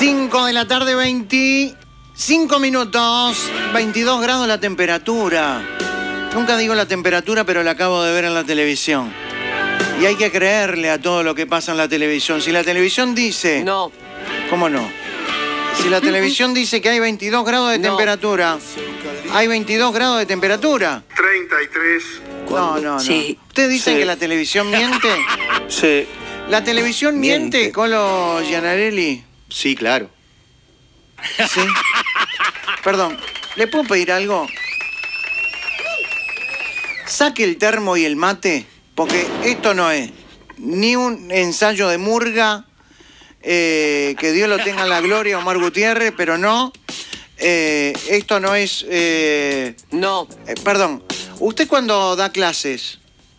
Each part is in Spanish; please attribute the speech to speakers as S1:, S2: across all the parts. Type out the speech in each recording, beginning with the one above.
S1: 5 de la tarde, 25 minutos, 22 grados la temperatura. Nunca digo la temperatura, pero la acabo de ver en la televisión. Y hay que creerle a todo lo que pasa en la televisión. Si la televisión dice...
S2: No.
S1: ¿Cómo no? Si la televisión dice que hay 22 grados de temperatura, hay 22 grados de temperatura.
S3: 33.
S1: No.
S2: Sí.
S1: ¿Ustedes dicen que la televisión miente?
S4: Sí.
S1: ¿La televisión miente, Colo Gianarelli?
S4: Sí, claro.
S1: Sí. Perdón, ¿le puedo pedir algo? Saque el termo y el mate, porque esto no es ni un ensayo de murga, que Dios lo tenga en la gloria, Omar Gutiérrez, pero no. Esto no es...
S2: No.
S1: Perdón, ¿usted cuando da clases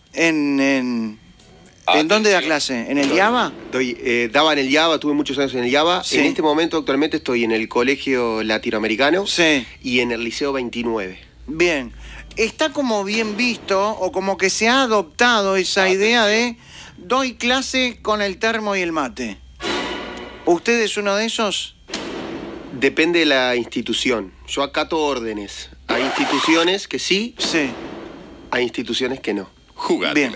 S1: ¿En dónde da clase? ¿En el IABA?
S4: Daba en el IABA, tuve muchos años en el IABA.
S1: Sí.
S4: En este momento actualmente estoy en el Colegio Latinoamericano,
S1: Sí.
S4: y en el Liceo 29.
S1: Bien. Está como bien visto, o como que se ha adoptado esa idea de doy clase con el termo y el mate. ¿Usted es uno de esos?
S4: Depende de la institución. Yo acato órdenes. Hay instituciones que sí,
S1: Sí.
S4: hay instituciones que no.
S1: Bien.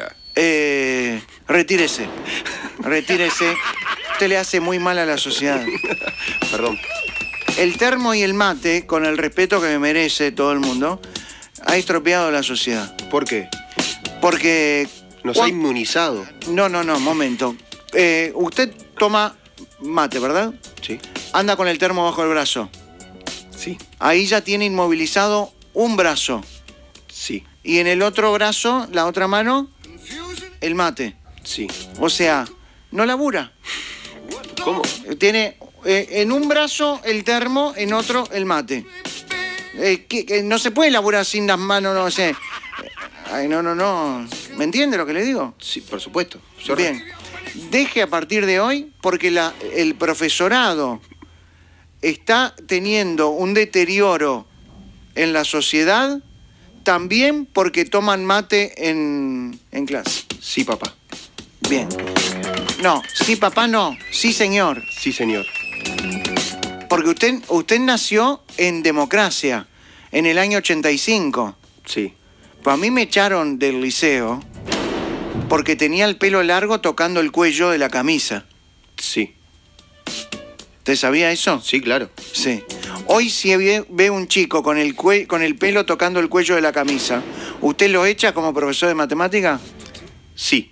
S1: Retírese. Retírese. Usted le hace muy mal a la sociedad.
S4: Perdón.
S1: El termo y el mate, con el respeto que me merece todo el mundo, ha estropeado la sociedad.
S4: ¿Por qué?
S1: Porque...
S4: Nos ha inmunizado.
S1: No, momento. Usted toma mate, ¿verdad?
S4: Sí.
S1: Anda con el termo bajo el brazo.
S4: Sí.
S1: Ahí ya tiene inmovilizado un brazo.
S4: Sí.
S1: Y en el otro brazo, la otra mano, el mate.
S4: Sí.
S1: O sea, no labura.
S4: ¿Cómo?
S1: Tiene en un brazo el termo, en otro el mate. Que no se puede laburar sin las manos, no sé. Ay, no. ¿Me entiende lo que le digo?
S4: Sí, por supuesto.
S1: Bien. Deje a partir de hoy, porque el profesorado está teniendo un deterioro en la sociedad, también porque toman mate en clase.
S4: Sí, papá.
S1: Bien. No, sí, papá, no. Sí, señor.
S4: Sí, señor.
S1: Porque usted nació en democracia, en el año 85.
S4: Sí.
S1: Pues a mí me echaron del liceo porque tenía el pelo largo tocando el cuello de la camisa.
S4: Sí.
S1: ¿Usted sabía eso?
S4: Sí, claro.
S1: Sí. Hoy si ve un chico con el pelo tocando el cuello de la camisa, ¿usted lo echa como profesor de matemática?
S4: Sí.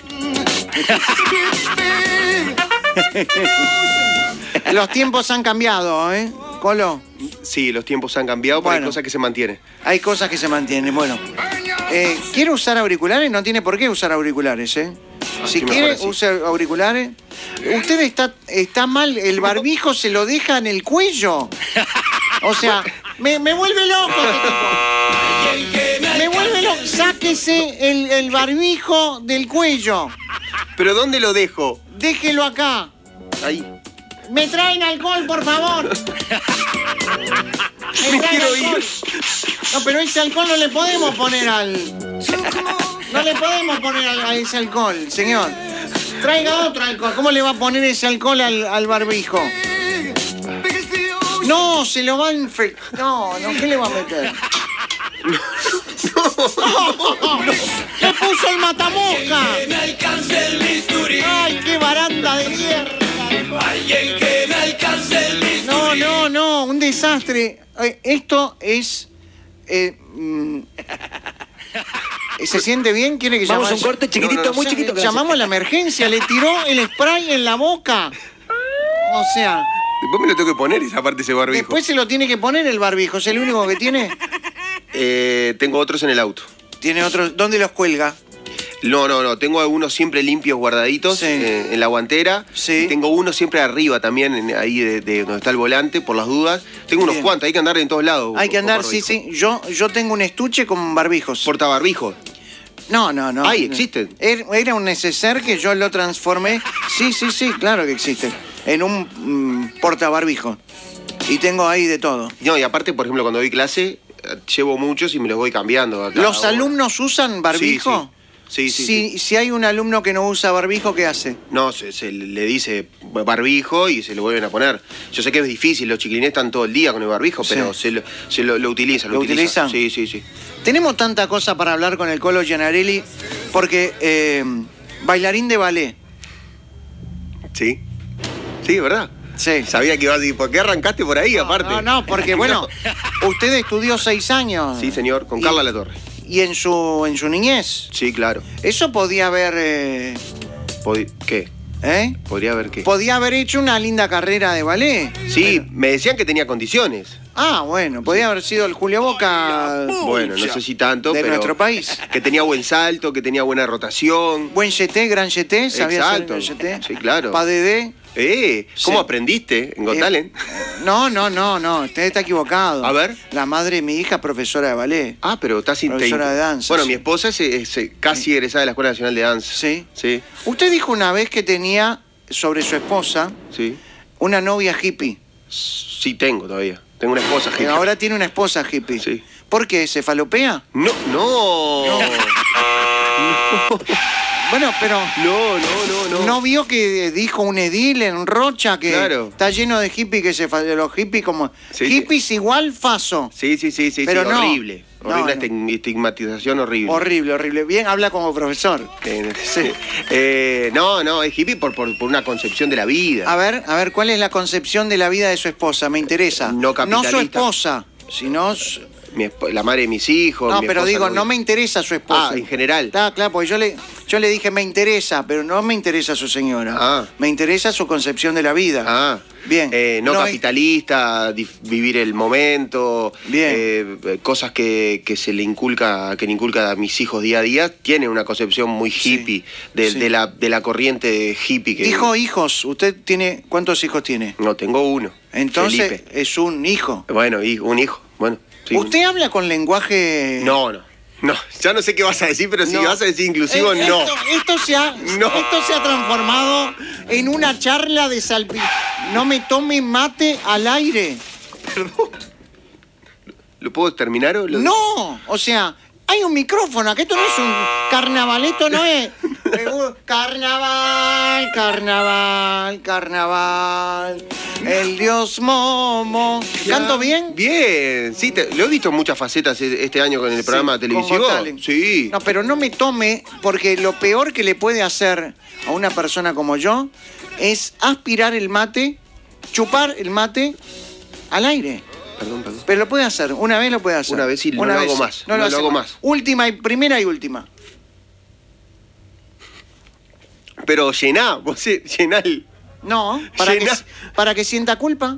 S1: Los tiempos han cambiado, ¿eh, Colo?
S4: Sí, los tiempos han cambiado, pero
S1: Bueno.
S4: hay cosas que se mantienen.
S1: Hay cosas que se mantienen. Bueno, ¿quiere usar auriculares? No tiene por qué usar auriculares, ¿eh? Si
S4: Sí,
S1: quiere,
S4: mejor así.
S1: use auriculares. Usted está mal, el barbijo se lo deja en el cuello. O sea, me vuelve loco este tipo. Me vuelve loco. Sáquese el barbijo del cuello.
S4: ¿Pero dónde lo dejo?
S1: Déjelo acá.
S4: Ahí.
S1: ¿Me traen alcohol, por favor?
S4: Me quiero ir.
S1: No, pero ese alcohol no le podemos poner No le podemos poner a ese alcohol, señor. Traiga otro alcohol. ¿Cómo le va a poner ese alcohol al barbijo? No, se lo va a infectar. No, ¿qué le va a meter? No. ¡Le puso el matamosca! ¡Ay, qué baranda de mierda! No, un desastre. Esto es... ¿Se siente bien? ¿Quiere que
S2: Vamos a
S1: llamamos?
S2: un corte chiquitito, muy chiquito.
S1: Llamamos a la emergencia, le tiró el spray en la boca. O sea,
S4: Después me lo tengo que poner esa parte, ese barbijo.
S1: después se lo tiene que poner el barbijo, ¿es el único que tiene?
S4: Tengo otros en el auto.
S1: Tiene otro, ¿dónde los cuelga?
S4: No. Tengo algunos siempre limpios, guardaditos,
S1: Sí.
S4: en la guantera.
S1: Sí.
S4: Y tengo uno siempre arriba también, ahí de donde está el volante, por las dudas. Tengo unos
S1: Bien.
S4: cuantos, hay que andar en todos lados.
S1: Hay que
S4: con
S1: andar, sí.
S4: barbijo.
S1: Yo tengo un estuche con barbijos.
S4: Portabarbijo.
S1: No.
S4: Ay, existen.
S1: Era un neceser que yo lo transformé. Sí, claro que existe. En un portabarbijo. Y tengo ahí de todo.
S4: No, y aparte, por ejemplo, cuando doy clase, llevo muchos y me los voy cambiando. a cada
S1: ¿Los
S4: hora.
S1: alumnos usan barbijo?
S4: Sí, sí.
S1: Si hay un alumno que no usa barbijo, ¿qué hace?
S4: No, se le dice barbijo y se lo vuelven a poner. Yo sé que es difícil, los chiquilines están todo el día con el barbijo,
S1: Sí.
S4: pero lo utilizan.
S1: ¿Lo utilizan?
S4: Sí, sí, sí.
S1: Tenemos tanta cosa para hablar con el Colo Gianarelli, porque bailarín de ballet.
S4: Sí. Sí, ¿verdad?
S1: Sí.
S4: Sabía que ibas a decir, ¿por qué arrancaste por ahí, aparte?
S1: No, porque bueno, usted estudió 6 años.
S4: Sí, señor, con Carla Latorre.
S1: ¿Y en su niñez?
S4: Sí, claro.
S1: Eso podía haber...
S4: ¿Qué?
S1: ¿Eh?
S4: ¿Podría haber qué?
S1: Podía haber hecho una linda carrera de ballet.
S4: Sí, me decían que tenía condiciones.
S1: Ah, bueno, podía haber sido el Julio Boca
S4: Bueno, no sé si tanto,
S1: de
S4: pero...
S1: nuestro país.
S4: Que tenía buen salto, que tenía buena rotación.
S1: Buen jeté, gran jeté, ¿sabía hacer
S4: Exacto.
S1: gran jeté?
S4: Sí, claro.
S1: Pa dedé.
S4: ¿Cómo
S1: Sí.
S4: aprendiste en Got Talent?
S1: No, usted está equivocado.
S4: A ver.
S1: La madre de mi hija es profesora de ballet.
S4: Ah, pero estás
S1: Profesora de danza,
S4: Bueno,
S1: sí.
S4: mi esposa es casi egresada de la Escuela Nacional de Danza.
S1: Sí.
S4: Sí,
S1: Usted dijo una vez que tenía sobre su esposa
S4: sí.
S1: una novia hippie.
S4: Sí tengo todavía. Tengo una esposa,
S1: Que ahora tiene una esposa hippie.
S4: Sí.
S1: ¿Por qué? ¿Se falopea?
S4: No.
S1: Bueno, pero
S4: No.
S1: ¿no vio que dijo un edil en Rocha que
S4: Claro.
S1: está lleno de hippies de los hippies como...
S4: Sí,
S1: hippies igual faso.
S4: Sí,
S1: Pero no.
S4: horrible.
S1: No,
S4: Horrible
S1: no.
S4: estigmatización horrible.
S1: Horrible. Bien, habla como profesor.
S4: Sí. No, es hippie por una concepción de la vida.
S1: A ver, ¿cuál es la concepción de la vida de su esposa? Me interesa.
S4: No capitalista.
S1: su esposa, sino...
S4: La madre de mis hijos.
S1: No,
S4: mi
S1: pero
S4: esposa
S1: digo, no me interesa su esposa.
S4: Ah, en general.
S1: Está claro, porque yo le dije me interesa, pero no me interesa su señora.
S4: Ah.
S1: Me interesa su concepción de la vida.
S4: Ah.
S1: Bien.
S4: No
S1: No,
S4: capitalista, vivir el momento.
S1: Bien.
S4: Cosas que le inculca a mis hijos día a día. Tiene una concepción muy hippie
S1: Sí.
S4: de la corriente hippie.
S1: Dijo hijos. ¿Usted tiene cuántos hijos tiene?
S4: No, tengo uno.
S1: Entonces
S4: Felipe.
S1: es un hijo.
S4: Bueno, un hijo. Bueno. Sí.
S1: ¿Usted habla con lenguaje...?
S4: No, ya no sé qué vas a decir, pero si
S1: No.
S4: vas a decir inclusivo, no.
S1: Esto se ha transformado en una charla de No me tome mate al aire.
S4: Perdón. ¿Lo puedo terminar o lo...
S1: No, o sea, hay un micrófono, que esto no es un carnaval, esto no es... Carnaval, el dios Momo. ¿Canto bien?
S4: Bien, sí, lo he visto en muchas facetas este año con el programa
S1: Sí,
S4: televisivo.
S1: con Got Talent.
S4: Sí.
S1: No, pero no me tome, porque lo peor que le puede hacer a una persona como yo es aspirar el mate, chupar el mate al aire.
S4: Perdón.
S1: Pero lo puede hacer, una vez lo puede hacer.
S4: Una vez sí, no lo hago más, no lo
S1: hace
S4: hago más.
S1: Primera y última.
S4: Pero llená el...
S1: No,
S4: Llená.
S1: para que sienta culpa.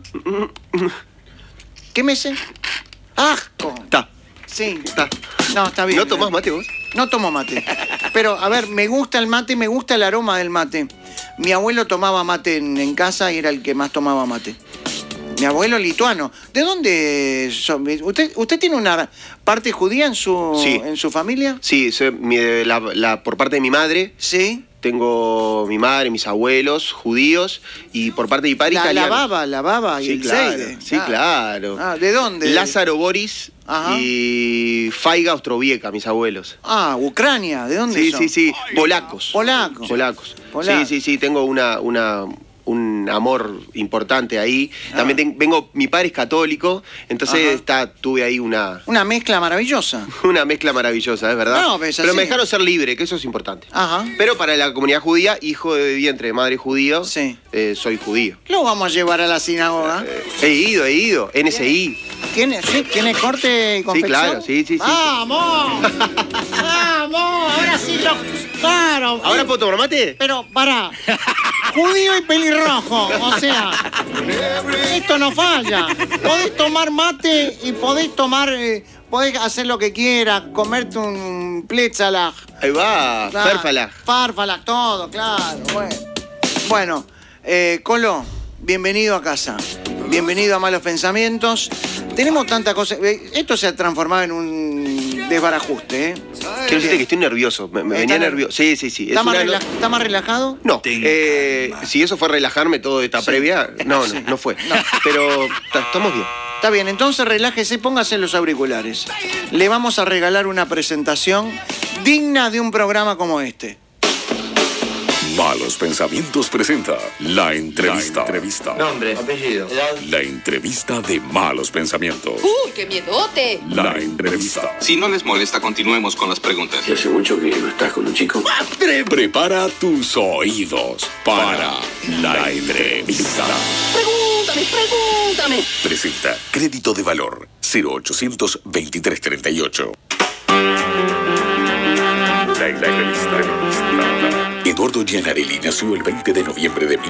S1: ¿Qué meses? ¡Asco!
S4: Está.
S1: Sí.
S4: Está.
S1: No, está bien.
S4: ¿No tomás mate vos?
S1: No tomo mate. Pero, a ver, me gusta el mate, me gusta el aroma del mate. Mi abuelo tomaba mate en casa y era el que más tomaba mate. Mi abuelo lituano. ¿De dónde son? ¿Usted tiene una parte judía en su familia?
S4: Sí, por parte de mi madre.
S1: Sí.
S4: Tengo mi madre, mis abuelos judíos y por parte de mi padre italiano.
S1: La baba y
S4: Sí,
S1: el
S4: claro,
S1: Seide.
S4: sí, claro.
S1: Ah, ¿de dónde?
S4: Lázaro Boris
S1: Ajá.
S4: y Faiga Ostrovieca, mis abuelos.
S1: Ah, Ucrania. ¿De dónde son?
S4: Sí. Polacos.
S1: Polacos.
S4: Sí, tengo un amor importante ahí. También mi padre es católico, entonces tuve ahí una
S1: mezcla maravillosa.
S4: mezcla maravillosa, es verdad.
S1: No, pero
S4: me dejaron ser libre, que eso es importante.
S1: Ajá.
S4: Pero para la comunidad judía, hijo de vientre de madre judío,
S1: Sí.
S4: soy judío.
S1: Lo vamos a llevar a la sinagoga.
S4: He ido, NSI.
S1: ¿Tiene corte y confección?
S4: claro, sí.
S1: ¡Vamos! ¡Vamos! Ahora sí Claro.
S4: ¿Ahora puedo tomar mate?
S1: Pero, pará. Judío y pelirrojo. O sea, esto no falla. Podés tomar mate y podés tomar... podés hacer lo que quieras, comerte un pletzalaj.
S4: Ahí va,
S1: Claro, Farfalag, todo, claro. Bueno, Colo, bienvenido a casa. Bienvenido a Malos Pensamientos. Tenemos tantas cosas. Esto se ha transformado en un desbarajuste, ¿eh?
S4: Quiero decirte que estoy nervioso. Me venía nervioso. Sí.
S1: ¿Está más relajado?
S4: No. Si eso fue relajarme todo esta previa, no fue. No. Pero estamos bien.
S1: Está bien, entonces relájese, póngase los auriculares. Le vamos a regalar una presentación digna de un programa como este.
S3: Malos Pensamientos presenta La Entrevista.
S2: Nombre, apellido.
S3: La entrevista de Malos Pensamientos.
S5: ¡Uy, qué miedote!
S3: La Entrevista.
S6: Si no les molesta, continuemos con las preguntas.
S2: ¿Y hace mucho que no estás con un chico?
S3: Prepara tus oídos para La Entrevista.
S5: Pregúntame.
S3: Presenta Crédito de Valor 0800 2338. La Entrevista. Eduardo Gianarelli nació el 20 de noviembre de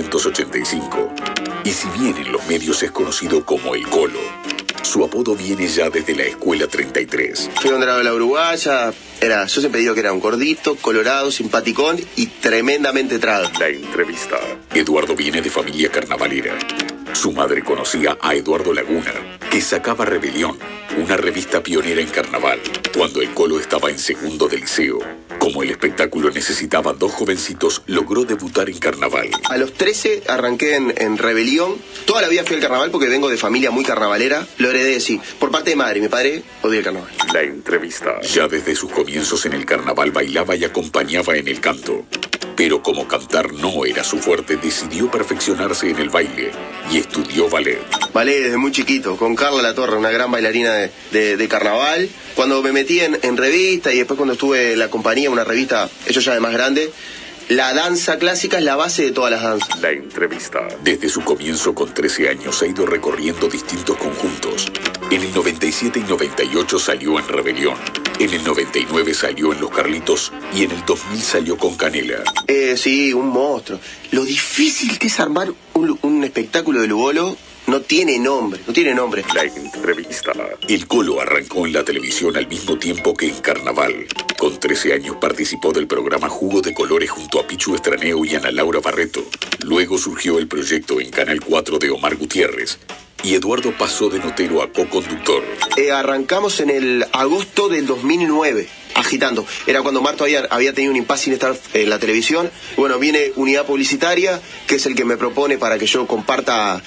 S3: 1985. Y si bien en los medios es conocido como El Colo, su apodo viene ya desde la Escuela 33.
S4: Fui abanderado de la Uruguaya. Yo siempre digo que era un gordito, colorado, simpaticón y tremendamente trago.
S3: La Entrevista. Eduardo viene de familia carnavalera. Su madre conocía a Eduardo Laguna, que sacaba Rebelión, una revista pionera en carnaval, cuando el Colo estaba en segundo de liceo. Como el espectáculo necesitaba 2 jovencitos, logró debutar en carnaval.
S4: A los 13 arranqué en Rebelión. Toda la vida fui al carnaval porque vengo de familia muy carnavalera. Lo heredé, sí, por parte de madre. Mi padre odia el carnaval.
S3: La Entrevista. Ya desde sus comienzos en el carnaval bailaba y acompañaba en el canto. Pero como cantar no era su fuerte, decidió perfeccionarse en el baile y estudió ballet.
S4: Ballet desde muy chiquito, con Carla Latorre, una gran bailarina de carnaval. Cuando me metí en revista y después cuando estuve en la compañía, una revista, ellos ya de más grande, la danza clásica es la base de todas las danzas.
S3: La Entrevista. Desde su comienzo con 13 años ha ido recorriendo distintos conjuntos. En el 97 y 98 salió en Rebelión. En el 99 salió en Los Carlitos y en el 2000 salió con Canela.
S4: Sí, un monstruo. Lo difícil que es armar un espectáculo de Lugolo no tiene nombre.
S3: La Entrevista. El Colo arrancó en la televisión al mismo tiempo que en carnaval. Con 13 años participó del programa Jugo de Colores junto a Pichu Estraneo y Ana Laura Barreto. Luego surgió el proyecto en Canal 4 de Omar Gutiérrez. Y Eduardo pasó de notero a co-conductor.
S4: Arrancamos en el agosto del 2009, agitando. Era cuando Marto había tenido un impasse sin estar en la televisión. Bueno, viene Unidad Publicitaria, que es el que me propone para que yo comparta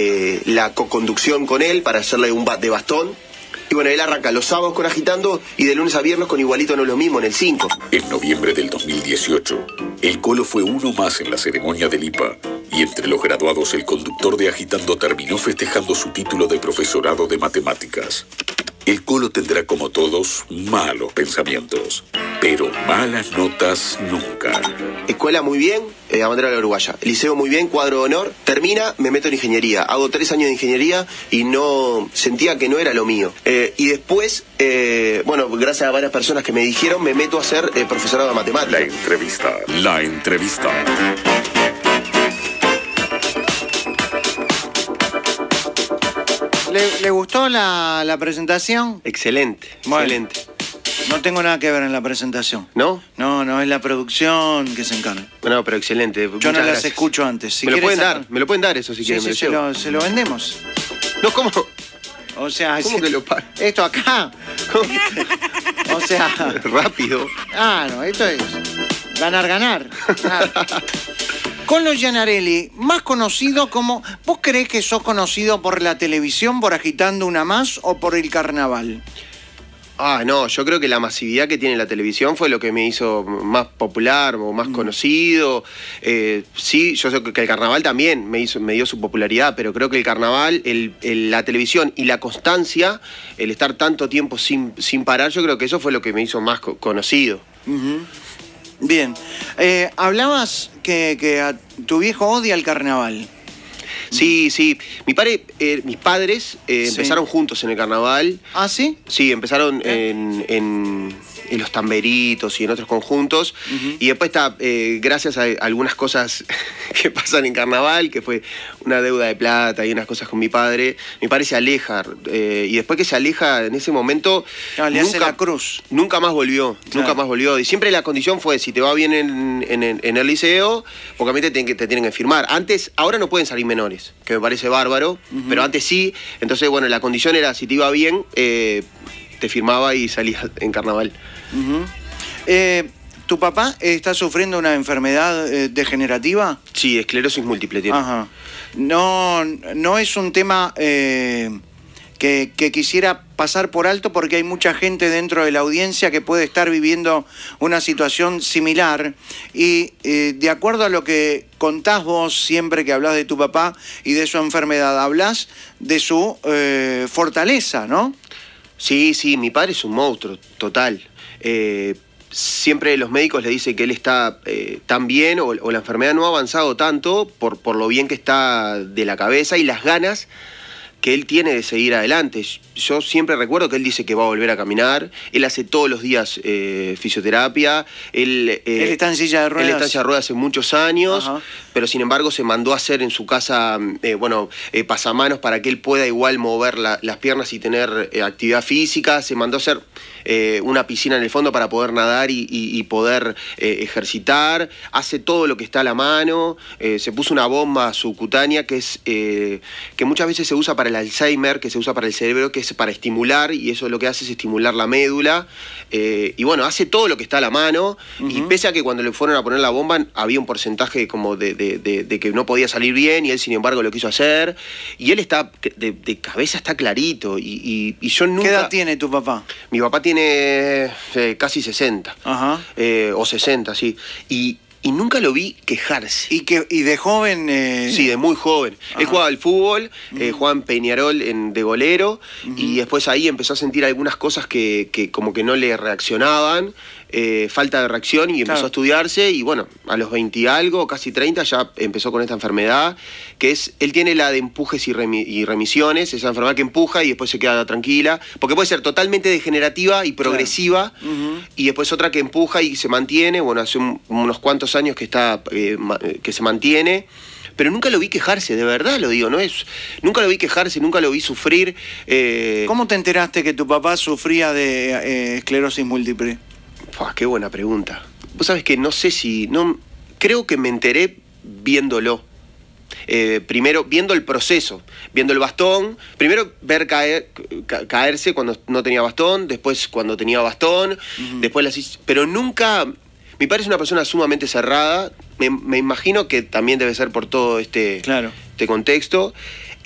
S4: la co-conducción con él, para hacerle un bat de bastón. Y bueno, él arranca los sábados con Agitando y de lunes a viernes con Igualito No es lo mismo, en el 5.
S3: En noviembre del 2018, el Colo fue uno más en la ceremonia del IPA. Y entre los graduados, el conductor de Agitando terminó festejando su título de profesorado de matemáticas. El Colo tendrá, como todos, malos pensamientos, pero malas notas nunca.
S4: Escuela muy bien, abanderado de la Uruguaya. Liceo muy bien, cuadro de honor. Termina, me meto en ingeniería. Hago 3 años de ingeniería y no sentía que no era lo mío. Y después, bueno, gracias a varias personas que me dijeron, me meto a ser profesorado de matemáticas.
S3: La Entrevista. La Entrevista.
S1: ¿Le gustó la presentación?
S4: Excelente,
S1: Bueno.
S4: excelente.
S1: No tengo nada que ver en la presentación.
S4: ¿No?
S1: No, es la producción que se encarga.
S4: Bueno, pero excelente.
S1: Yo
S4: Muchas
S1: no las
S4: gracias.
S1: escucho antes. Si
S4: me lo
S1: quieres
S4: pueden
S1: hacer-
S4: dar, me lo pueden dar eso si
S1: Sí,
S4: quieren.
S1: sí,
S4: me lo
S1: se
S4: llevo.
S1: lo vendemos.
S4: No, ¿cómo?
S1: O sea,
S4: ¿Cómo que lo pagan?
S1: esto acá. O sea,
S4: Rápido.
S1: no, esto es ganar. Claro. Colo Gianarelli, más conocido como... ¿Vos creés que sos conocido por la televisión, por Agitando una Más o por el carnaval?
S4: No, yo creo que la masividad que tiene la televisión fue lo que me hizo más popular o más conocido. Sí, yo sé que el carnaval también me dio su popularidad, pero creo que el carnaval, la televisión y la constancia, el estar tanto tiempo sin parar, yo creo que eso fue lo que me hizo más conocido.
S1: Bien. Hablabas que a tu viejo odia el carnaval.
S4: Sí. Mis padres empezaron juntos en el carnaval.
S1: ¿Ah, sí?
S4: Sí, empezaron en Los Tamberitos y en otros conjuntos. Y después está, gracias a algunas cosas que pasan en carnaval, que fue una deuda de plata y unas cosas con mi padre se aleja. Y después que se aleja en ese momento...
S1: Le hace la cruz.
S4: Nunca más volvió,
S1: Claro.
S4: nunca más volvió. Y siempre la condición fue, si te va bien en el liceo, porque a mí te tienen que firmar. Ahora no pueden salir menores, que me parece bárbaro, pero antes sí. Entonces, bueno, la condición era, si te iba bien, te firmaba y salías en carnaval.
S1: ¿Tu papá está sufriendo una enfermedad degenerativa?
S4: Sí, esclerosis múltiple tiene.
S1: Ajá. No es un tema que que quisiera pasar por alto porque hay mucha gente dentro de la audiencia que puede estar viviendo una situación similar y de acuerdo a lo que contás vos siempre que hablas de tu papá y de su enfermedad, hablas de su fortaleza, ¿no?
S4: Sí, sí, mi padre es un monstruo, total. Siempre los médicos le dicen que él está tan bien o la enfermedad no ha avanzado tanto por lo bien que está de la cabeza y las ganas que él tiene de seguir adelante. Yo siempre recuerdo que él dice que va a volver a caminar, él hace todos los días fisioterapia, él
S1: está en silla de ruedas.
S4: Él está en silla de ruedas hace muchos años,
S1: Ajá.
S4: pero sin embargo se mandó a hacer en su casa pasamanos para que él pueda igual mover las piernas y tener actividad física, se mandó a hacer una piscina en el fondo para poder nadar y poder ejercitar, hace todo lo que está a la mano, se puso una bomba subcutánea que es que muchas veces se usa para el Alzheimer, que se usa para el cerebro, que es para estimular, y eso lo que hace es estimular la médula, y bueno, hace todo lo que está a la mano, y pese a que cuando le fueron a poner la bomba había un porcentaje como de que no podía salir bien, y él sin embargo lo quiso hacer, y él está, de cabeza está clarito, y yo nunca...
S1: ¿Qué edad tiene tu papá?
S4: Mi papá tiene casi 60,
S1: Ajá.
S4: o 60, sí, y nunca lo vi quejarse.
S1: ¿Y de joven?
S4: Sí, de muy joven.
S1: Ajá.
S4: Él jugaba al fútbol, jugaba en Peñarol de golero, y después ahí empezó a sentir algunas cosas que como que no le reaccionaban, falta de reacción, y empezó
S1: Claro.
S4: a estudiarse, y bueno, a los 20 y algo, casi 30, ya empezó con esta enfermedad, que es, él tiene la de empujes y remisiones, esa enfermedad que empuja y después se queda tranquila, porque puede ser totalmente degenerativa y progresiva, y después otra que empuja y se mantiene, bueno, hace unos cuantos años que está que se mantiene, pero nunca lo vi quejarse, de verdad lo digo, nunca lo vi quejarse, nunca lo vi sufrir.
S1: ¿Cómo te enteraste que tu papá sufría de esclerosis múltiple?
S4: Qué buena pregunta. Vos sabés que no sé si... creo que me enteré viéndolo. Primero, viendo el proceso, viendo el bastón. Primero, ver caerse cuando no tenía bastón, después cuando tenía bastón, después pero nunca... Mi padre es una persona sumamente cerrada. Me imagino que también debe ser por todo este contexto.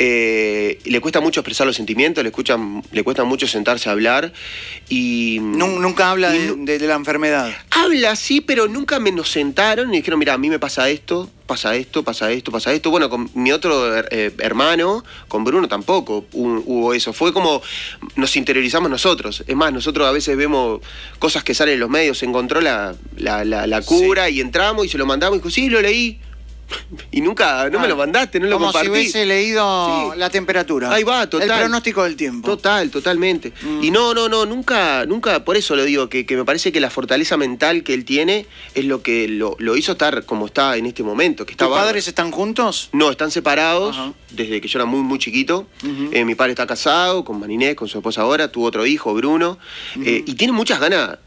S4: Le cuesta mucho expresar los sentimientos, le cuesta mucho sentarse a hablar y...
S1: Nunca habla de la enfermedad.
S4: Habla, sí, pero nunca nos sentaron y dijeron, mira, a mí me pasa esto, pasa esto, pasa esto, pasa esto. Bueno, con mi otro hermano, con Bruno tampoco hubo eso. Fue como nos interiorizamos nosotros. Es más, nosotros a veces vemos cosas que salen en los medios, se encontró la cura y entramos y se lo mandamos y dijo, sí, lo leí. Y nunca, no me lo mandaste, no lo compartí.
S1: Como si hubiese leído la temperatura.
S4: Ahí va, total.
S1: El pronóstico del tiempo.
S4: Totalmente. Y no, nunca, por eso lo digo, que me parece que la fortaleza mental que él tiene es lo que lo hizo estar como está en este momento. Que
S1: ¿Tus padres están juntos?
S4: No, están separados.
S1: Ajá.
S4: Desde que yo era muy, muy chiquito. Mi padre está casado con Marinés, con su esposa ahora, tuvo otro hijo, Bruno, y tiene muchas ganas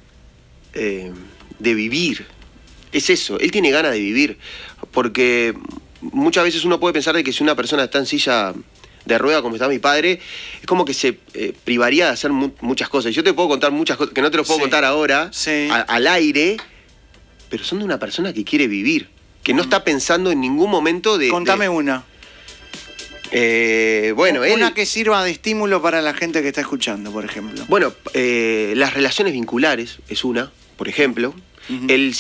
S4: de vivir. Es eso, él tiene ganas de vivir, porque muchas veces uno puede pensar de que si una persona está en silla de rueda como está mi padre, es como que se privaría de hacer muchas cosas. Yo te puedo contar muchas cosas que no te los puedo contar ahora, al aire, pero son de una persona que quiere vivir, que no está pensando en ningún momento de...
S1: Contame una.
S4: Bueno,
S1: una que sirva de estímulo para la gente que está escuchando, por ejemplo.
S4: Bueno, las relaciones vinculares es una, por ejemplo. Él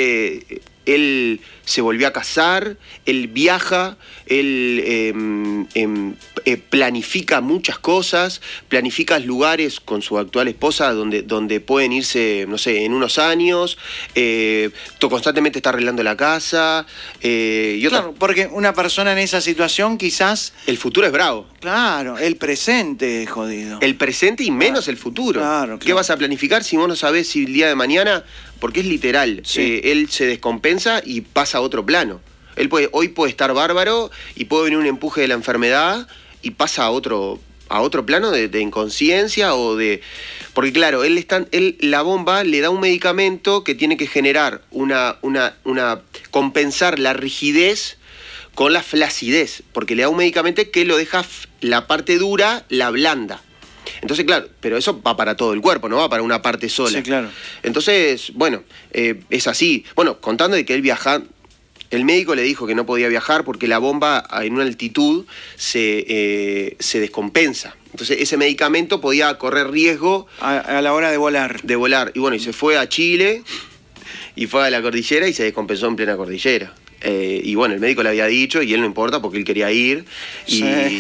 S4: se volvió a casar, él viaja, él planifica muchas cosas, planifica lugares con su actual esposa donde pueden irse, no sé, en unos años, constantemente está arreglando la casa.
S1: Claro, porque una persona en esa situación quizás...
S4: El futuro es bravo.
S1: Claro, el presente es jodido.
S4: El presente y menos el futuro.
S1: Claro.
S4: ¿Qué vas a planificar si vos no sabés si el día de mañana... Porque es literal, él se descompensa y pasa a otro plano. Hoy puede estar bárbaro y puede venir un empuje de la enfermedad y pasa a otro plano de inconsciencia o de... Porque claro, la bomba le da un medicamento que tiene que generar compensar la rigidez con la flacidez, porque le da un medicamento que lo deja la parte dura, la blanda. Entonces, claro, pero eso va para todo el cuerpo, no va para una parte sola.
S1: Sí, claro.
S4: Entonces, bueno, es así. Bueno, contando de que él viaja, el médico le dijo que no podía viajar porque la bomba en una altitud se descompensa. Entonces ese medicamento podía correr riesgo
S1: A la hora de volar.
S4: de volar. Y bueno, y se fue a Chile y fue a la cordillera y se descompensó en plena cordillera. Y bueno, el médico le había dicho y él no importa porque él quería ir y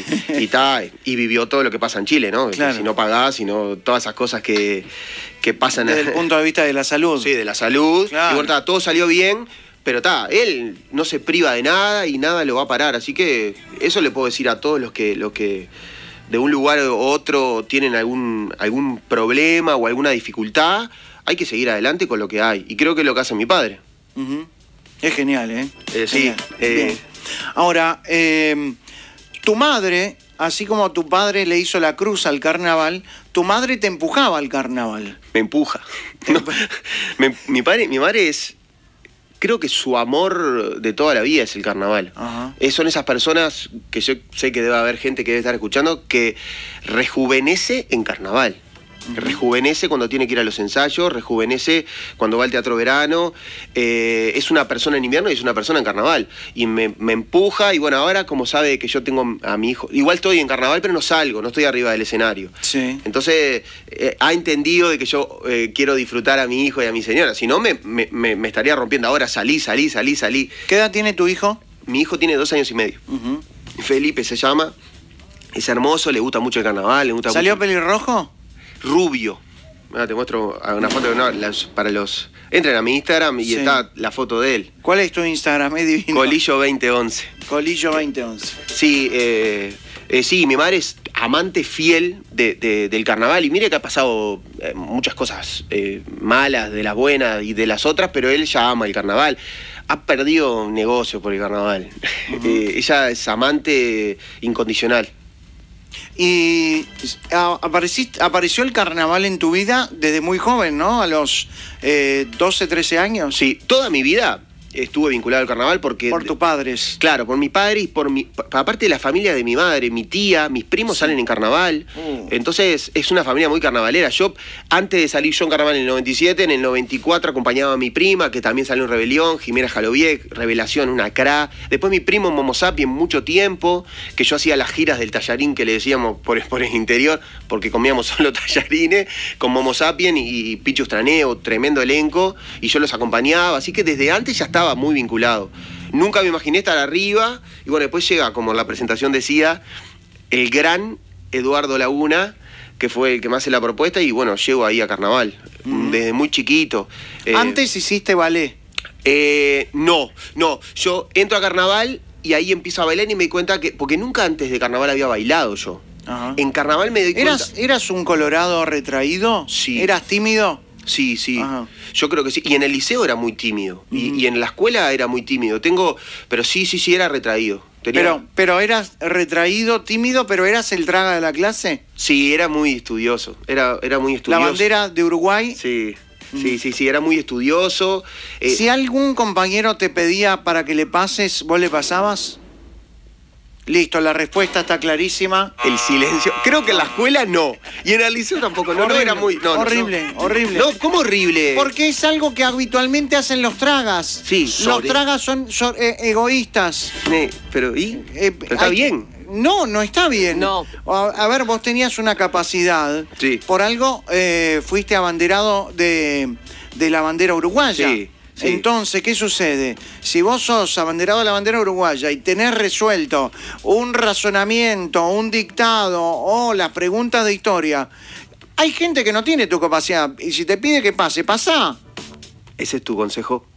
S4: vivió todo lo que pasa en Chile, ¿no?
S1: Claro.
S4: Si no pagás, sino todas esas cosas que pasan
S1: Desde el punto de vista de la salud.
S4: Sí, de la salud.
S1: Claro.
S4: Y bueno, todo salió bien, pero él no se priva de nada y nada lo va a parar. Así que eso le puedo decir a todos los que de un lugar u otro tienen algún problema o alguna dificultad, hay que seguir adelante con lo que hay. Y creo que es lo que hace mi padre.
S1: Ujú. Es genial, ¿eh?
S4: Sí.
S1: Genial. Bien. Ahora, tu madre, así como tu padre le hizo la cruz al carnaval, tu madre te empujaba al carnaval.
S4: Me empuja. No, mi madre es... Creo que su amor de toda la vida es el carnaval.
S1: Ajá.
S4: Son esas personas que yo sé que debe haber gente que debe estar escuchando que rejuvenece en carnaval. Rejuvenece cuando tiene que ir a los ensayos, rejuvenece cuando va al teatro verano. Es una persona en invierno y es una persona en carnaval. Y me empuja y bueno, ahora como sabe que yo tengo a mi hijo... Igual estoy en carnaval pero no salgo, no estoy arriba del escenario.
S1: Sí.
S4: Entonces ha entendido de que yo quiero disfrutar a mi hijo y a mi señora. Si no me estaría rompiendo ahora, salí.
S1: ¿Qué edad tiene tu hijo?
S4: Mi hijo tiene 2 años y medio.
S1: Ujú.
S4: Felipe se llama. Es hermoso, le gusta mucho el carnaval, le gusta
S1: ¿Salió
S4: mucho...
S1: pelirrojo?
S4: Rubio. Ahora te muestro una foto para los... Entren a mi Instagram y
S1: Sí.
S4: está la foto de él.
S1: ¿Cuál es tu Instagram? Es divino.
S4: Colillo 2011.
S1: Colillo 2011.
S4: Sí, sí, mi madre es amante fiel del carnaval y mire que ha pasado muchas cosas malas, de las buenas y de las otras, pero él ya ama el carnaval. Ha perdido negocio por el carnaval. Ella es amante incondicional.
S1: Y apareció el carnaval en tu vida desde muy joven, ¿no? A los 12, 13 años.
S4: Sí, toda mi vida estuve vinculado al carnaval porque...
S1: Por tus padres.
S4: Claro, por mi padre y aparte de la familia de mi madre, mi tía, mis primos salen en carnaval. Entonces es una familia muy carnavalera. Yo, antes de salir yo en carnaval en el 97, en el 94 acompañaba a mi prima, que también salió en Rebelión, Jimena Jaloviec, Revelación, una cra. Después mi primo en Momo Sapien mucho tiempo, que yo hacía las giras del tallarín que le decíamos por el interior, porque comíamos solo tallarines, con Momo Sapien y Pichu Straneo, tremendo elenco, y yo los acompañaba. Así que desde antes ya estaba muy vinculado. Nunca me imaginé estar arriba y bueno, después llega, como la presentación decía, el gran Eduardo Laguna, que fue el que me hace la propuesta y bueno, llego ahí a carnaval, desde muy chiquito.
S1: ¿Antes hiciste ballet?
S4: No, yo entro a carnaval y ahí empiezo a bailar y me di cuenta que, porque nunca antes de carnaval había bailado yo.
S1: Ajá.
S4: En carnaval me di cuenta...
S1: ¿Eras un colorado retraído?
S4: Sí.
S1: ¿Eras tímido?
S4: Sí,
S1: Ajá.
S4: Yo creo que sí. Y en el liceo era muy tímido. Y en la escuela era muy tímido. Pero sí, era retraído.
S1: Pero eras retraído, tímido, pero eras el traga de la clase.
S4: Sí, era muy estudioso. Era muy estudioso.
S1: La bandera de Uruguay.
S4: Sí, era muy estudioso.
S1: Si algún compañero te pedía para que le pases, ¿vos le pasabas? Listo, la respuesta está clarísima.
S4: El silencio. Creo que en la escuela no. Y en el liceo tampoco. No,
S1: Horrible,
S4: era muy...
S1: horrible.
S4: No, ¿cómo horrible?
S1: Porque es algo que habitualmente hacen los tragas.
S4: Sí,
S1: Los tragas son egoístas.
S4: Pero está bien.
S1: No está bien.
S5: No.
S1: A ver, vos tenías una capacidad.
S4: Sí.
S1: Por algo fuiste abanderado de la bandera uruguaya.
S4: Sí.
S1: Entonces, ¿qué sucede? Si vos sos abanderado de la bandera uruguaya y tenés resuelto un razonamiento, un dictado o las preguntas de historia, hay gente que no tiene tu capacidad y si te pide que pase, pasá.
S4: ¿Ese es tu consejo?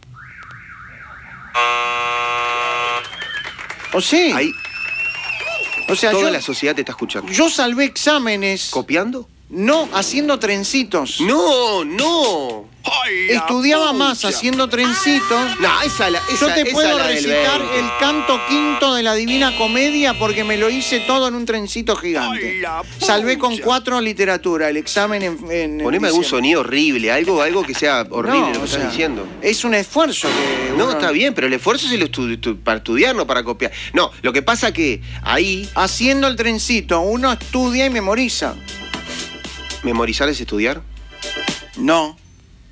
S1: ¿O sí?
S4: Ahí
S1: O sea,
S4: toda la sociedad te está escuchando.
S1: yo salvé exámenes,
S4: ¿Copiando?
S1: no haciendo trencitos.
S4: No.
S1: Estudiaba más haciendo trencitos.
S4: No,
S1: Yo te puedo
S4: la del
S1: recitar
S4: 20.
S1: el canto quinto de la Divina Comedia porque me lo hice todo en un trencito gigante. Salvé con 4 literatura, el examen en
S4: Poneme algún
S1: diciembre.
S4: sonido horrible, algo que sea horrible
S1: No,
S4: lo que
S1: o
S4: estás
S1: sea,
S4: diciendo.
S1: Es un esfuerzo que
S4: No,
S1: uno-
S4: está bien, pero el esfuerzo es para estudiar, no para copiar. No, lo que pasa que ahí
S1: Haciendo el trencito, uno estudia y memoriza.
S4: memorizar es estudiar.
S1: No.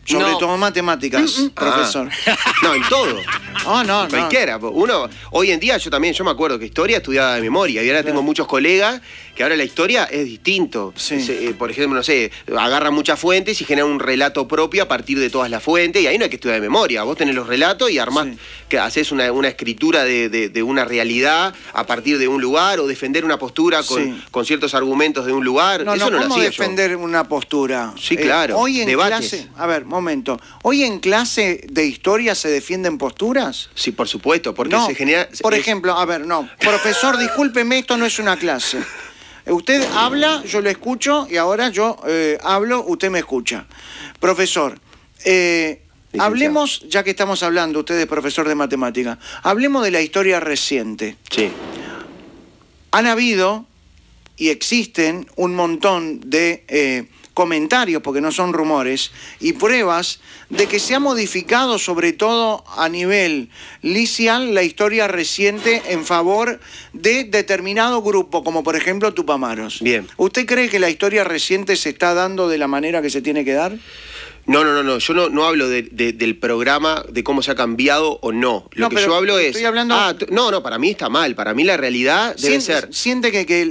S1: Sobre todo matemáticas, profesor.
S4: No, en todo.
S1: No.
S4: Cualquiera. Uno, hoy en día yo me acuerdo que historia estudiaba de memoria y ahora tengo muchos colegas que ahora la historia es distinto.
S1: Sí.
S4: Por ejemplo, no sé, agarran muchas fuentes y generan un relato propio a partir de todas las fuentes y ahí no hay que estudiar de memoria. Vos tenés los relatos y armás, que haces una escritura de una realidad a partir de un lugar o defender una postura con ciertos argumentos de un lugar. Eso no lo hacía
S1: defender una postura?
S4: Sí, claro.
S1: Hoy en
S4: debates.
S1: clase, a ver, momento. ¿Hoy en clase de historia se defienden posturas?
S4: Sí, por supuesto, porque
S1: No,
S4: se genera...
S1: por ejemplo, a ver, no. Profesor, discúlpeme, esto no es una clase. Usted habla, yo lo escucho, y ahora yo hablo, usted me escucha. Profesor, hablemos, ya que estamos hablando, usted es profesor de matemática, hablemos de la historia reciente.
S4: Sí.
S1: Han habido y existen un montón de comentarios, porque no son rumores, y pruebas de que se ha modificado, sobre todo a nivel licial, la historia reciente en favor de determinado grupo, como por ejemplo Tupamaros.
S4: Bien.
S1: ¿Usted cree que la historia reciente se está dando de la manera que se tiene que dar?
S4: No. Yo no hablo del programa, de cómo se ha cambiado o no. Lo que yo hablo es...
S1: Estoy hablando...
S4: No, para mí está mal. Para mí la realidad debe ser...
S1: ¿Siente que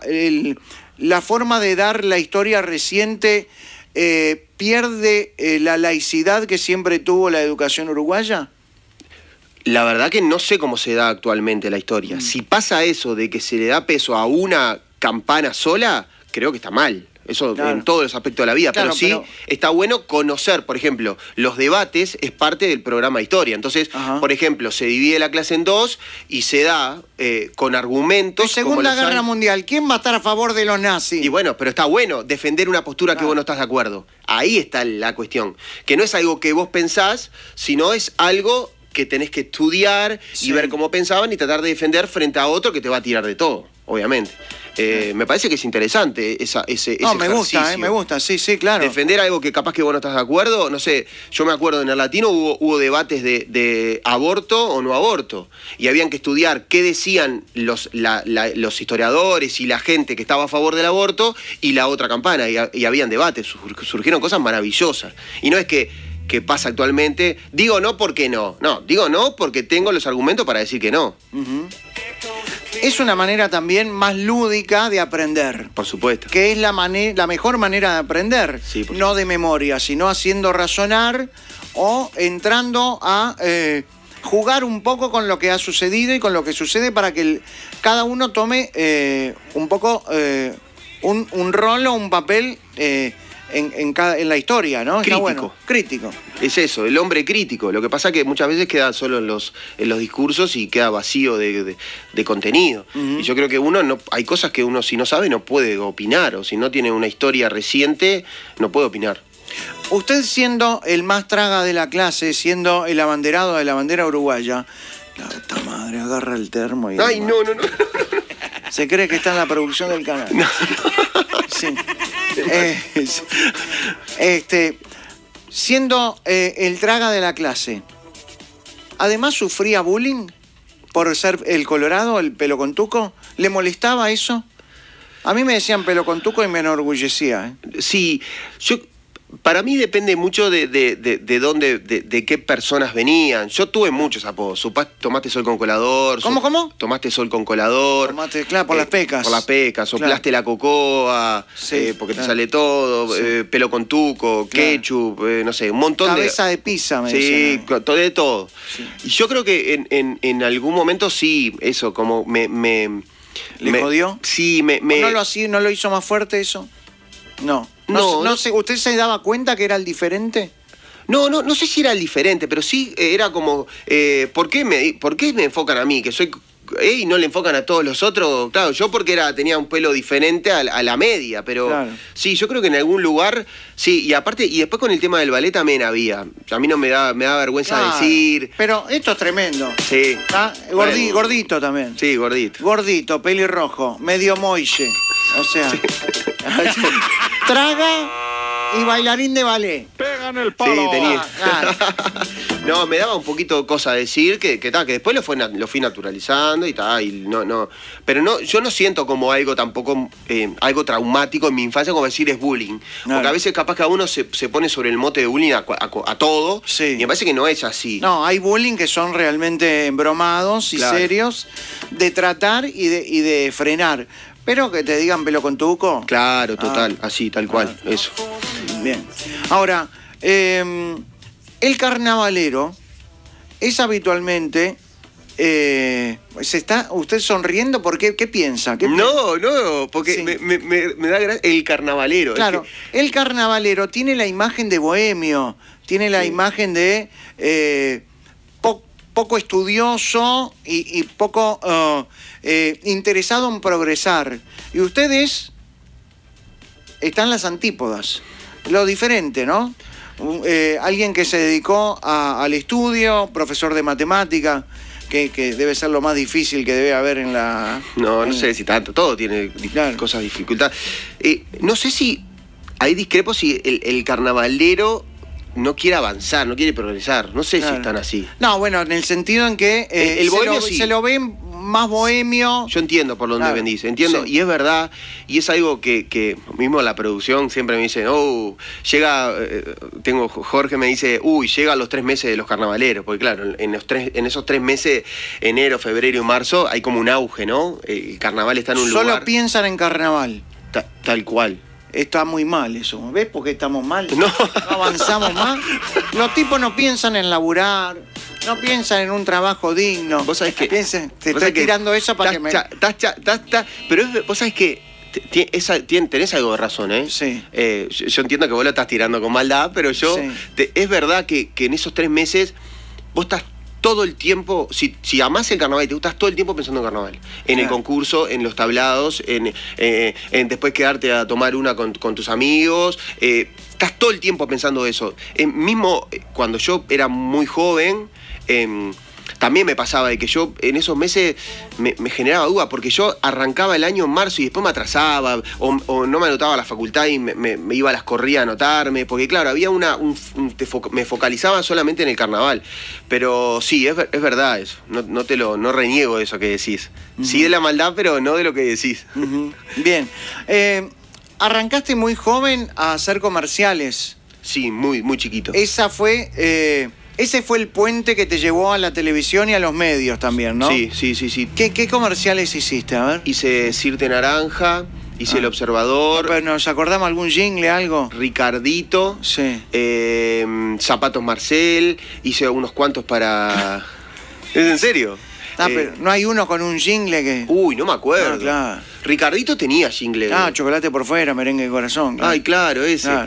S1: la forma de dar la historia reciente pierde la laicidad que siempre tuvo la educación uruguaya?
S4: La verdad que no sé cómo se da actualmente la historia. Si pasa eso de que se le da peso a una campana sola, creo que está mal. Eso en todos los aspectos de la vida.
S1: Claro,
S4: pero está bueno conocer, por ejemplo, los debates es parte del programa de historia. Entonces, por ejemplo, se divide la clase en dos y se da con argumentos...
S1: Segunda Guerra Mundial, ¿quién va a estar a favor de los nazis?
S4: Y bueno, pero está bueno defender una postura que vos no estás de acuerdo. Ahí está la cuestión. Que no es algo que vos pensás, sino es algo que tenés que estudiar y ver cómo pensaban y tratar de defender frente a otro que te va a tirar de todo, obviamente. Me parece que es interesante ese ejercicio.
S1: Me gusta, sí, claro.
S4: Defender algo que capaz que vos no estás de acuerdo, no sé, yo me acuerdo en el latino hubo debates de aborto o no aborto, y habían que estudiar qué decían los historiadores y la gente que estaba a favor del aborto y la otra campana, y habían debates, surgieron cosas maravillosas. Y no es que pasa actualmente, digo no porque no, digo no porque tengo los argumentos para decir que no.
S1: Es una manera también más lúdica de aprender.
S4: Por supuesto.
S1: Que es la mejor manera de aprender.
S4: Sí,
S1: no de memoria, sino haciendo razonar o entrando a jugar un poco con lo que ha sucedido y con lo que sucede para que cada uno tome un poco un rol o un papel en la historia, ¿no?
S4: Crítico.
S1: Bueno. Crítico.
S4: Es eso, el hombre crítico. Lo que pasa es que muchas veces queda solo en los discursos y queda vacío de contenido. Y yo creo que hay cosas que uno si no sabe no puede opinar, o si no tiene una historia reciente no puede opinar.
S1: Usted siendo el más traga de la clase, siendo el abanderado de la bandera uruguaya, la puta madre, agarra el termo y...
S4: Ay, no.
S1: Se cree que está en la producción del canal. No. Sí. Siendo el traga de la clase, además sufría bullying por ser el colorado, el pelo con tuco. ¿Le molestaba eso? A mí me decían pelo con tuco y me enorgullecía.
S4: Sí, para mí depende mucho de dónde, de qué personas venían. Yo tuve muchos apodos. Tomaste sol con colador.
S1: ¿Cómo?
S4: Tomaste sol con colador.
S1: Tomaste, claro, por las pecas.
S4: Por las pecas. Soplaste la cocoa, porque te sale todo. Pelo con tuco, ketchup, no sé, un montón
S1: Cabeza de pizza, me
S4: decían. Sí, de todo.
S1: Sí.
S4: Y yo creo que en algún momento sí, eso, como
S1: ¿Le jodió?
S4: Sí,
S1: ¿No lo hizo más fuerte eso? No. No sé, ¿usted se daba cuenta que era el diferente?
S4: No sé si era el diferente, pero sí era como, ¿por qué me enfocan a mí? Que soy y no le enfocan a todos los otros. Claro, yo porque tenía un pelo diferente a la media, pero claro. Sí, yo creo que en algún lugar, sí, y aparte, y después con el tema del ballet también había. A mí no me da vergüenza decir.
S1: Pero esto es tremendo.
S4: Sí.
S1: Gordito también.
S4: Sí, gordito.
S1: Gordito, pelirrojo, medio moille. O sea, sí. Traga y bailarín de ballet.
S5: Pegan el palo.
S4: Sí, tenía.
S1: Claro.
S4: No, me daba un poquito cosa decir que después lo fui naturalizando y tal, y no. Pero no, yo no siento como algo tampoco, algo traumático en mi infancia, como decir es bullying.
S1: Claro.
S4: Porque a veces capaz que a uno se pone sobre el mote de bullying a todo,
S1: Sí.
S4: y me parece que no es así.
S1: No, hay bullying que son realmente embromados y
S4: Claro.
S1: serios de tratar y de frenar. Pero que te digan pelo con tuco.
S4: Claro, total, así, tal cual, eso.
S1: Bien. Ahora, el carnavalero es habitualmente... ¿se está usted sonriendo? ¿Por qué? ¿Qué piensa?
S4: No, porque
S1: Sí.
S4: me da gracia el carnavalero.
S1: Claro, el carnavalero tiene la imagen de bohemio, tiene la imagen de poco estudioso y poco interesado en progresar. Y ustedes están las antípodas, lo diferente, ¿no? Alguien que se dedicó al estudio, profesor de matemática, que debe ser lo más difícil que debe haber en la...
S4: No sé si tanto, todo tiene
S1: Claro.
S4: cosas, dificultad. No sé si ahí discrepo si el carnavalero no quiere avanzar, no quiere progresar. No sé si están así.
S1: No, bueno, en el sentido en que
S4: El bohemio sí.
S1: se lo ve más bohemio.
S4: Yo entiendo por dónde
S1: Claro.
S4: venís, entiendo,
S1: Sí.
S4: y es verdad, y es algo que mismo la producción siempre me dice, llega, Jorge me dice, llega a los 3 meses de los carnavaleros, porque claro, en esos 3 meses, enero, febrero y marzo, hay como un auge, ¿no? El carnaval está en un
S1: Solo
S4: lugar...
S1: piensan en carnaval.
S4: Tal cual.
S1: Está muy mal eso. ¿Ves por qué estamos mal?
S4: No.
S1: Avanzamos más. Los tipos no piensan en laburar, no piensan en un trabajo digno.
S4: Vos sabés que...
S1: Te
S4: vos
S1: estoy
S4: sabés que
S1: tirando eso para que me...
S4: Pero vos sabés que tenés algo de razón, ¿eh?
S1: Sí.
S4: Yo entiendo que vos lo estás tirando con maldad, pero yo...
S1: Sí.
S4: Es verdad que en esos 3 meses vos estás todo el tiempo... Si amás el carnaval, te estás todo el tiempo pensando en carnaval. En el concurso, en los tablados, en después quedarte a tomar una con tus amigos. Estás todo el tiempo pensando eso. Mismo cuando yo era muy joven... también me pasaba de que yo en esos meses me generaba duda, porque yo arrancaba el año en marzo y después me atrasaba, o no me anotaba a la facultad y me iba a las corridas a anotarme, porque claro, había me focalizaba solamente en el carnaval. Pero sí, es verdad eso, no reniego eso que decís. Sí de la maldad, pero no de lo que decís.
S1: Bien. Arrancaste muy joven a hacer comerciales.
S4: Sí, muy, muy chiquito.
S1: Ese fue el puente que te llevó a la televisión y a los medios también, ¿no?
S4: Sí.
S1: ¿Qué comerciales hiciste? A ver.
S4: Hice Sirte Naranja, hice El Observador.
S1: Pero ¿nos acordamos algún jingle, algo?
S4: Ricardito.
S1: Sí.
S4: Zapatos Marcel. Hice unos cuantos para... ¿Es en serio?
S1: Pero no hay uno con un jingle que...
S4: No me acuerdo.
S1: Claro.
S4: Ricardito tenía jingle.
S1: Chocolate por fuera, merengue de corazón. Claro.
S4: Ay, claro, ese.
S1: Claro.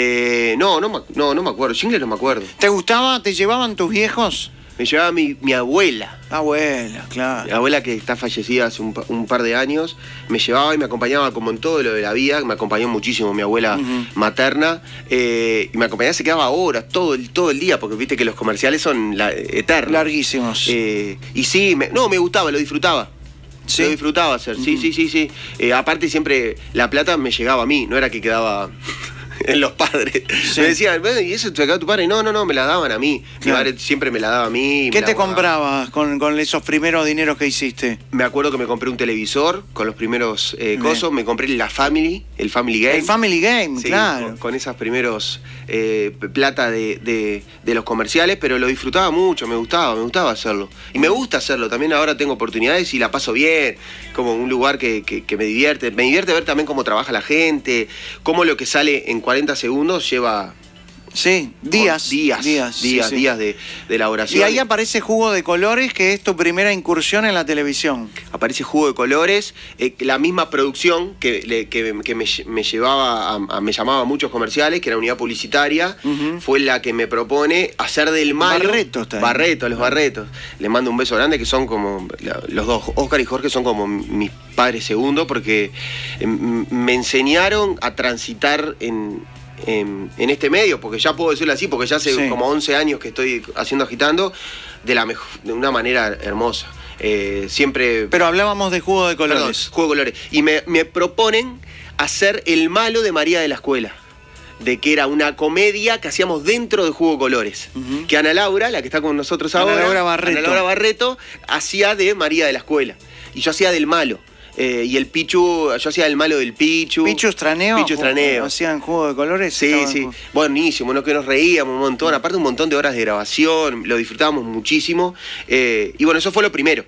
S4: No me acuerdo. Jingle no me acuerdo.
S1: ¿Te gustaba? ¿Te llevaban tus viejos?
S4: Me llevaba mi abuela.
S1: Abuela, claro.
S4: Mi abuela, que está fallecida hace un par de años, me llevaba y me acompañaba como en todo lo de la vida. Me acompañó muchísimo mi abuela materna. Y me acompañaba, se quedaba horas, todo el día, porque viste que los comerciales son eternos.
S1: Larguísimos.
S4: Y sí, me gustaba, lo disfrutaba.
S1: ¿Sí?
S4: Lo disfrutaba hacer, sí. Aparte siempre la plata me llegaba a mí, no era que quedaba... en los padres.
S1: Sí.
S4: Me decían, ¿y eso te sacaba tu padre? No, me la daban a mí. Mi
S1: Claro.
S4: padre siempre me la daba a mí.
S1: ¿Qué
S4: me la
S1: te
S4: guardaba.
S1: comprabas con esos primeros dineros que hiciste?
S4: Me acuerdo que me compré un televisor con los primeros cosos. Me compré el Family Game.
S1: El Family Game,
S4: Sí,
S1: claro.
S4: con esas primeros plata de los comerciales, pero lo disfrutaba mucho, me gustaba hacerlo. Y me gusta hacerlo, también ahora tengo oportunidades y la paso bien, como un lugar que me divierte. Me divierte ver también cómo trabaja la gente, cómo lo que sale en 40 segundos lleva...
S1: Sí, días
S4: sí.
S1: días
S4: de elaboración.
S1: Y ahí aparece Jugo de Colores, que es tu primera incursión en la televisión.
S4: Aparece Jugo de Colores, la misma producción que me llevaba me llamaba a muchos comerciales, que era Unidad Publicitaria, fue la que me propone hacer del malo...
S1: Barretos también.
S4: Barretos, los Barretos. Les mando un beso grande, que son como los dos, Óscar y Jorge, son como mis padres segundos, porque me enseñaron a transitar en este medio, porque ya puedo decirlo así, porque ya hace como 11 años que estoy haciendo Agitando, de una manera hermosa. Siempre...
S1: Pero hablábamos de Jugo de Colores.
S4: Perdón, Jugo de Colores. Y me proponen hacer el malo de María de la Escuela. de que era una comedia que hacíamos dentro de Jugo Colores. Que Ana Laura, la que está con nosotros ahora, Ana Laura Barreto, hacía de María de la Escuela. Y yo hacía del malo. Y el Pichu, yo hacía el malo del Pichu.
S1: ¿Pichu Estraneo?
S4: Pichu Estraneo.
S1: ¿Hacían Jugo de Colores?
S4: Sí, sí. Buenísimo, ¿no? Que nos reíamos un montón. Aparte un montón de horas de grabación, lo disfrutábamos muchísimo. Y bueno, eso fue lo primero.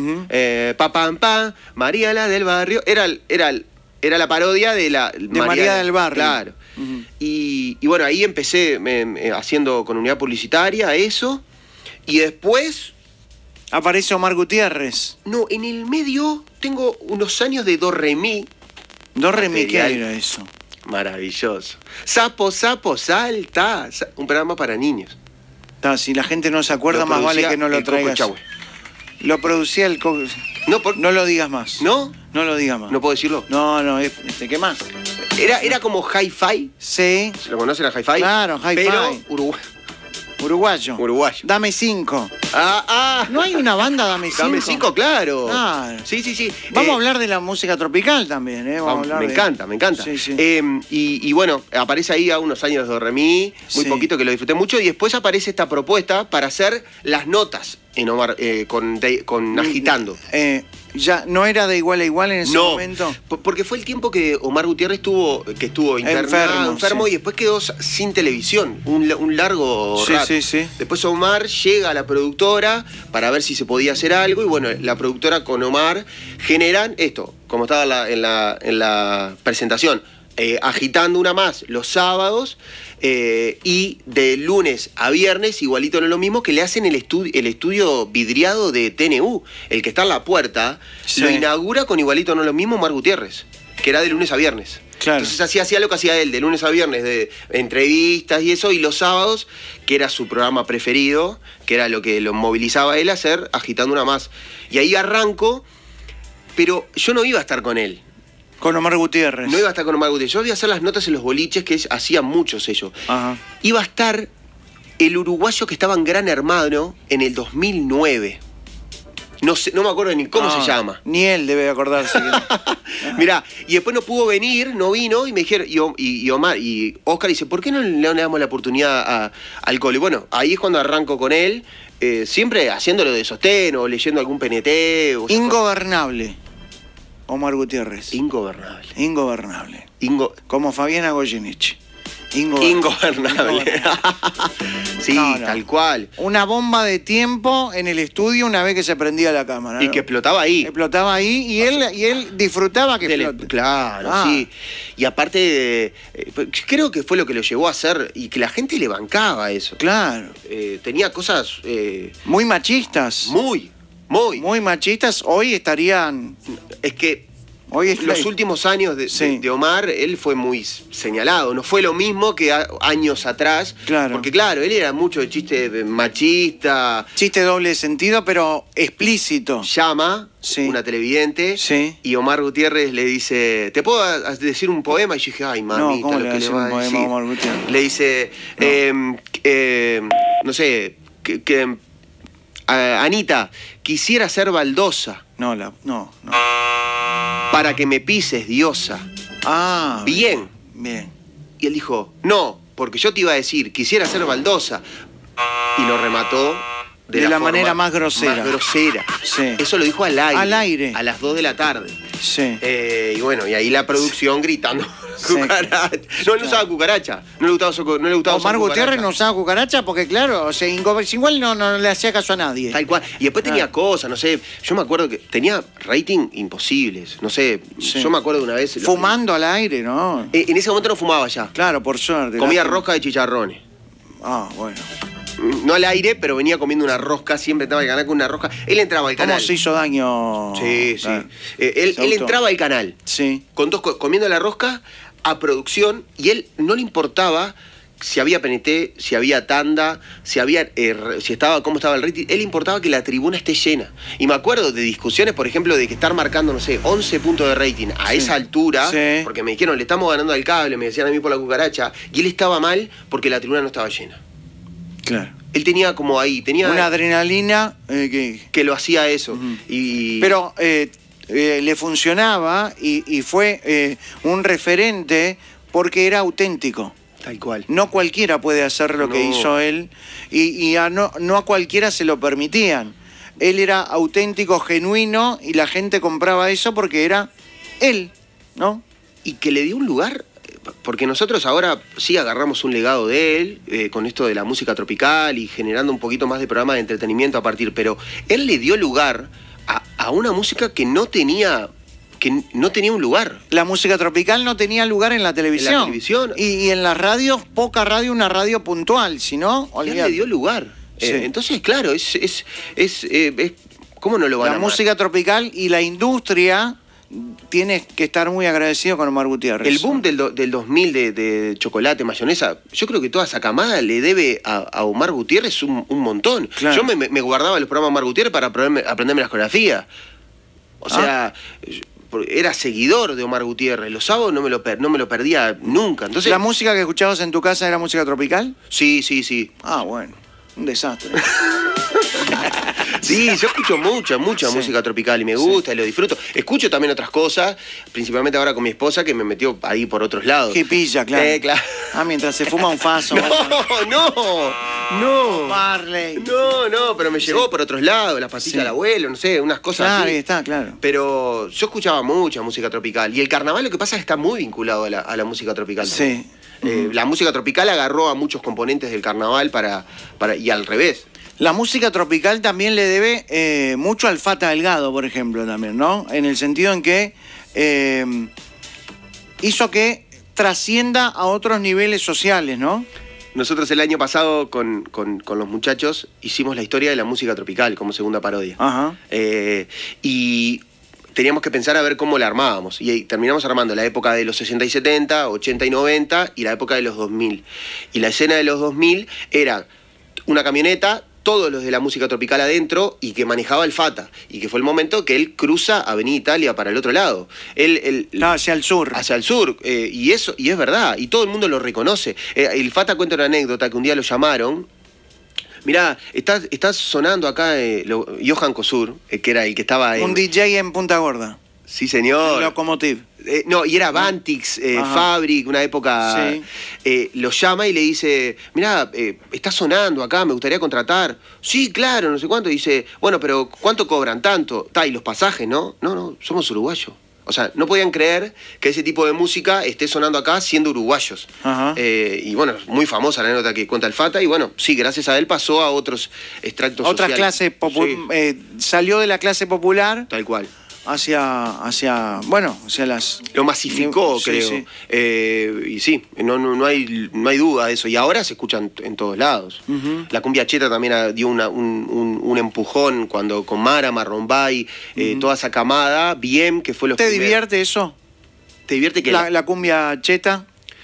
S4: María la del barrio. Era la parodia de
S1: María del Barrio.
S4: Claro. Y bueno, ahí empecé haciendo con unidad publicitaria, eso. Y después...
S1: Aparece Omar Gutiérrez.
S4: No, en el medio tengo unos años de Do Re Mi.
S1: Do Re Mi, ¿qué era eso?
S4: Maravilloso. Sapo, sapo, salta. Un programa para niños.
S1: Si la gente no se acuerda, más vale que no lo traigas. Lo producía el Coco. No lo digas más.
S4: ¿No?
S1: No lo digas más.
S4: ¿No puedo decirlo?
S1: No, ¿qué más?
S4: Era como Hi-Fi.
S1: Sí.
S4: ¿Lo conocen a Hi-Fi?
S1: Claro, Hi-Fi.
S4: Pero
S1: Uruguayo.
S4: Dame
S1: 5. ¿No hay una banda Dame 5?
S4: Dame 5, claro. Sí.
S1: Vamos a hablar de la música tropical también, ¿eh?
S4: Me encanta.
S1: Sí.
S4: Y bueno, aparece ahí a unos años de Do Re Mi, muy poquito, que lo disfruté mucho, y después aparece esta propuesta para hacer las notas en Omar, con Agitando.
S1: ¿Ya no era de igual a igual en ese momento?
S4: Porque fue el tiempo que Omar Gutiérrez estuvo internado, enfermo, y después quedó sin televisión, un largo rato.
S1: Sí.
S4: Después Omar llega a la productora para ver si se podía hacer algo, y bueno, la productora con Omar generan esto, como estaba en la presentación, Agitando una más los sábados, y de lunes a viernes, igualito no es lo mismo, que le hacen el estudio vidriado de TNU, el que está en la puerta, lo inaugura con igualito no es lo mismo Omar Gutiérrez, que era de lunes a viernes.
S1: Claro.
S4: Entonces hacía lo que hacía él, de lunes a viernes, de entrevistas y eso, y los sábados, que era su programa preferido, que era lo que lo movilizaba a él a hacer, Agitando una más. Y ahí arranco, pero yo no iba a estar con él.
S1: Con Omar Gutiérrez.
S4: No iba a estar con Omar Gutiérrez. Yo iba a hacer las notas en los boliches, que hacían muchos ellos.
S1: Ajá.
S4: Iba a estar el uruguayo que estaba en Gran Hermano en el 2009. No me acuerdo ni cómo se llama.
S1: Ni él debe acordarse.
S4: Mirá, y después no pudo venir, no vino, y me dijeron, y Omar, y Oscar dice, ¿por qué no le damos la oportunidad al Cole? Bueno, ahí es cuando arranco con él, siempre haciéndolo de sostén o leyendo algún PNT.
S1: Ingobernable. Omar Gutiérrez.
S4: Ingobernable.
S1: Como Fabiana Goyeneche.
S4: Ingobernable. Sí, tal cual.
S1: Una bomba de tiempo en el estudio una vez que se prendía la cámara.
S4: Y que explotaba ahí.
S1: Explotaba ahí y él disfrutaba que explote.
S4: Claro, sí. Y aparte, creo que fue lo que lo llevó a hacer y que la gente le bancaba eso.
S1: Claro.
S4: Tenía cosas...
S1: muy machistas.
S4: Muy
S1: machistas. Hoy estarían...
S4: Es que los últimos años de Omar, él fue muy señalado. No fue lo mismo que años atrás.
S1: Claro.
S4: Porque claro, él era mucho de chiste machista.
S1: Chiste doble sentido, pero explícito.
S4: Llama una televidente y Omar Gutiérrez le dice, ¿te puedo decir un poema? Y yo dije, ay, mamita,
S1: ¿cómo
S4: lo que le va a decir.
S1: Omar Gutiérrez?
S4: Le dice, no sé, Anita, quisiera ser baldosa.
S1: No.
S4: Para que me pises, diosa. Bien. Y él dijo, no, porque yo te iba a decir, quisiera ser baldosa. Y lo remató de la manera más grosera.
S1: Sí.
S4: Eso lo dijo al aire.
S1: Al aire.
S4: A las 2 de la tarde.
S1: Sí.
S4: Y bueno, y ahí la producción gritando. Cucaracha. No usaba cucaracha. No le gustaba
S1: Omar Gutiérrez no usaba cucaracha porque, claro, o sea, igual no le hacía caso a nadie.
S4: Tal cual. Y después tenía cosas, no sé. Yo me acuerdo que tenía rating imposibles. No sé. Yo me acuerdo de una vez.
S1: Fumando al aire, ¿no?
S4: En ese momento no fumaba ya.
S1: Claro, por suerte.
S4: Comía rosca de chicharrones.
S1: Bueno.
S4: No al aire, pero venía comiendo una rosca, siempre entraba al canal con una rosca. Él entraba al canal.
S1: ¿Cómo se hizo daño?
S4: Sí. Él entraba al canal.
S1: Sí.
S4: Comiendo la rosca a producción, y él no le importaba si había PNT, si había tanda, cómo estaba el rating. Él importaba que la tribuna esté llena. Y me acuerdo de discusiones, por ejemplo, de que estar marcando, no sé, 11 puntos de rating a esa altura, porque me dijeron, le estamos ganando al cable, me decían a mí por la cucaracha, y él estaba mal porque la tribuna no estaba llena.
S1: Claro.
S4: Él tenía como ahí, una
S1: adrenalina
S4: que lo hacía eso.
S1: Pero le funcionaba y fue un referente porque era auténtico.
S4: Tal cual.
S1: No cualquiera puede hacer lo que hizo él y no a cualquiera se lo permitían. Él era auténtico, genuino y la gente compraba eso porque era él, ¿no?
S4: Y que le dio un lugar, porque nosotros ahora sí agarramos un legado de él, con esto de la música tropical y generando un poquito más de programa de entretenimiento a partir, pero él le dio lugar a una música que no tenía un lugar.
S1: La música tropical no tenía lugar en la televisión.
S4: En la televisión.
S1: Y en las radios, poca radio, una radio puntual, si no,
S4: Él le dio lugar.
S1: Sí.
S4: Entonces, claro, ¿cómo no lo van a
S1: La
S4: amar?
S1: música tropical y la industria tiene que estar muy agradecido con Omar Gutiérrez.
S4: El boom del 2000 de chocolate, mayonesa, yo creo que toda esa camada le debe a Omar Gutiérrez un montón.
S1: Claro.
S4: Yo me guardaba los programas de Omar Gutiérrez para aprenderme las coreografías. O sea, era seguidor de Omar Gutiérrez. Los sábados no me lo perdía nunca. Entonces,
S1: ¿La música que escuchabas en tu casa era música tropical?
S4: Sí.
S1: Ah, bueno. Un desastre.
S4: Sí, yo escucho mucha música tropical y me gusta y lo disfruto. Escucho también otras cosas, principalmente ahora con mi esposa que me metió ahí por otros lados.
S1: Hipilla, claro.
S4: Claro.
S1: Ah, mientras se fuma un faso.
S4: No,
S1: Marley.
S4: pero me llegó por otros lados, las pastillas del abuelo, no sé, unas cosas
S1: Claro,
S4: así.
S1: ahí está, claro.
S4: Pero yo escuchaba mucha música tropical y el carnaval lo que pasa es que está muy vinculado a la música tropical.
S1: Sí.
S4: La música tropical agarró a muchos componentes del carnaval y al revés.
S1: La música tropical también le debe mucho al Fata Delgado, por ejemplo, también, ¿no? En el sentido en que hizo que trascienda a otros niveles sociales, ¿no?
S4: Nosotros el año pasado con los muchachos hicimos la historia de la música tropical como segunda parodia.
S1: Ajá.
S4: Y teníamos que pensar a ver cómo la armábamos. Y terminamos armando la época de los 60 y 70, 80 y 90 y la época de los 2000. Y la escena de los 2000 era una camioneta, todos los de la música tropical adentro y que manejaba el Fata. Y que fue el momento que él cruza Avenida Italia para el otro lado.
S1: Hacia el sur.
S4: Hacia el sur. Y es verdad. Y todo el mundo lo reconoce. El Fata cuenta una anécdota que un día lo llamaron. Mirá, está sonando acá Johan Cosur, que era el que estaba en...
S1: Un DJ en Punta Gorda.
S4: Sí, señor.
S1: Locomotive.
S4: No, y era Bantix, Fabric, una época...
S1: Sí.
S4: Lo llama y le dice, mirá, está sonando acá, me gustaría contratar. Sí, claro, no sé cuánto. Y dice, bueno, pero ¿cuánto cobran? Tanto. Y los pasajes, ¿no? No, somos uruguayos. O sea, no podían creer que ese tipo de música esté sonando acá siendo uruguayos.
S1: Ajá.
S4: Y bueno, muy famosa la anécdota que cuenta el Fata. Y bueno, sí, gracias a él pasó a otros extractos
S1: Otras
S4: sociales.
S1: clases salió de la clase popular
S4: Tal cual.
S1: hacia las...
S4: Lo masificó,
S1: Sí,
S4: creo.
S1: sí.
S4: Y sí, no hay duda de eso. Y ahora se escuchan en todos lados. La cumbia cheta también dio un empujón cuando con Mara, Marrombay, toda esa camada, bien, que fue los
S1: ¿Te
S4: primeros.
S1: divierte eso?
S4: ¿Te divierte que
S1: La cumbia cheta.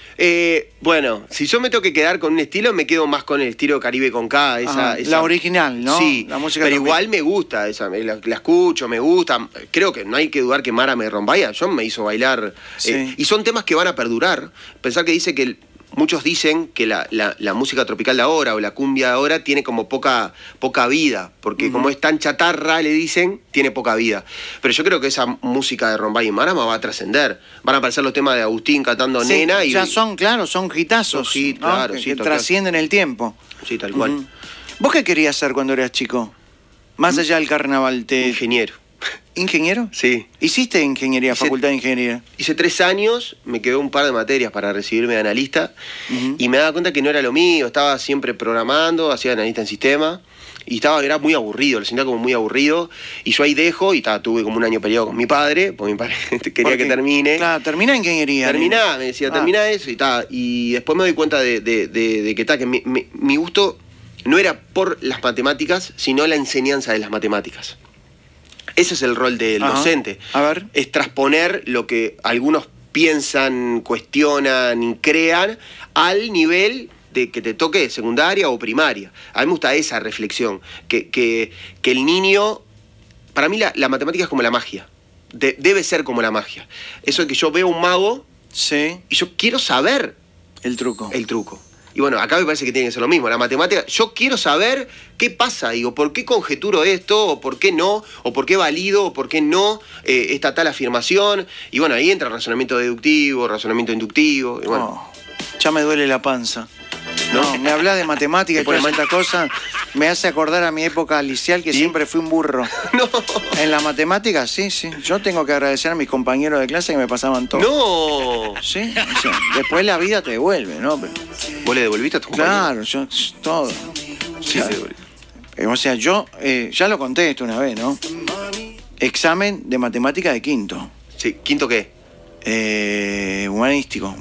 S4: Bueno, si yo me tengo que quedar con un estilo, me quedo más con el estilo Caribe con K.
S1: La original, ¿no?
S4: Sí,
S1: La música
S4: pero
S1: tropical.
S4: igual me gusta, la escucho, me gusta. Creo que no hay que dudar que Mara Marrombay yo me hizo bailar.
S1: Sí.
S4: Y son temas que van a perdurar. Pensar que dice que muchos dicen que la música tropical de ahora o la cumbia de ahora tiene como poca vida, porque como es tan chatarra, le dicen, tiene poca vida. Pero yo creo que esa música de Rombay y Marama va a trascender. Van a aparecer los temas de Agustín cantando
S1: Sí,
S4: Nena.
S1: ya son hitazos,
S4: Son hit,
S1: ¿no?
S4: claro,
S1: que
S4: sí, total.
S1: trascienden el tiempo.
S4: Sí, tal cual.
S1: Ujú. ¿Vos qué querías ser cuando eras chico? Más allá del carnaval,
S4: Ingeniero.
S1: ¿Ingeniero?
S4: Sí.
S1: ¿Hiciste ingeniería,
S4: Hice-
S1: facultad de ingeniería?
S4: Hice 3 años, me quedó un par de materias para recibirme de analista y me daba cuenta que no era lo mío, estaba siempre programando, hacía analista en sistema y era muy aburrido, lo sentía como muy aburrido y yo ahí dejo y tuve como un año peleado con mi padre, porque mi padre quería
S1: Porque,
S4: que termine.
S1: Claro, termina ingeniería.
S4: Terminá,
S1: nena.
S4: me decía,
S1: Ah.
S4: termina eso y después me doy cuenta de que mi gusto no era por las matemáticas, sino la enseñanza de las matemáticas. Ese es el rol del
S1: Ajá.
S4: docente.
S1: A ver.
S4: Es transponer lo que algunos piensan, cuestionan y crean al nivel de que te toque secundaria o primaria. A mí me gusta esa reflexión, que el niño... Para mí la matemática es como la magia. Debe ser como la magia. Eso de que yo veo un mago
S1: Sí,
S4: y yo quiero saber
S1: el truco.
S4: el truco. Y bueno, acá me parece que tiene que ser lo mismo. La matemática, yo quiero saber qué pasa, digo, por qué conjeturo esto, o por qué no, o por qué valido, o por qué no esta tal afirmación. Y bueno, ahí entra el razonamiento deductivo, razonamiento inductivo. Y bueno,
S1: Ya me duele la panza. No, me habla de matemáticas y todas estas cosas. Me hace acordar a mi época liceal que siempre fui un burro.
S4: No.
S1: En la matemática, sí. Yo tengo que agradecer a mis compañeros de clase que me pasaban todo.
S4: No.
S1: Sí, o sea, después la vida te devuelve, ¿no? Pero,
S4: ¿Vos le devolviste a tu compañero?
S1: claro, yo, todo.
S4: Sí, te devolví.
S1: O sea, yo ya lo conté esto una vez, ¿no? Examen de matemática de quinto.
S4: Sí, ¿quinto qué?
S1: Humanístico.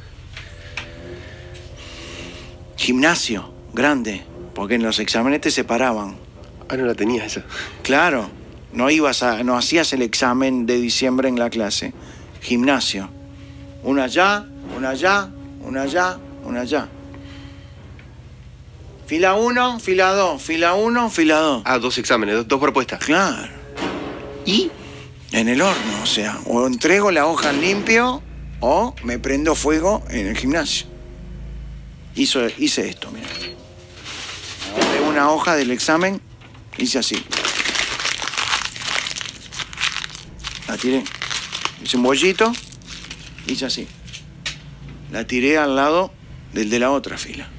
S1: Gimnasio, grande, porque en los exámenes te separaban.
S4: Ah, no la tenía esa.
S1: Claro, no hacías el examen de diciembre en la clase. Gimnasio. Una allá. Fila 1, fila 2, fila 1, fila 2.
S4: Ah, 2 exámenes, dos propuestas.
S1: Claro.
S4: ¿Y?
S1: En el horno, o sea, o entrego la hoja en limpio o me prendo fuego en el gimnasio. Hice esto, mira. Agarré una hoja del examen, hice así. La tiré. Hice un bollito, hice así. La tiré al lado del de la otra fila.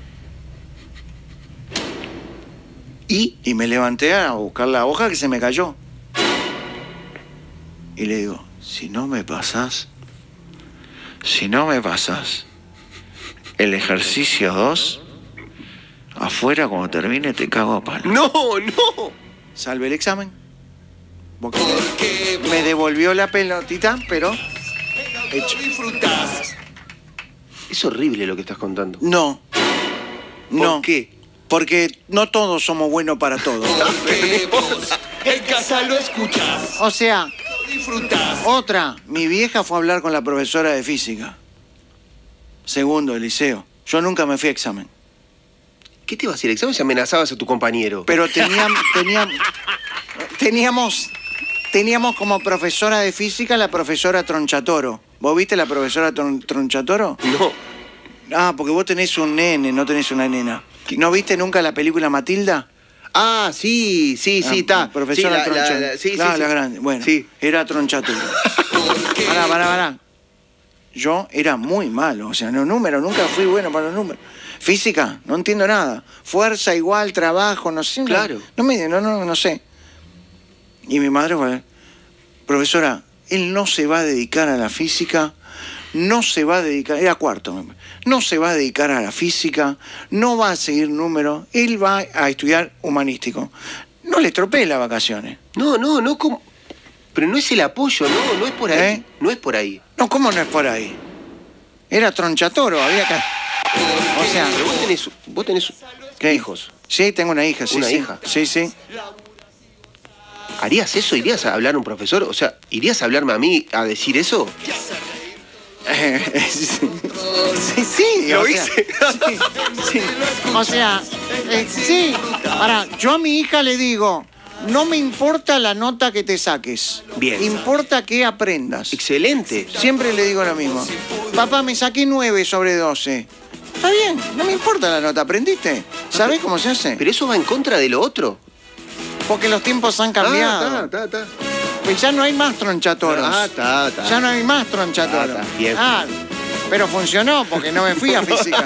S1: Y me levanté a buscar la hoja que se me cayó. Y le digo, si no me pasas el ejercicio 2, afuera cuando termine te cago a palo.
S4: ¡No!
S1: Salve el examen. Porque me devolvió la pelotita, pero hecho.
S4: Es horrible lo que estás contando.
S1: No.
S4: ¿Por qué?
S1: Porque no todos somos buenos para todo.
S5: En casa lo escuchas,
S1: O sea,
S5: disfrutas.
S1: otra, mi vieja fue a hablar con la profesora de física. Segundo, el liceo. Yo nunca me fui a examen.
S4: ¿Qué te iba a decir? ¿El examen si amenazabas a tu compañero?
S1: Pero teníamos como profesora de física la profesora Tronchatoro. ¿Vos viste la profesora Tronchatoro?
S4: No.
S1: Ah, porque vos tenés un nene, no tenés una nena. ¿No viste nunca la película Matilda?
S4: Ah, sí, está.
S1: Profesora
S4: sí,
S1: Tronchatoro.
S4: sí,
S1: la
S4: sí.
S1: grande. Bueno,
S4: Sí.
S1: era Tronchatoro. Pará. Yo era muy malo, o sea, los números, nunca fui bueno para los números. Física, no entiendo nada. Fuerza igual, trabajo, no sé.
S4: Claro.
S1: No sé. Y mi madre fue, profesora, él no se va a dedicar a la física, era cuarto, no se va a dedicar a la física, no va a seguir números, él va a estudiar humanístico. No le estropee las vacaciones.
S4: No, ¿cómo? Pero no es el apoyo, no es por ahí.
S1: ¿Eh?
S4: No es por ahí.
S1: No, ¿cómo no es por ahí? Era Tronchatoro, había que... O sea...
S4: Pero vos tenés
S1: ¿qué?
S4: hijos.
S1: Sí, tengo una hija, sí.
S4: ¿Una
S1: sí.
S4: hija?
S1: Sí.
S4: ¿Harías eso? ¿Irías a hablar a un profesor? O sea, ¿irías a hablarme a mí a decir eso?
S1: Sí.
S4: Lo
S1: o sea,
S4: hice.
S1: Sí. O sea, sí. Ahora, yo a mi hija le digo, no me importa la nota que te saques.
S4: Bien.
S1: Importa que aprendas.
S4: Excelente.
S1: Siempre le digo lo mismo. Papá, me saqué 9 sobre 12. Está bien, no me importa la nota, ¿aprendiste? ¿Sabés cómo se hace?
S4: Pero eso va en contra de lo otro.
S1: Porque los tiempos han cambiado.
S4: Está.
S1: Pues ya no hay más tronchatoros.
S4: Está.
S1: Ya no hay más tronchatoros.
S4: Está bien.
S1: Pero funcionó porque no me fui a física.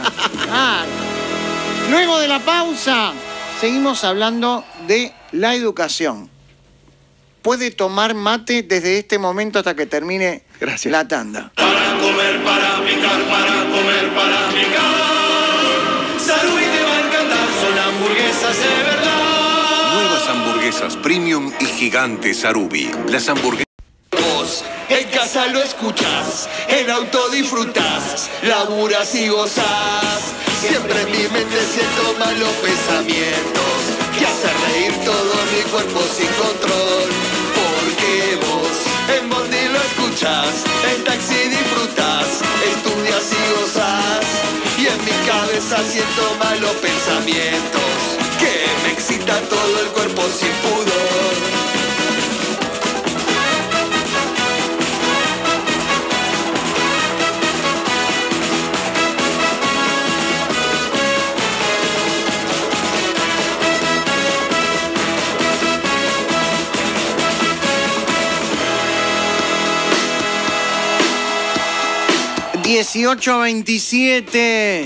S1: Luego de la pausa, seguimos hablando de la educación. Puede tomar mate desde este momento hasta que termine
S4: Gracias.
S1: la tanda.
S5: Para comer, para picar, para comer, para picar. Salud y te va a encantar, son hamburguesas de verdad.
S7: Nuevas hamburguesas premium y gigantes Sarubi. Las hamburguesas...
S5: Vos en casa lo escuchas, en auto disfrutas, laburas y gozas. Siempre en mi mente siento malos pensamientos que hacen reír todo mi cuerpo sin control. Porque vos en Bondi lo escuchas, en taxi disfrutas, estudias y gozas. Y en mi cabeza siento malos pensamientos que me excitan todo el cuerpo sin pudor.
S1: 18:27.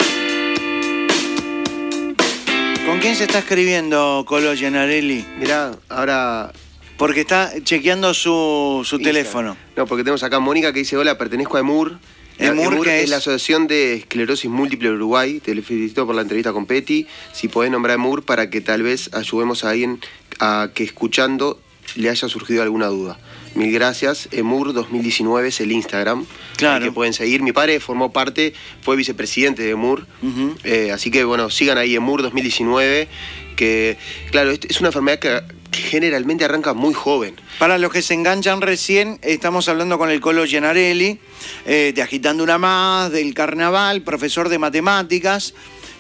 S1: ¿Con quién se está escribiendo Colo Gennarelli?
S4: Mirá, ahora...
S1: Porque está chequeando su teléfono.
S4: No, porque tenemos acá a Mónica que dice: hola, pertenezco a EMUR.
S1: ¿EMUR qué es?
S4: La Asociación de Esclerosis Múltiple de Uruguay. Te felicito por la entrevista con Petty. Si podés nombrar EMUR para que tal vez ayudemos a alguien a que escuchando le haya surgido alguna duda. Mil gracias. EMUR 2019 es el Instagram.
S1: Claro.
S4: Que pueden seguir. Mi padre formó parte, fue vicepresidente de EMUR. Así que bueno, sigan ahí EMUR 2019. Que claro, es una enfermedad que generalmente arranca muy joven.
S1: Para los que se enganchan recién, estamos hablando con el Colo Gennarelli, de Agitando una Más, del Carnaval, profesor de matemáticas,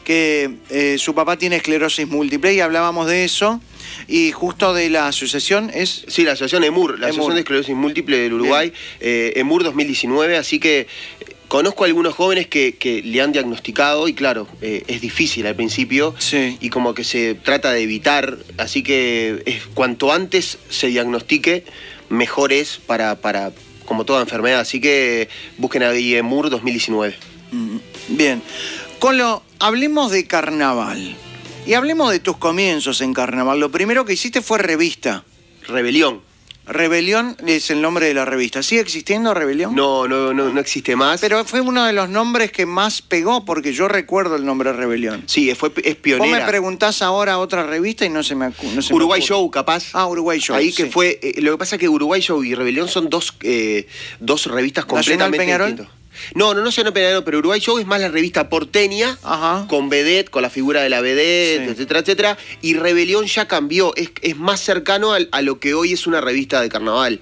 S1: que su papá tiene esclerosis múltiple y hablábamos de eso. Y justo de la asociación es...
S4: Sí, la asociación EMUR, la Asociación de Esclerosis Múltiple del Uruguay, EMUR 2019, así que conozco a algunos jóvenes que le han diagnosticado y claro, es difícil al principio y como que se trata de evitar, así que cuanto antes se diagnostique, mejor es para como toda enfermedad, así que busquen ahí EMUR 2019.
S1: Bien, Colo, hablemos de carnaval. Y hablemos de tus comienzos en carnaval. Lo primero que hiciste fue revista.
S4: Rebelión.
S1: Rebelión es el nombre de la revista. ¿Sigue existiendo Rebelión?
S4: No existe más.
S1: Pero fue uno de los nombres que más pegó, porque yo recuerdo el nombre Rebelión.
S4: Sí, es pionera.
S1: Vos me preguntás ahora otra revista y no se me
S4: Uruguay Show, capaz.
S1: Ah, Uruguay Show.
S4: Ahí que fue... lo que pasa es que Uruguay Show y Rebelión son dos revistas completamente distintas. No Peñarol, pero Uruguay Show es más la revista porteña, con vedette, con la figura de la vedette, etcétera, etcétera. Y Rebelión ya cambió, es más cercano a lo que hoy es una revista de carnaval.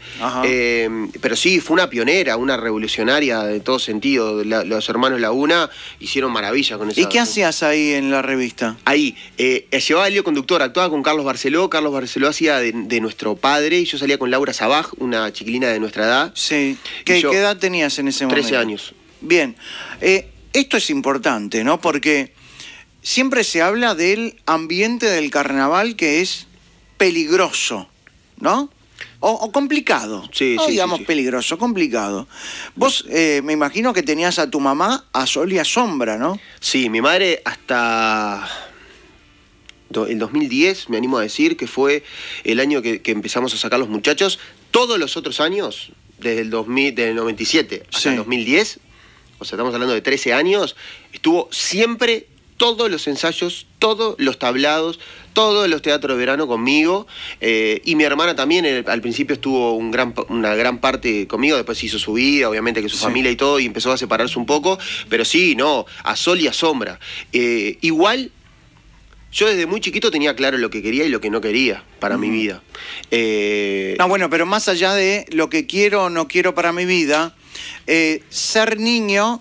S4: Pero sí, fue una pionera, una revolucionaria de todo sentido. Los hermanos Laguna hicieron maravilla con eso.
S1: ¿Y qué hacías ahí en la revista?
S4: Ahí, llevaba el lío conductor, actuaba con Carlos Barceló. Carlos Barceló hacía de nuestro padre y yo salía con Laura Sabaj, una chiquilina de nuestra edad.
S1: Sí. ¿Qué edad tenías en ese momento?
S4: 13 años.
S1: Bien, esto es importante, ¿no? Porque siempre se habla del ambiente del carnaval que es peligroso, ¿no? O complicado.
S4: Sí,
S1: no
S4: sí,
S1: digamos
S4: sí.
S1: Peligroso, complicado. Vos, me imagino que tenías a tu mamá a sol y a sombra, ¿no?
S4: Sí, mi madre hasta... el 2010, me animo a decir, que fue el año que empezamos a sacar los muchachos. Todos los otros años, desde el 97 hasta el 2010, o sea, estamos hablando de 13 años, estuvo siempre todos los ensayos, todos los tablados, todos los teatros de verano conmigo, y mi hermana también al principio estuvo una gran parte conmigo, después hizo su vida, obviamente que su familia y todo, y empezó a separarse un poco, pero sí, no, a sol y a sombra. Igual, yo desde muy chiquito tenía claro lo que quería y lo que no quería para mi vida.
S1: No, bueno, pero más allá de lo que quiero o no quiero para mi vida, ser niño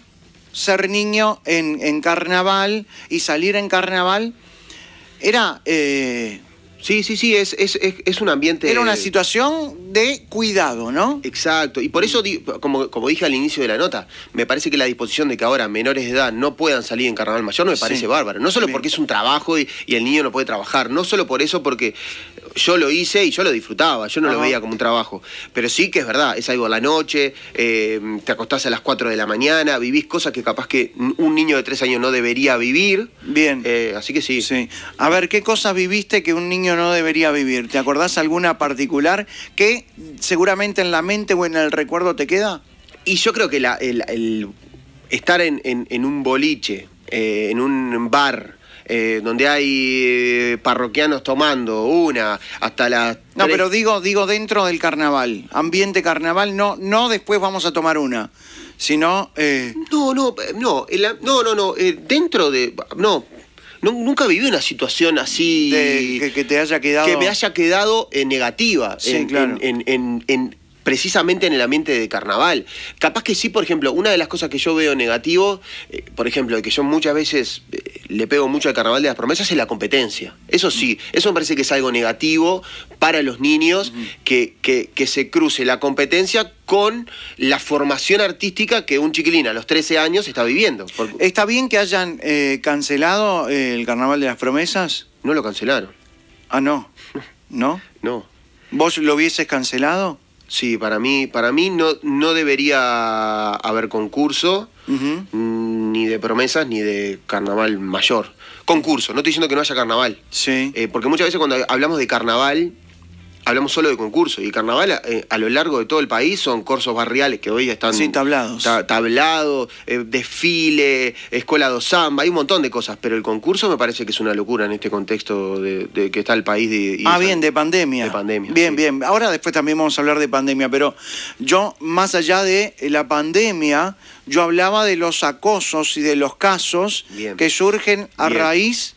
S1: en carnaval y salir en carnaval era...
S4: Sí, es un ambiente...
S1: Era una situación de cuidado, ¿no?
S4: Exacto, y por eso, como dije al inicio de la nota, me parece que la disposición de que ahora menores de edad no puedan salir en carnaval mayor me parece bárbaro. No solo porque es un trabajo y el niño no puede trabajar, no solo por eso, porque yo lo hice y yo lo disfrutaba, yo no lo veía como un trabajo. Pero sí que es verdad, es algo a la noche, te acostás a las 4 de la mañana, vivís cosas que capaz que un niño de 3 años no debería vivir.
S1: Bien.
S4: Así que sí.
S1: A ver, ¿qué cosas viviste que un niño no debería vivir? ¿Te acordás alguna particular que seguramente en la mente o en el recuerdo te queda?
S4: Y yo creo que el estar en un boliche, en un bar, donde hay parroquianos tomando hasta las...
S1: No, pero digo dentro del carnaval, ambiente carnaval, no después vamos a tomar una, sino... dentro de... Nunca viví una situación así... que te haya quedado...
S4: Que me haya quedado negativa.
S1: Sí, claro.
S4: Precisamente en el ambiente de carnaval. Capaz que sí, por ejemplo, una de las cosas que yo veo negativo, por ejemplo, de que yo muchas veces le pego mucho al carnaval de las promesas, es la competencia. Eso sí, eso me parece que es algo negativo para los niños, que se cruce la competencia con la formación artística que un chiquilín a los 13 años está viviendo.
S1: ¿Está bien que hayan cancelado el carnaval de las promesas?
S4: No lo cancelaron.
S1: Ah, no. ¿No?
S4: No.
S1: ¿Vos lo hubieses cancelado?
S4: Sí, para mí no debería haber concurso, ni de promesas, ni de carnaval mayor. Concurso, no estoy diciendo que no haya carnaval.
S1: Sí.
S4: Porque muchas veces cuando hablamos de carnaval, hablamos solo de concurso. Y carnaval a lo largo de todo el país son corsos barriales que hoy están...
S1: Sí, tablados.
S4: Tablados, desfile, escuela de samba, hay un montón de cosas. Pero el concurso me parece que es una locura en este contexto de que está el país.
S1: Bien, de pandemia.
S4: De pandemia.
S1: Bien,
S4: sí.
S1: bien. Ahora después también vamos a hablar de pandemia, pero yo, más allá de la pandemia, yo hablaba de los acosos y de los casos
S4: Bien.
S1: que surgen a
S4: Bien.
S1: raíz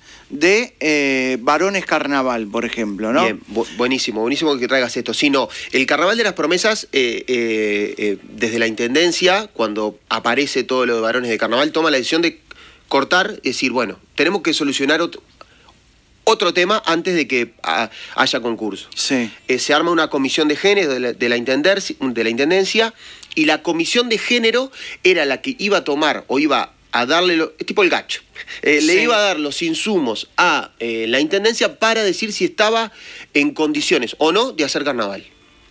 S1: de Varones Carnaval, por ejemplo, ¿no?
S4: Bien, buenísimo que traigas esto. Sí, no, el Carnaval de las Promesas, desde la Intendencia, cuando aparece todo lo de Varones de Carnaval, toma la decisión de cortar, es decir, bueno, tenemos que solucionar otro tema antes de que haya concurso.
S1: Sí.
S4: Se arma una comisión de género de la Intendencia, y la comisión de género era la que iba a tomar o iba a darle, tipo el gacho, le iba a dar los insumos a la Intendencia para decir si estaba en condiciones o no de hacer carnaval.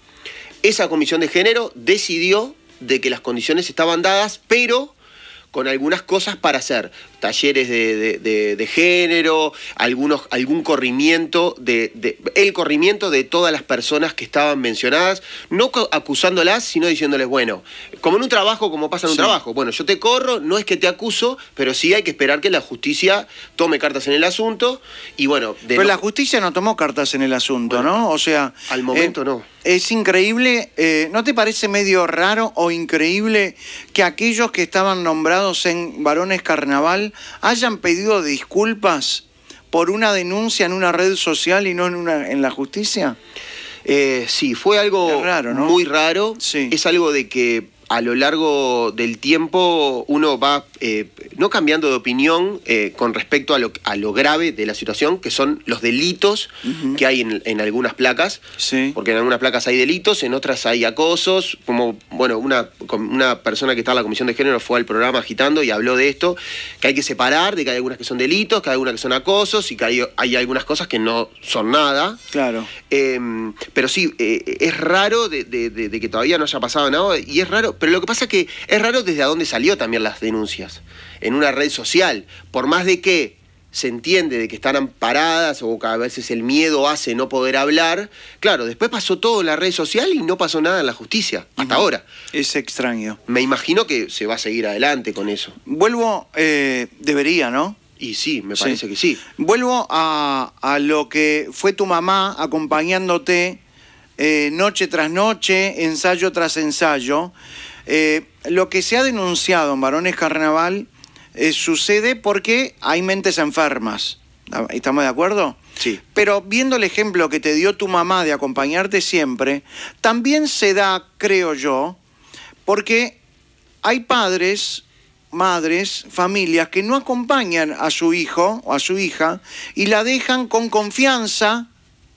S4: Esa comisión de género decidió de que las condiciones estaban dadas, pero con algunas cosas para hacer. Talleres de género, algún corrimiento, el corrimiento de todas las personas que estaban mencionadas, no acusándolas, sino diciéndoles, bueno, como en un trabajo, como pasa en un trabajo, bueno, yo te corro, no es que te acuso, pero sí hay que esperar que la justicia tome cartas en el asunto, y bueno...
S1: Pero la justicia no tomó cartas en el asunto, bueno, ¿no? O sea...
S4: Al momento no.
S1: Es increíble, ¿no te parece medio raro o increíble que aquellos que estaban nombrados en Varones Carnaval hayan pedido disculpas por una denuncia en una red social y no en la justicia?
S4: Sí, fue algo
S1: raro, ¿no?
S4: Muy raro.
S1: Sí.
S4: Es algo de que a lo largo del tiempo uno va no cambiando de opinión con respecto a lo grave de la situación, que son los delitos que hay en algunas placas.
S1: Sí.
S4: Porque en algunas placas hay delitos, en otras hay acosos. Como, bueno, una persona que está en la Comisión de Género fue al programa Agitando y habló de esto, que hay que separar, de que hay algunas que son delitos, que hay algunas que son acosos y que hay algunas cosas que no son nada.
S1: Claro.
S4: Pero sí, es raro de que todavía no haya pasado nada, y es raro, pero lo que pasa es que es raro desde a dónde salió también las denuncias, en una red social, por más de que se entiende de que están amparadas o que a veces el miedo hace no poder hablar, claro, después pasó todo en la red social y no pasó nada en la justicia, hasta ahora.
S1: Es extraño.
S4: Me imagino que se va a seguir adelante con eso.
S1: Vuelvo, debería, ¿no?
S4: Y sí, me parece que sí.
S1: Vuelvo a lo que fue tu mamá acompañándote noche tras noche, ensayo tras ensayo. Lo que se ha denunciado en Varones Carnaval sucede porque hay mentes enfermas. ¿Estamos de acuerdo?
S4: Sí.
S1: Pero viendo el ejemplo que te dio tu mamá de acompañarte siempre, también se da, creo yo, porque hay padres, madres, familias que no acompañan a su hijo o a su hija y la dejan con confianza,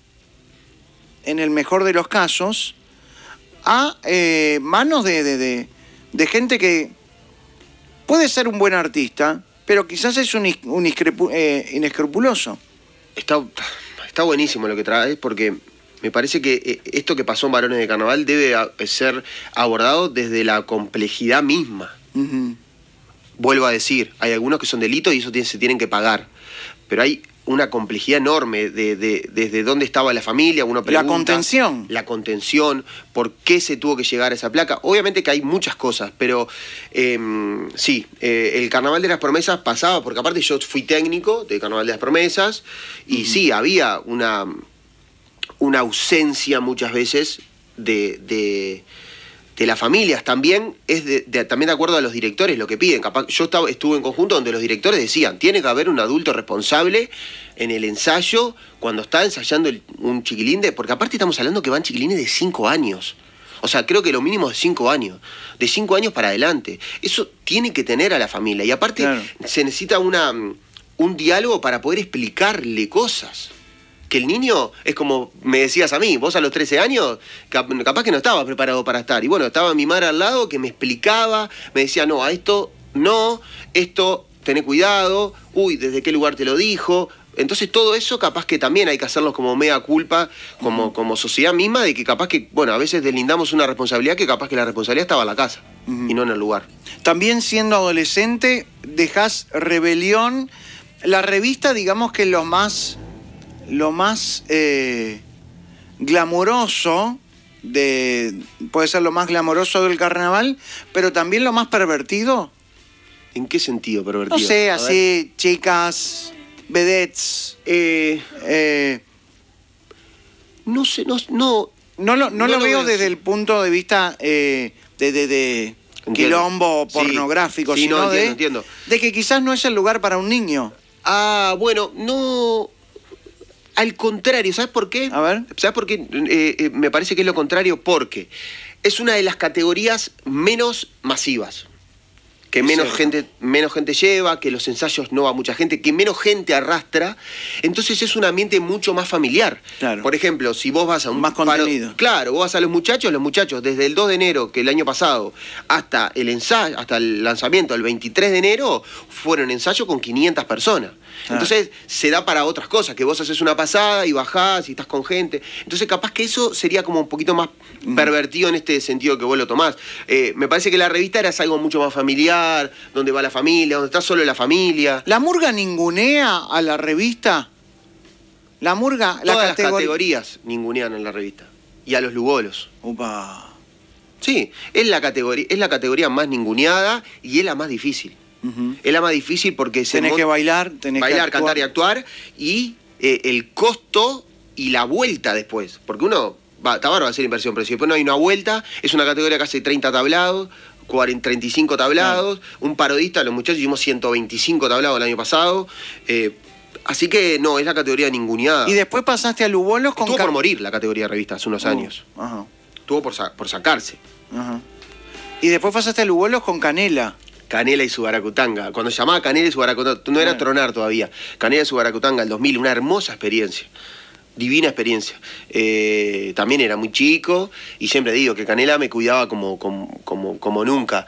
S1: en el mejor de los casos, a manos de gente que puede ser un buen artista, pero quizás es un inescrupuloso.
S4: Está buenísimo lo que traes, porque me parece que esto que pasó en Varones de Carnaval debe ser abordado desde la complejidad misma. Vuelvo a decir, hay algunos que son delitos y eso se tienen que pagar, pero hay una complejidad enorme desde dónde estaba la familia, uno pregunta. La contención, por qué se tuvo que llegar a esa placa. Obviamente que hay muchas cosas, pero sí, el Carnaval de las Promesas pasaba, porque aparte yo fui técnico del Carnaval de las Promesas, y sí, había una ausencia muchas veces de las familias. También también de acuerdo a los directores lo que piden. Yo estuve en conjunto donde los directores decían, tiene que haber un adulto responsable en el ensayo cuando está ensayando un chiquilín, porque aparte estamos hablando que van chiquilines de 5 años. O sea, creo que lo mínimo es 5 años. De 5 años para adelante. Eso tiene que tener a la familia. Y aparte se necesita un diálogo para poder explicarle cosas. Que el niño es como me decías a mí, vos a los 13 años capaz que no estabas preparado para estar. Y bueno, estaba mi madre al lado que me explicaba, me decía, no, a esto no, esto tené cuidado, uy, ¿desde qué lugar te lo dijo? Entonces todo eso capaz que también hay que hacerlo como mea culpa, como sociedad misma, de que capaz que, bueno, a veces deslindamos una responsabilidad que capaz que la responsabilidad estaba en la casa y no en el lugar.
S1: También siendo adolescente, dejás Rebelión. La revista, digamos que lo más glamuroso, puede ser lo más glamuroso del carnaval, pero también lo más pervertido.
S4: ¿En qué sentido pervertido?
S1: No sé, así, chicas, vedettes.
S4: No sé, no
S1: lo veo desde el punto de vista de quilombo pornográfico,
S4: sí,
S1: sino
S4: no, entiendo.
S1: de que quizás no es el lugar para un niño.
S4: Ah, bueno, no. Al contrario, ¿sabes por qué?
S1: A ver.
S4: ¿Sabes por qué? Me parece que es lo contrario, porque es una de las categorías menos masivas. Que menos gente lleva, que los ensayos no va mucha gente, que menos gente arrastra. Entonces es un ambiente mucho más familiar.
S1: Claro.
S4: Por ejemplo, si vos vas a un
S1: más contenido.
S4: Claro, vos vas a los muchachos desde el 2 de enero, que el año pasado, hasta el ensayo, hasta el lanzamiento, el 23 de enero, fueron ensayos con 500 personas. Entonces se da para otras cosas, que vos haces una pasada y bajás y estás con gente. Entonces capaz que eso sería como un poquito más pervertido en este sentido que vos lo tomás. Me parece que la revista era algo mucho más familiar, donde va la familia, donde está solo la familia.
S1: ¿La murga ningunea a la revista? La murga,
S4: todas las categorías ningunean en la revista. Y a los lugolos.
S1: Upa.
S4: Sí, es la categoría más ninguneada y es la más difícil. Es la más difícil porque
S1: tenés que bailar,
S4: cantar y actuar, y el costo y la vuelta después. Porque uno, está bárbaro hacer inversión, pero si después no hay una vuelta, es una categoría que hace 30 tablados, 35 tablados, un parodista, los muchachos hicimos 125 tablados el año pasado. Así que no, es la categoría ninguneada.
S1: Y después pasaste a Lugolos con...
S4: Estuvo por morir la categoría de revista hace unos años.
S1: Ajá.
S4: Estuvo por sacarse.
S1: Ajá. Y después pasaste a Lugolos con Canela.
S4: Canela y su Baracutanga. Cuando se llamaba Canela y su Baracutanga, no era Tronar todavía. Canela y su Baracutanga, el 2000, una hermosa experiencia. Divina experiencia. También era muy chico y siempre digo que Canela me cuidaba como nunca.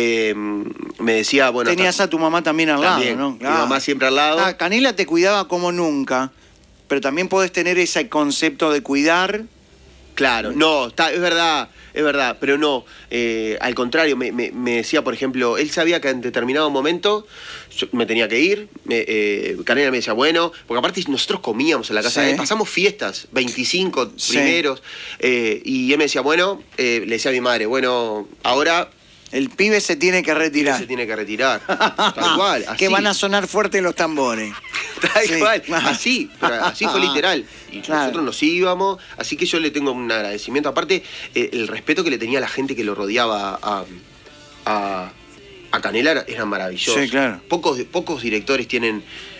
S4: Me decía, bueno...
S1: Tenías a tu mamá también al lado, ¿no?
S4: Claro. Mi mamá siempre al lado.
S1: Canela te cuidaba como nunca, pero también podés tener ese concepto de cuidar.
S4: Claro, no, es verdad, pero no, al contrario, me decía, por ejemplo, él sabía que en determinado momento yo me tenía que ir, Canela me decía, bueno, porque aparte nosotros comíamos en la casa de él, pasamos fiestas, 25 primeros, y él me decía, bueno, le decía a mi madre, bueno, ahora...
S1: El pibe se tiene que retirar.
S4: Se tiene que retirar, tal cual. Así.
S1: Que van a sonar fuerte los tambores.
S4: Tal cual, así, pero así fue literal. Y nosotros nos íbamos, así que yo le tengo un agradecimiento. Aparte, el respeto que le tenía a la gente que lo rodeaba a Canela era maravilloso.
S1: Sí, claro.
S4: Pocos directores tienen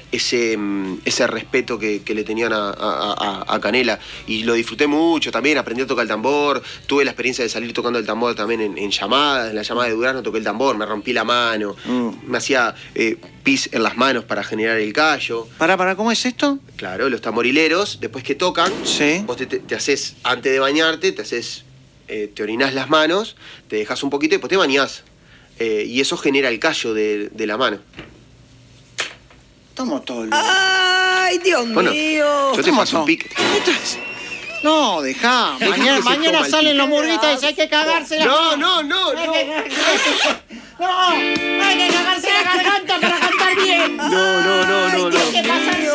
S4: ese respeto que le tenían a Canela, y lo disfruté mucho también. Aprendí a tocar el tambor, tuve la experiencia de salir tocando el tambor también en llamadas. En la llamada de Durazno toqué el tambor, me rompí la mano, me hacía pis en las manos para generar el callo.
S1: Pará, ¿cómo es esto?
S4: Claro, los tamborileros, después que tocan, vos te haces, antes de bañarte, te orinás las manos, te dejas un poquito y después te bañás, y eso genera el callo de la mano.
S1: Estamos todos.
S8: ¡Ay, Dios mío!
S4: Yo te paso un pique.
S1: No, dejá. Mañana salen los murguitas y hay que cagarse la...
S4: No.
S1: No, hay que cagarse la garganta para cantar bien.
S4: No.
S1: Hay que pasarse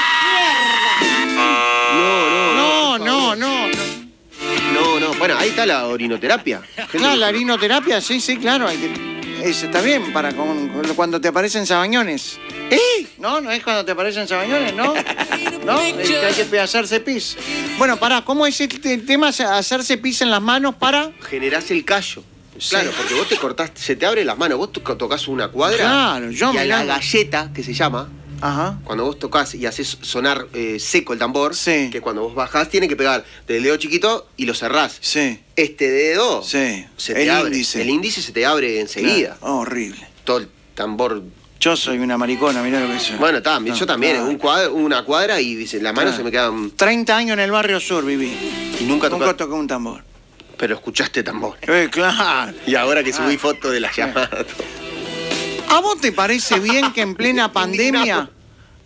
S4: No. Bueno, ahí está la orinoterapia.
S1: Claro, la orinoterapia, sí, claro. Está bien para cuando te aparecen sabañones. No es cuando te aparecen sabañones, ¿no? ¿No? Hay que hacerse pis. Bueno, ¿cómo es el tema hacerse pis en las manos para...?
S4: Generás el callo. Claro, porque vos te cortás, se te abren las manos, vos tocas una cuadra.
S1: Claro,
S4: y a la galleta, que se llama,
S1: ajá,
S4: cuando vos tocas y haces sonar seco el tambor,
S1: sí,
S4: que cuando vos bajás tiene que pegar del dedo chiquito y lo cerrás.
S1: Sí.
S4: Este dedo
S1: se
S4: te abre. El índice se te abre enseguida.
S1: Claro. Horrible.
S4: Todo el tambor.
S1: Yo soy una maricona, mirá lo que soy.
S4: Bueno, yo también, una cuadra y dice, la mano se me quedan...
S1: 30 años en el barrio sur viví.
S4: Y nunca
S1: toqué un tambor.
S4: Pero escuchaste tambor.
S1: Claro.
S4: Y ahora que subí fotos de la llamada.
S1: ¿A vos te parece bien que en plena pandemia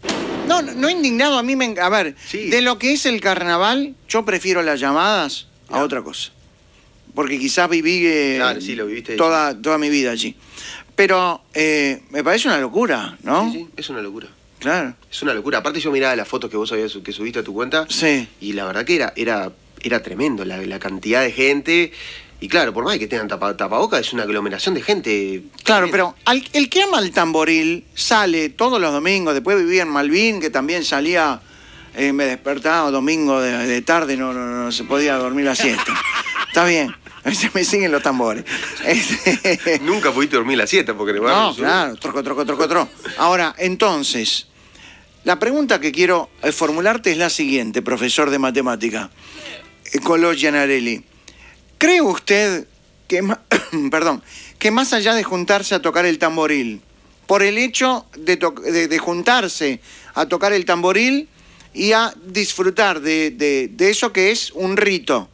S1: No indignado, a mí a ver,
S4: Sí.
S1: de lo que es el carnaval, yo prefiero las llamadas a otra cosa. Porque quizás viví
S4: Claro, sí, lo viviste.
S1: toda mi vida allí. Pero me parece una locura, ¿no?
S4: Sí, es una locura.
S1: Claro.
S4: Es una locura. Aparte yo miraba las fotos que vos que subiste a tu cuenta.
S1: Sí.
S4: Y la verdad que era tremendo la cantidad de gente. Y claro, por más que tengan tapabocas, es una aglomeración de gente.
S1: Claro, pero el que ama el tamboril sale todos los domingos. Después vivía en Malvin, que también salía, me despertaba domingo de tarde, no se podía dormir la siesta. Está bien, se me siguen los tambores.
S4: Nunca pudiste dormir la siesta porque
S1: No, claro, troco. Ahora, entonces, la pregunta que quiero formularte es la siguiente, profesor de matemática, Colò Gianarelli. ¿Cree usted que, que más allá de juntarse a tocar el tamboril, por el hecho de juntarse a tocar el tamboril y a disfrutar de eso que es un rito,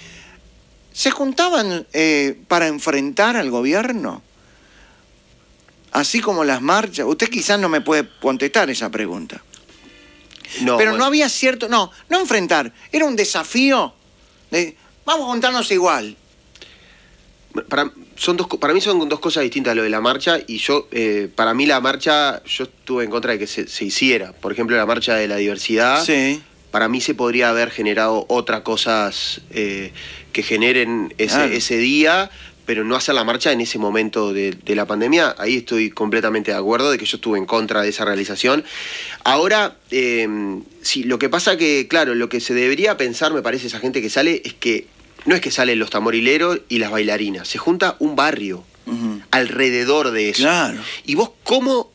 S1: se juntaban para enfrentar al gobierno? Así como las marchas. Usted quizás no me puede contestar esa pregunta.
S4: No,
S1: Pero
S4: bueno.
S1: no había cierto... No enfrentar. Era un desafío de... Vamos a juntarnos igual.
S4: Para mí son dos cosas distintas lo de la marcha. Y yo, para mí la marcha, yo estuve en contra de que se hiciera. Por ejemplo, la marcha de la diversidad.
S1: Sí.
S4: Para mí se podría haber generado otras cosas que generen ese día, pero no hacer la marcha en ese momento de la pandemia. Ahí estoy completamente de acuerdo de que yo estuve en contra de esa realización. Ahora, sí, lo que pasa que, claro, lo que se debería pensar, me parece, esa gente que sale, es que no es que salen los tamborileros y las bailarinas, se junta un barrio alrededor de eso.
S1: Claro.
S4: Y vos, ¿cómo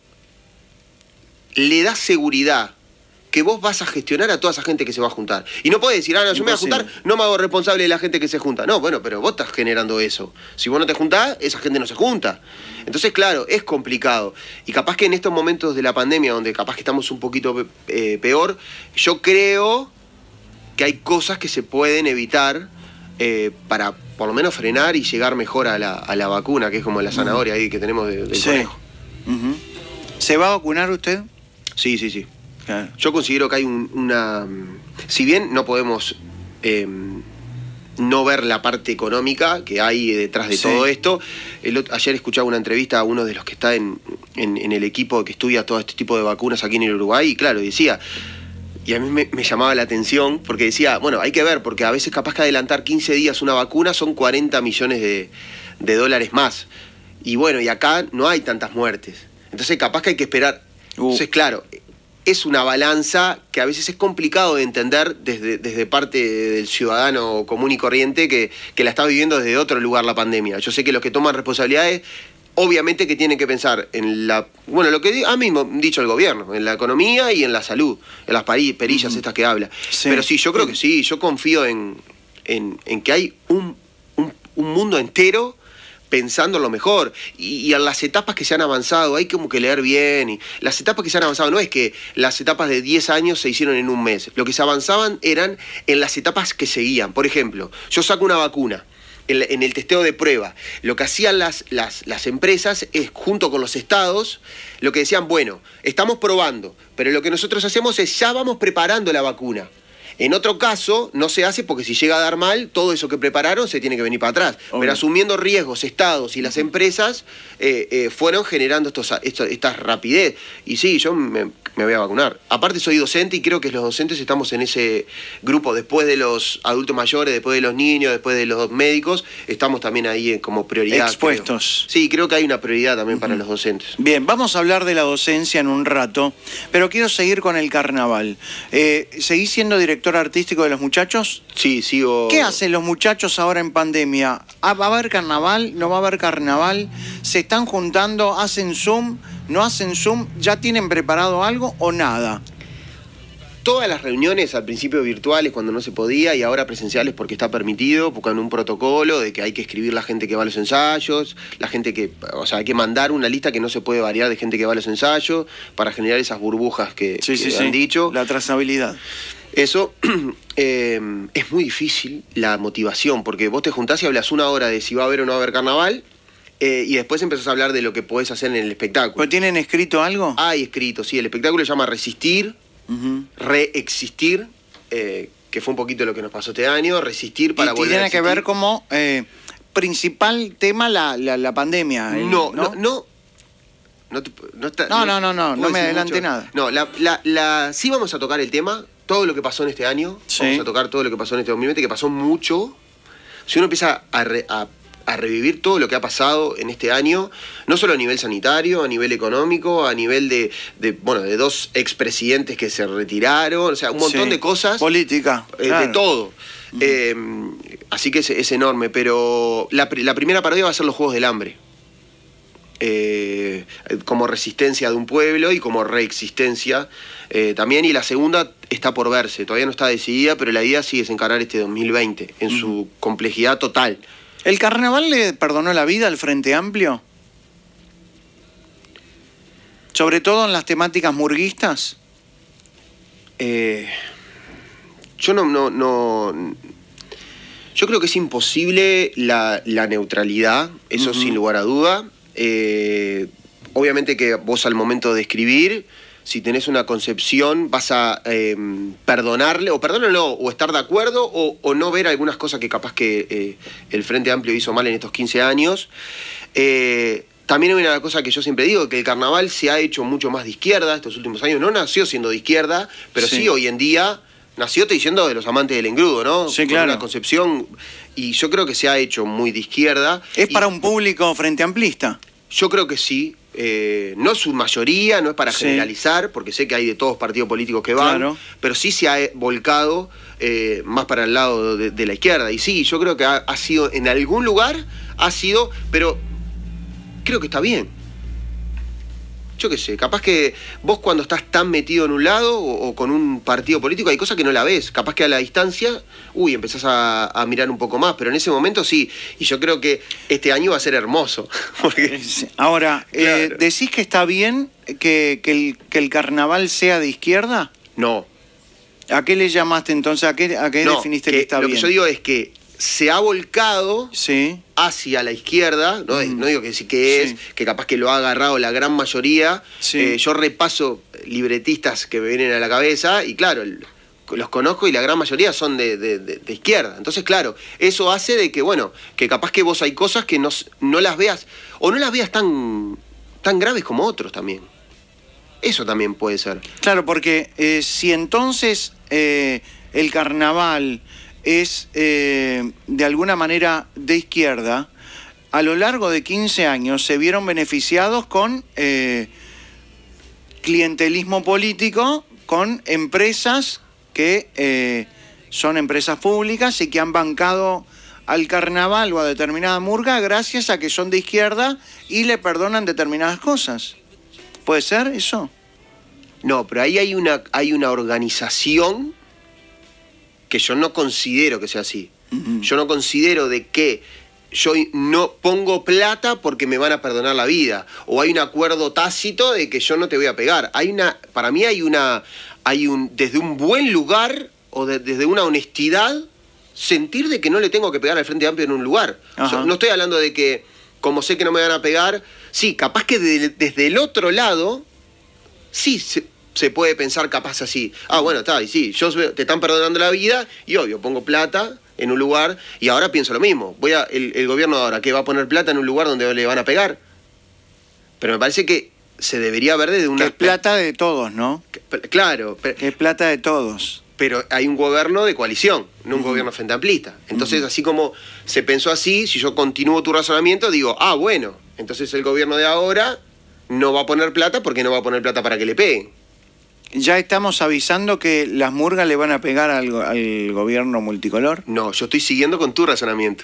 S4: le das seguridad que vos vas a gestionar a toda esa gente que se va a juntar? Y no podés decir, no, yo me voy a juntar, no me hago responsable de la gente que se junta. No, bueno, pero vos estás generando eso. Si vos no te juntás, esa gente no se junta. Entonces, claro, es complicado. Y capaz que en estos momentos de la pandemia, donde capaz que estamos un poquito peor, yo creo que hay cosas que se pueden evitar para por lo menos frenar y llegar mejor a la vacuna, que es como la zanahoria ahí que tenemos del conejo.
S1: ¿Se va a vacunar usted?
S4: Sí, sí, sí.
S1: Claro.
S4: Yo considero que hay una... Si bien no podemos no ver la parte económica que hay detrás de todo esto, ayer escuchaba una entrevista a uno de los que está en el equipo que estudia todo este tipo de vacunas aquí en el Uruguay, y claro, decía... Y a mí me llamaba la atención porque decía, bueno, hay que ver, porque a veces capaz que adelantar 15 días una vacuna son 40 millones de dólares más. Y bueno, y acá no hay tantas muertes. Entonces capaz que hay que esperar. Entonces, claro, es una balanza que a veces es complicado de entender desde parte del ciudadano común y corriente que la está viviendo desde otro lugar la pandemia. Yo sé que los que toman responsabilidades... Obviamente que tienen que pensar en lo que ha mismo dicho el gobierno, en la economía y en la salud, en las perillas estas que habla.
S1: Sí.
S4: Pero sí, yo creo que sí, yo confío en que hay un mundo entero pensando en lo mejor. Y en las etapas que se han avanzado, hay como que leer bien. Y las etapas que se han avanzado, no es que las etapas de 10 años se hicieron en un mes. Lo que se avanzaban eran en las etapas que seguían. Por ejemplo, yo saco una vacuna. En el testeo de prueba, lo que hacían las empresas es, junto con los estados, lo que decían, bueno, estamos probando, pero lo que nosotros hacemos es, ya vamos preparando la vacuna. En otro caso, no se hace porque si llega a dar mal, todo eso que prepararon se tiene que venir para atrás.
S1: Obvio.
S4: Pero asumiendo riesgos, estados y las empresas fueron generando esta rapidez. Y sí, yo me voy a vacunar. Aparte soy docente y creo que los docentes estamos en ese grupo. Después de los adultos mayores, después de los niños, después de los médicos, estamos también ahí como prioridad.
S1: Expuestos.
S4: Creo. Sí, creo que hay una prioridad también para los docentes.
S1: Bien, vamos a hablar de la docencia en un rato, pero quiero seguir con el carnaval. ¿Seguís siendo director artístico de los muchachos?
S4: Sí, sigo...
S1: ¿Qué hacen los muchachos ahora en pandemia? ¿Va a haber carnaval? ¿No va a haber carnaval? ¿Se están juntando? ¿Hacen Zoom? ¿No hacen Zoom? ¿Ya tienen preparado algo o nada?
S4: Todas las reuniones al principio virtuales cuando no se podía y ahora presenciales porque está permitido, con un protocolo de que hay que escribir la gente que va a los ensayos, la gente que, o sea, hay que mandar una lista que no se puede variar de gente que va a los ensayos para generar esas burbujas que han dicho.
S1: La trazabilidad.
S4: Eso es muy difícil, la motivación, porque vos te juntás y hablas una hora de si va a haber o no va a haber carnaval y después empezás a hablar de lo que podés hacer en el espectáculo.
S1: ¿Pero tienen escrito algo?
S4: Hay escrito, sí, el espectáculo se llama Resistir, reexistir, que fue un poquito lo que nos pasó este año, resistir para volver a
S1: tiene
S4: existir.
S1: que ver como principal tema la pandemia.
S4: No
S1: me adelante nada.
S4: No, sí vamos a tocar el tema, todo lo que pasó en este año,
S1: Sí.
S4: vamos a tocar todo lo que pasó en este 2020, que pasó mucho. Si uno empieza a revivir todo lo que ha pasado en este año, no solo a nivel sanitario, a nivel económico, a nivel de 2 expresidentes que se retiraron, o sea, un montón
S1: Sí.
S4: de cosas.
S1: Política. Claro.
S4: De todo. Así que es enorme, pero la primera parodia va a ser los Juegos del Hambre. Como resistencia de un pueblo y como reexistencia también, y la segunda está por verse, todavía no está decidida, pero la idea sí es encarar este 2020 en su complejidad total.
S1: ¿El carnaval le perdonó la vida al Frente Amplio? Sobre todo en las temáticas murguistas.
S4: Yo yo creo que es imposible la neutralidad, eso sin lugar a duda. Obviamente que vos al momento de escribir, si tenés una concepción, vas a perdonarle, o perdónalo, o estar de acuerdo, o no ver algunas cosas que capaz que el Frente Amplio hizo mal en estos 15 años. También hay una cosa que yo siempre digo, que el carnaval se ha hecho mucho más de izquierda estos últimos años. No nació siendo de izquierda, pero sí hoy en día nació, estoy diciendo, de los amantes del engrudo, ¿no?
S1: Sí,
S4: Con
S1: claro.
S4: una concepción, y yo creo que se ha hecho muy de izquierda.
S1: ¿Es para un público frente amplista?
S4: Yo creo que sí. No es su mayoría, no es para
S1: Sí.
S4: generalizar, porque sé que hay de todos partidos políticos que van,
S1: Claro.
S4: pero sí se ha volcado más para el lado de la izquierda. Y sí, yo creo que ha sido, en algún lugar, pero creo que está bien. Yo qué sé, capaz que vos cuando estás tan metido en un lado o con un partido político hay cosas que no la ves. Capaz que a la distancia, empezás a mirar un poco más, pero en ese momento sí. Y yo creo que este año va a ser hermoso. Porque,
S1: Ahora,
S4: claro.
S1: ¿decís que está bien que el carnaval sea de izquierda?
S4: No.
S1: ¿A qué le llamaste entonces? ¿A qué
S4: No,
S1: definiste que está
S4: lo
S1: bien?
S4: que yo digo es que se ha volcado
S1: Sí.
S4: hacia la izquierda, no digo que sí que es,
S1: Sí.
S4: que capaz que lo ha agarrado la gran mayoría.
S1: Sí.
S4: Yo repaso libretistas que me vienen a la cabeza y claro, los conozco y la gran mayoría son de izquierda. Entonces, claro, eso hace de que, que capaz que vos hay cosas que no las veas, o no las veas tan graves como otros también. Eso también puede ser.
S1: Claro, porque si entonces el carnaval es de alguna manera de izquierda, a lo largo de 15 años se vieron beneficiados con clientelismo político, con empresas que son empresas públicas y que han bancado al carnaval o a determinada murga gracias a que son de izquierda y le perdonan determinadas cosas. ¿Puede ser eso?
S4: No, pero ahí hay una organización que yo no considero que sea así. Yo no considero de que yo no pongo plata porque me van a perdonar la vida. O hay un acuerdo tácito de que yo no te voy a pegar. Para mí desde un buen lugar o desde una honestidad, sentir de que no le tengo que pegar al Frente Amplio en un lugar. O sea, no estoy hablando de que, como sé que no me van a pegar, sí, capaz que desde el otro lado, sí se puede pensar capaz así. Bueno, está, y sí, te están perdonando la vida y obvio, pongo plata en un lugar y ahora pienso lo mismo. El gobierno ahora, ¿qué va a poner plata en un lugar donde le van a pegar? Pero me parece que se debería ver desde una...
S1: Que es plata de todos, ¿no?
S4: Claro.
S1: Que es plata de todos.
S4: Pero hay un gobierno de coalición, no un gobierno frente amplista. Entonces, así como se pensó así, si yo continúo tu razonamiento, digo, bueno, entonces el gobierno de ahora no va a poner plata porque no va a poner plata para que le peguen.
S1: ¿Ya estamos avisando que las murgas le van a pegar al gobierno multicolor?
S4: No, yo estoy siguiendo con tu razonamiento.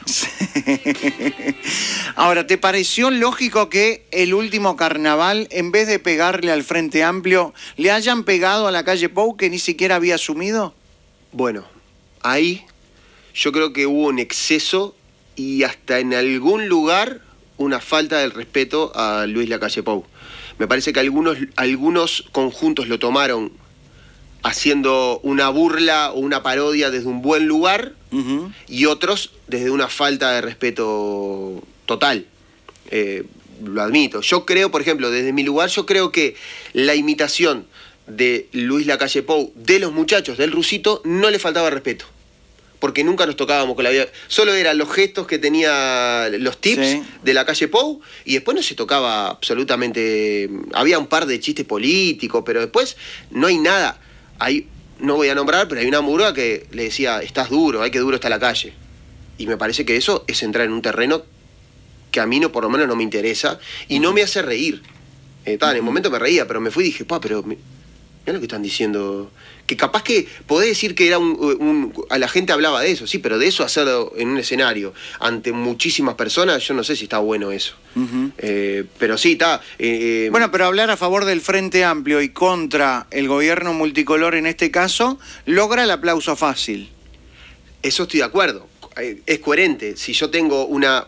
S1: Ahora, ¿te pareció lógico que el último carnaval, en vez de pegarle al Frente Amplio, le hayan pegado a la calle Pou que ni siquiera había asumido?
S4: Bueno, ahí yo creo que hubo un exceso y hasta en algún lugar una falta del respeto a Luis Lacalle Pou. Me parece que algunos conjuntos lo tomaron haciendo una burla o una parodia desde un buen lugar y otros desde una falta de respeto total. Lo admito. Yo creo, por ejemplo, desde mi lugar, yo creo que la imitación de Luis Lacalle Pou, de los muchachos del Rusito, no le faltaba respeto. Porque nunca nos tocábamos con la vida. Solo eran los gestos que tenía, los tips de Lacalle Pou, y después no se tocaba absolutamente. Había un par de chistes políticos, pero después no hay nada. Hay, no voy a nombrar, pero hay una murga que le decía, estás duro, ay, que duro está la calle. Y me parece que eso es entrar en un terreno que a mí no, por lo menos no me interesa, y no me hace reír. En el momento me reía, pero me fui y dije, pero mirá lo que están diciendo. Que capaz que podés decir que era a la gente hablaba de eso, sí, pero de eso hacerlo en un escenario ante muchísimas personas, yo no sé si está bueno eso. Pero sí, está...
S1: Bueno, pero hablar a favor del Frente Amplio y contra el gobierno multicolor en este caso, logra el aplauso fácil.
S4: Eso estoy de acuerdo. Es coherente. Si yo tengo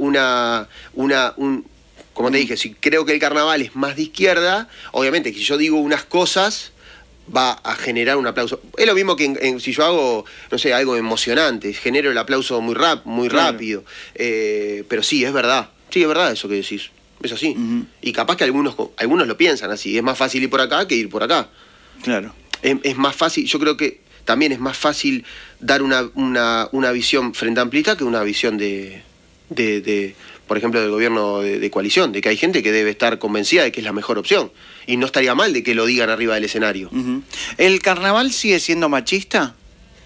S4: como te dije, si creo que el carnaval es más de izquierda, obviamente que si yo digo unas cosas va a generar un aplauso. Es lo mismo que si yo hago, no sé, algo emocionante, genero el aplauso muy rápido. Pero sí, es verdad. Sí, es verdad eso que decís. Es así. Y capaz que algunos lo piensan así. Es más fácil ir por acá que ir por acá.
S1: Claro.
S4: Es más fácil, yo creo que también es más fácil dar una visión frente amplista que una visión por ejemplo, del gobierno de coalición, de que hay gente que debe estar convencida de que es la mejor opción. Y no estaría mal de que lo digan arriba del escenario.
S1: ¿El carnaval sigue siendo machista?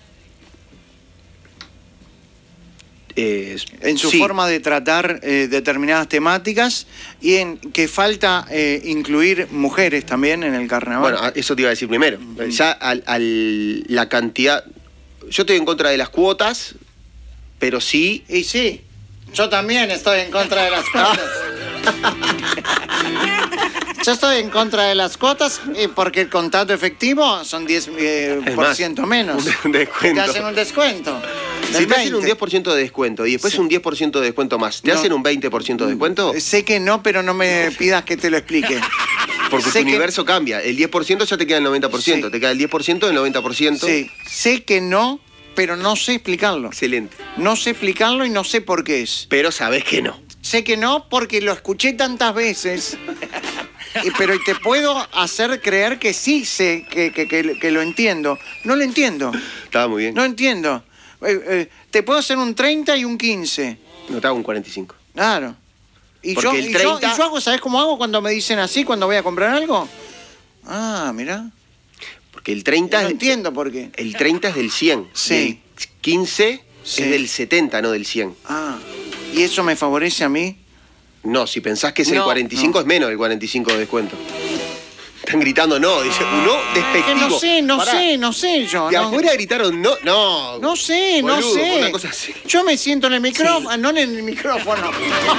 S1: En su forma de tratar determinadas temáticas y en que falta incluir mujeres también en el carnaval.
S4: Bueno, eso te iba a decir primero. Ya la cantidad... Yo estoy en contra de las cuotas, pero sí...
S1: Y sí, yo también estoy en contra de las cuotas. Yo estoy en contra de las cuotas porque el contrato efectivo son 10% menos.
S4: Un descuento.
S1: Te hacen un descuento.
S4: Si te hacen un 10% de descuento y después un 10% de descuento más, ¿te hacen un 20% de descuento?
S1: Sé que no, pero no me pidas que te lo explique.
S4: Porque tu universo cambia. El 10% ya te queda el 90%. Sí. Te queda el 10% el 90%.
S1: Sí, sé que no, pero no sé explicarlo.
S4: Excelente.
S1: No sé explicarlo y no sé por qué es.
S4: Pero sabes que no.
S1: Sé que no porque lo escuché tantas veces. Pero te puedo hacer creer que sí sé, que lo entiendo. No lo entiendo.
S4: Estaba muy bien.
S1: No entiendo. Te puedo hacer un 30 y un 15.
S4: No, te hago un 45.
S1: Claro. Y yo hago, ¿sabes cómo hago cuando me dicen así, cuando voy a comprar algo? Ah, mirá.
S4: Porque el 30
S1: no entiendo por qué.
S4: El 30 es del 100.
S1: Sí.
S4: El 15 es del 70, no del 100.
S1: Ah, ¿y eso me favorece a mí?
S4: No, si pensás que es el 45, es menos del 45 de descuento. Están gritando no, dice, no despectivo.
S1: No sé yo.
S4: De afuera gritaron no.
S1: No sé.
S4: Una cosa así.
S1: Yo me siento en el micrófono, no en el micrófono.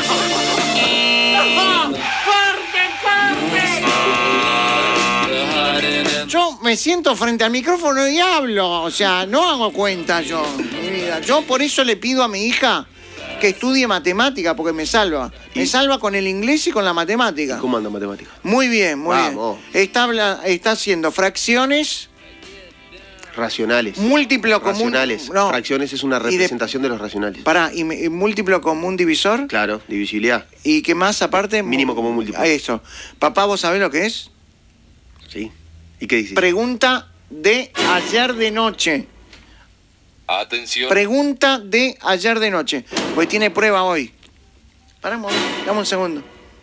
S1: ¡Corte! Yo me siento frente al micrófono y hablo, o sea, no hago cuenta yo, mi vida. Yo por eso le pido a mi hija que estudie matemática, porque me salva. Me salva con el inglés y con la matemática.
S4: ¿Cómo anda matemática?
S1: Muy bien, muy bien. Está haciendo fracciones...
S4: Racionales.
S1: Múltiplo común...
S4: Racionales. No. Fracciones es una representación de los racionales.
S1: ¿Y múltiplo común divisor?
S4: Claro, divisibilidad.
S1: ¿Y qué más aparte?
S4: Mínimo común múltiplo.
S1: Eso. Papá, ¿vos sabés lo que es?
S4: Sí. ¿Y qué dice?
S1: Pregunta de ayer de noche.
S6: Atención.
S1: Pregunta de ayer de noche. Pues tiene prueba hoy. Paramos, dame un segundo.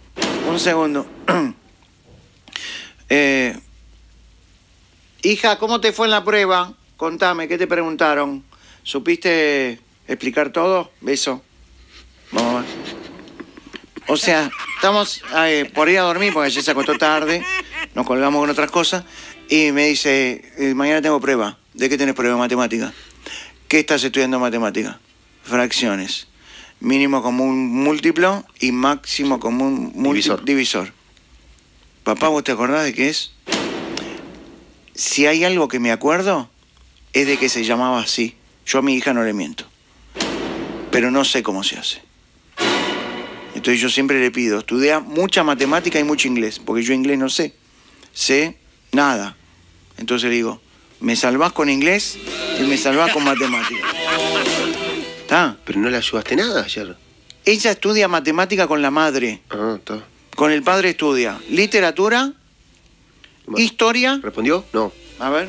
S1: Hija, ¿cómo te fue en la prueba? Contame, ¿qué te preguntaron? ¿Supiste explicar todo? Beso. Vamos a ver. O sea, estamos por ir a dormir porque ya se acostó tarde. Nos colgamos con otras cosas. Y me dice, mañana tengo prueba. ¿De qué tenés prueba? Matemática. ¿Qué estás estudiando en matemática? Fracciones. Mínimo común múltiplo y máximo común divisor. Papá, ¿vos te acordás de qué es? Si hay algo que me acuerdo, es de que se llamaba así. Yo a mi hija no le miento. Pero no sé cómo se hace. Entonces yo siempre le pido, estudia mucha matemática y mucho inglés, porque yo inglés no sé. Sé nada. Entonces le digo, me salvás con inglés y me salvás con matemática. ¿Está?
S4: Pero no le ayudaste nada ayer.
S1: Ella estudia matemática con la madre.
S4: Ah, está.
S1: Con el padre estudia literatura, Historia.
S4: ¿Respondió? No.
S1: A ver.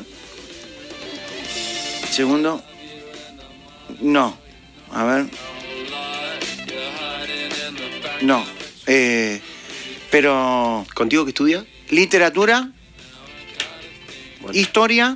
S1: Segundo. No. A ver. No. Pero...
S4: ¿Contigo qué estudia?
S1: Literatura.
S4: Bueno.
S1: Historia.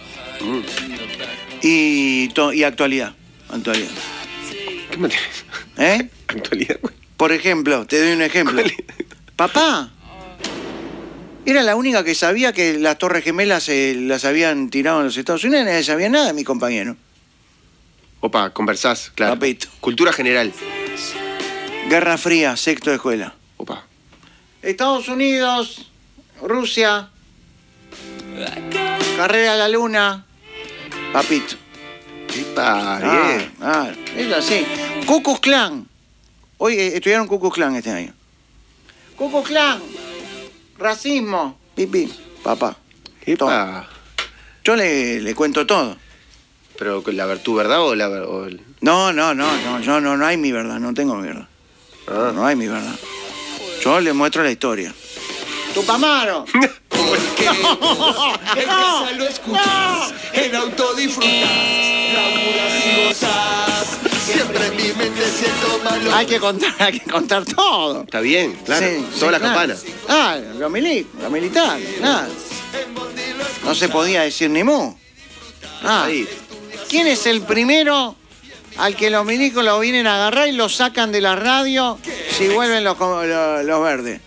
S1: Y actualidad. Actualidad.
S4: ¿Qué me tienes? Actualidad.
S1: Por ejemplo, te doy un ejemplo. Papá. Era la única que sabía que las Torres Gemelas las habían tirado en los Estados Unidos. Nadie sabía nada de mi compañero.
S4: Opa, conversás, claro.
S1: Papito.
S4: Cultura general.
S1: Guerra Fría, sexto de escuela.
S4: Opa.
S1: Estados Unidos, Rusia, carrera a la luna, papito.
S4: Epa, bien.
S1: Es así. Ku Klux Klan. Hoy estudiaron Ku Klux Klan este año. Ku Klux Klan. Racismo. Pipi. Papá.
S4: Epa.
S1: Yo le cuento todo.
S4: Pero ¿tu verdad o la
S1: No, yo no hay mi verdad, no tengo mi verdad. No hay mi verdad. Yo le muestro la historia. ¡Tupamaro!
S5: Porque en casa lo escuchas, en auto disfrutas, laburas y gozas. Siempre en mi mente siento malo.
S1: Hay que contar todo.
S4: Está bien, claro.
S1: Sí,
S4: toda la
S1: claro.
S4: campana.
S1: Lo militar, nada. No se podía decir ni mu.
S4: Ahí.
S1: ¿Quién es el primero al que los milicos lo vienen a agarrar y lo sacan de la radio si vuelven los verdes?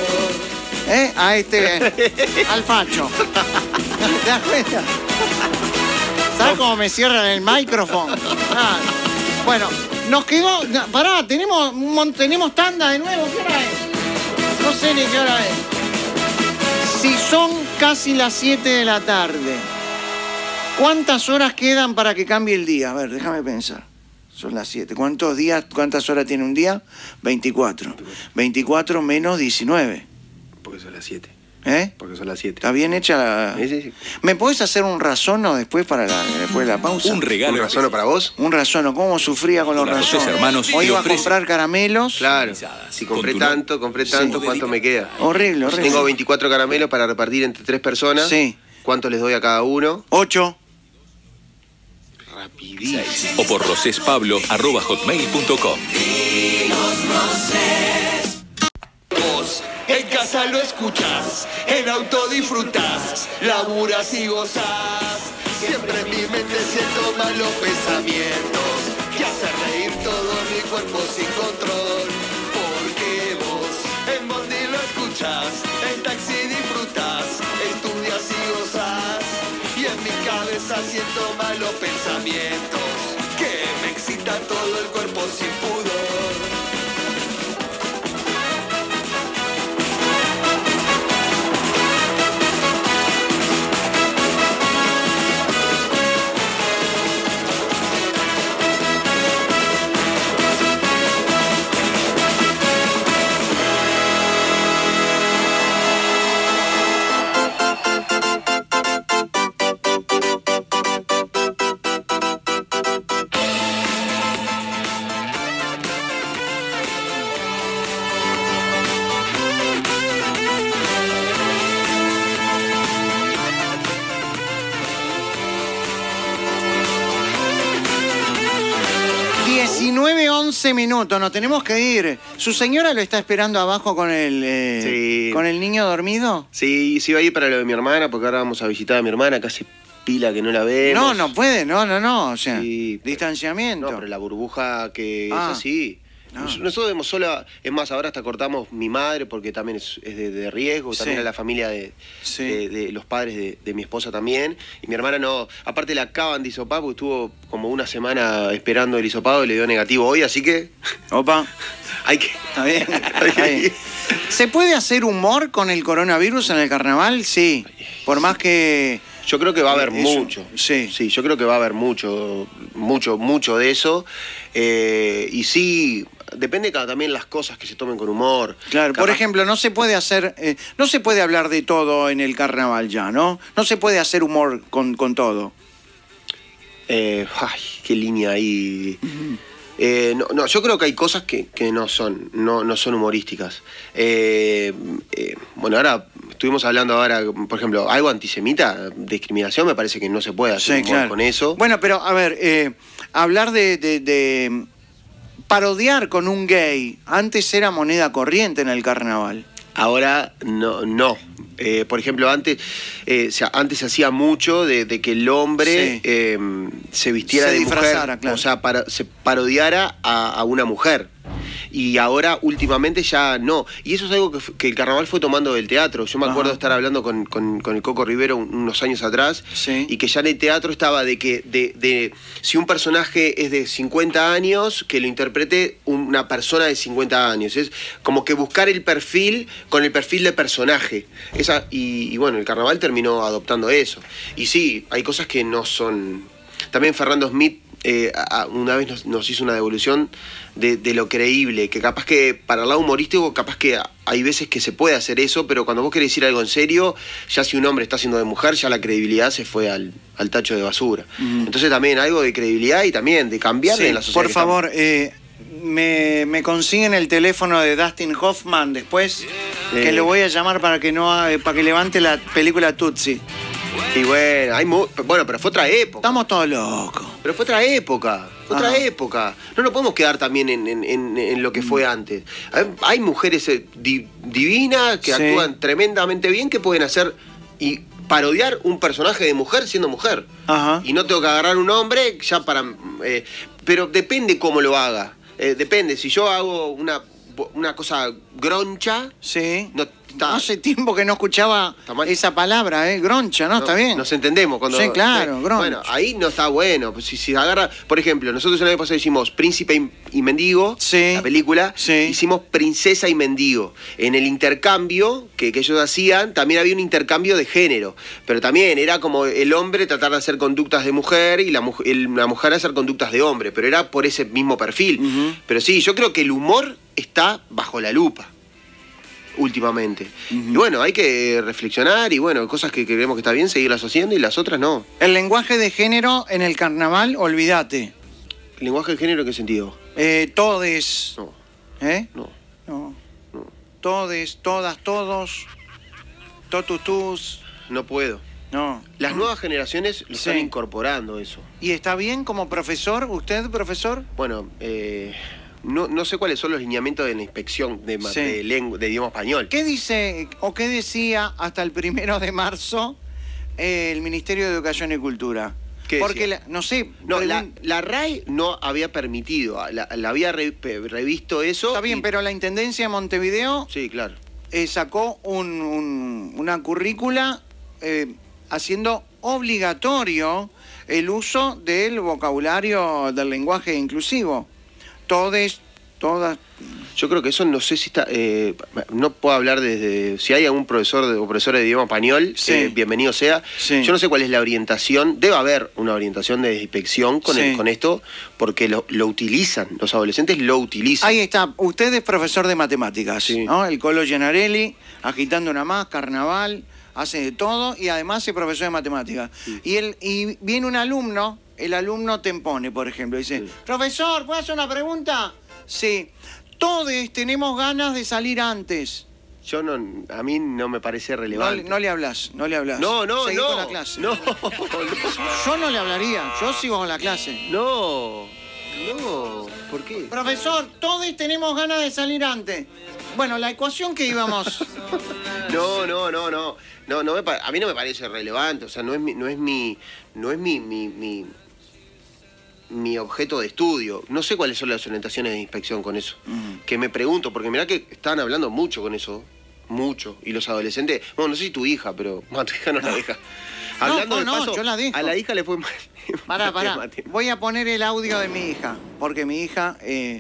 S1: Al Facho. ¿Te das cuenta? ¿Sabes cómo me cierran el micrófono? Bueno, nos quedó... Pará, tenemos tanda de nuevo. ¿Qué hora es? No sé ni qué hora es. Si son casi las 7 de la tarde, ¿cuántas horas quedan para que cambie el día? A ver, déjame pensar. Son las 7. ¿Cuántas horas tiene un día? 24. 24 menos 19.
S4: Porque son las 7.
S1: Porque
S4: son las 7.
S1: ¿Está bien hecha la...?
S4: Sí.
S1: ¿Me podés hacer un razono después después de la pausa?
S7: Un regalo.
S4: ¿Un razono para vos?
S1: Un razono. ¿Cómo sufría con los
S7: Las
S1: razones?
S7: hermanos
S1: Hoy iba a
S7: ofrece-
S1: comprar caramelos.
S4: Claro. Si compré tanto, ¿cuánto me queda?
S1: Horrible.
S4: Tengo 24 caramelos para repartir entre 3 personas.
S1: Sí.
S4: ¿Cuánto les doy a cada uno?
S1: 8.
S4: Rapidísimo.
S7: O por rosespablo@hotmail.com.
S5: Vos en casa lo escuchas, en auto disfrutas, laburas y gozas. Siempre en mi mente siento malos pensamientos que hace reír todo mi cuerpo sin control. Porque vos en Bondi lo escuchas, en taxi disfrutas, estudias y gozas. Y en mi cabeza siento malos pensamientos que me excitan todo el cuerpo sin pudor.
S1: Minutos, nos tenemos que ir. ¿Su señora lo está esperando abajo con
S4: Sí.
S1: con el niño dormido?
S4: Sí, iba a ir para lo de mi hermana, porque ahora vamos a visitar a mi hermana, que hace pila que no la vemos.
S1: No puede, no. O sea,
S4: Sí,
S1: distanciamiento.
S4: No, pero la burbuja que es
S1: Ah.
S4: así.
S1: No.
S4: Nosotros vemos sola, es más, ahora hasta cortamos mi madre porque también es de riesgo,
S1: Sí.
S4: también a la familia
S1: Sí.
S4: de los padres de mi esposa también. Y mi hermana no, aparte la acaban de hisopar porque estuvo como una semana esperando el hisopado y le dio negativo hoy, así que
S1: Opa,
S4: hay que...
S1: está bien. Está bien. ¿Se puede hacer humor con el coronavirus en el carnaval? Sí. Por más que...
S4: Yo creo que va a haber
S1: Eso,
S4: mucho.
S1: sí.
S4: Sí, yo creo que va a haber mucho de eso. Y sí, depende también las cosas que se tomen con humor.
S1: Claro, por
S4: Capaz-
S1: ejemplo, no se puede hablar de todo en el carnaval ya, ¿no? No se puede hacer humor con todo.
S4: Ay, qué línea ahí. No, yo creo que hay cosas que no son humorísticas. Bueno, ahora estuvimos hablando ahora, por ejemplo, algo antisemita, discriminación, me parece que no se puede hacer humor con eso.
S1: Bueno, pero a ver, hablar de parodiar con un gay, antes era moneda corriente en el carnaval.
S4: Ahora no. Por ejemplo, antes se hacía mucho de que el hombre se vistiera de mujer, claro. O sea, se parodiara a una mujer. Y ahora, últimamente, ya no. Y eso es algo que el carnaval fue tomando del teatro. Yo me acuerdo de estar hablando con el Coco Rivero unos años atrás, y que ya en el teatro estaba de que si un personaje es de 50 años, que lo interprete una persona de 50 años. Es como que buscar el perfil con el perfil de personaje. Y bueno, el carnaval terminó adoptando eso. Y sí, hay cosas que no son... También Fernando Smith una vez nos hizo una devolución de lo creíble, que capaz que para el lado humorístico, capaz que hay veces que se puede hacer eso, pero cuando vos querés decir algo en serio, ya si un hombre está haciendo de mujer, ya la credibilidad se fue al tacho de basura. Entonces también algo de credibilidad y también de cambiar en la sociedad.
S1: Por favor, me consiguen el teléfono de Dustin Hoffman después, que lo voy a llamar para que levante la película Tootsie.
S4: Y bueno, pero fue otra época.
S1: Estamos todos locos.
S4: Pero fue otra época. Época. No nos podemos quedar también en lo que fue antes. Hay mujeres divinas que actúan tremendamente bien, que pueden hacer y parodiar un personaje de mujer siendo mujer. Y no tengo que agarrar un hombre ya para... pero depende cómo lo haga. Depende. Si yo hago una cosa groncha...
S1: Sí. Hace tiempo que no escuchaba esa palabra, groncha, ¿no? Está bien.
S4: Nos entendemos cuando...
S1: Sí, claro, groncha.
S4: Bueno, ahí no está bueno. Pues si agarra... Por ejemplo, nosotros el año pasado hicimos Príncipe y Mendigo, la película. Hicimos Princesa y Mendigo. En el intercambio que ellos hacían, también había un intercambio de género. Pero también era como el hombre tratar de hacer conductas de mujer y la mujer hacer conductas de hombre. Pero era por ese mismo perfil. Pero sí, yo creo que el humor está bajo la lupa últimamente. Y bueno, hay que reflexionar y bueno, cosas que creemos que está bien, seguirlas haciendo y las otras no.
S1: El lenguaje de género en el carnaval, olvídate.
S4: ¿El lenguaje de género en qué sentido?
S1: Todes.
S4: No.
S1: No. Todes, todas, todos. Totutus.
S4: No puedo.
S1: No.
S4: Las nuevas generaciones lo están incorporando eso.
S1: ¿Y está bien como profesor? ¿Usted, profesor?
S4: Bueno, no sé cuáles son los lineamientos de la inspección de idioma español.
S1: ¿Qué dice o qué decía hasta el 1 de marzo el Ministerio de Educación y Cultura? Porque no sé.
S4: No, la RAE no había permitido, la había revisto eso.
S1: Está bien, pero la Intendencia de Montevideo.
S4: Sí, claro.
S1: Sacó una currícula haciendo obligatorio el uso del vocabulario del lenguaje inclusivo. Todes, todas.
S4: Yo creo que eso no sé si está... no puedo hablar desde... Si hay algún profesor o profesora de idioma español, bienvenido sea. Yo no sé cuál es la orientación. Debe haber una orientación de inspección con esto, porque lo utilizan. Los adolescentes lo utilizan.
S1: Ahí está. Usted es profesor de matemáticas, ¿no? El Colo Gennarelli, agitando una más, carnaval, hace de todo y además es profesor de matemáticas. Y viene un alumno... El alumno te impone, por ejemplo, dice, profesor, ¿puedo hacer una pregunta? Sí. Todos tenemos ganas de salir antes.
S4: A mí no me parece relevante.
S1: No le hablas.
S4: No.
S1: Seguí con la clase.
S4: No.
S1: Yo no le hablaría, yo sigo con la clase.
S4: No. ¿Por qué?
S1: Profesor, todos tenemos ganas de salir antes. Bueno, la ecuación que íbamos...
S4: No, a mí no me parece relevante, o sea, no es mi objeto de estudio. No sé cuáles son las orientaciones de inspección con eso. Que me pregunto, porque mirá que estaban hablando mucho con eso. Mucho. Y los adolescentes... Bueno, no sé si tu hija, pero... No, tu hija no la deja. Hablando de paso,
S1: yo la dejo.
S4: A la hija le fue mal.
S1: Pará. Voy a poner el audio de mi hija. Porque mi hija...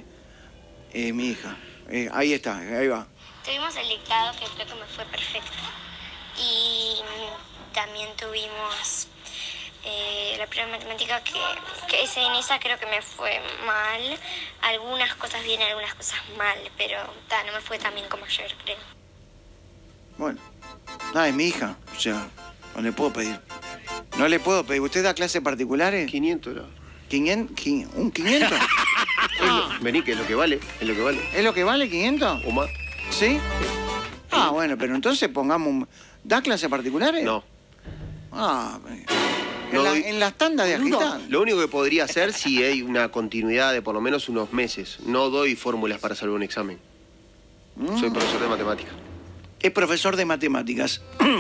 S1: ahí está, ahí va.
S9: Tuvimos el dictado que creo que me fue perfecto. Y también tuvimos... la prueba de matemática que en esa creo que me fue mal. Algunas cosas bien, algunas cosas mal, pero no me fue tan bien como ayer, creo.
S1: Bueno, es mi hija, o sea, no le puedo pedir. ¿Usted da clases particulares?
S4: 500, ¿no?
S1: ¿Un 500?
S4: Vení, que es lo que vale,
S1: ¿Es lo que vale 500?
S4: ¿O más?
S1: ¿Sí? Ah, bueno, pero entonces pongamos... ¿Da clases particulares?
S4: No.
S1: Ah,
S4: No doy-
S1: en las tandas de Agitando.
S4: Lo único que podría hacer si hay una continuidad de por lo menos unos meses. No doy fórmulas para salvar un examen. Soy profesor de matemáticas.
S1: Es profesor de matemáticas.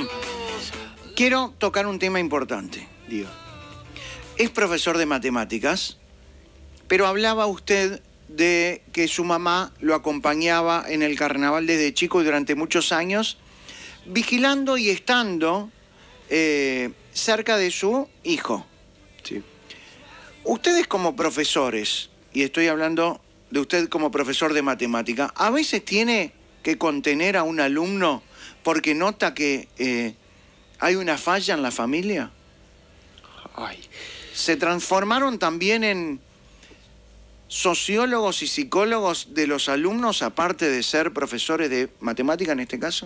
S1: Quiero tocar un tema importante.
S4: Diga.
S1: Es profesor de matemáticas, pero hablaba usted de que su mamá lo acompañaba en el carnaval desde chico y durante muchos años, vigilando y estando cerca de su hijo.
S4: Sí.
S1: Ustedes como profesores, y estoy hablando de usted como profesor de matemática, ¿a veces tiene que contener a un alumno porque nota que hay una falla en la familia?
S4: Ay.
S1: ¿Se transformaron también en sociólogos y psicólogos de los alumnos, aparte de ser profesores de matemática en este caso?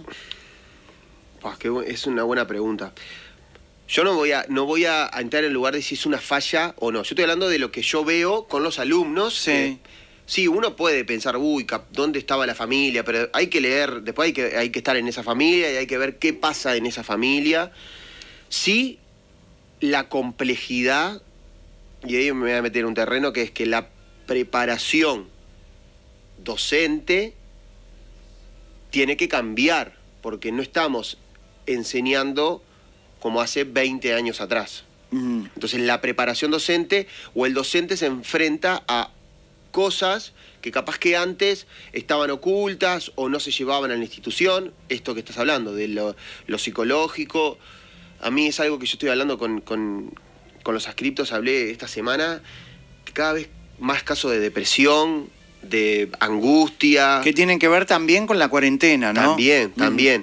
S4: Es una buena pregunta. Yo no voy a entrar en el lugar de si es una falla o no. Yo estoy hablando de lo que yo veo con los alumnos.
S1: Sí.
S4: Sí, uno puede pensar, ¿dónde estaba la familia? Pero hay que leer, después hay que estar en esa familia y hay que ver qué pasa en esa familia. Sí, la complejidad, y ahí me voy a meter en un terreno que es que la preparación docente tiene que cambiar, porque no estamos enseñando como hace 20 años atrás. Entonces la preparación docente o el docente se enfrenta a cosas que capaz que antes estaban ocultas o no se llevaban a la institución. Esto que estás hablando, de lo psicológico, a mí es algo que yo estoy hablando con los adscriptos, hablé esta semana, que cada vez más casos de depresión, de angustia.
S1: Que tienen que ver también con la cuarentena, ¿no?
S4: También.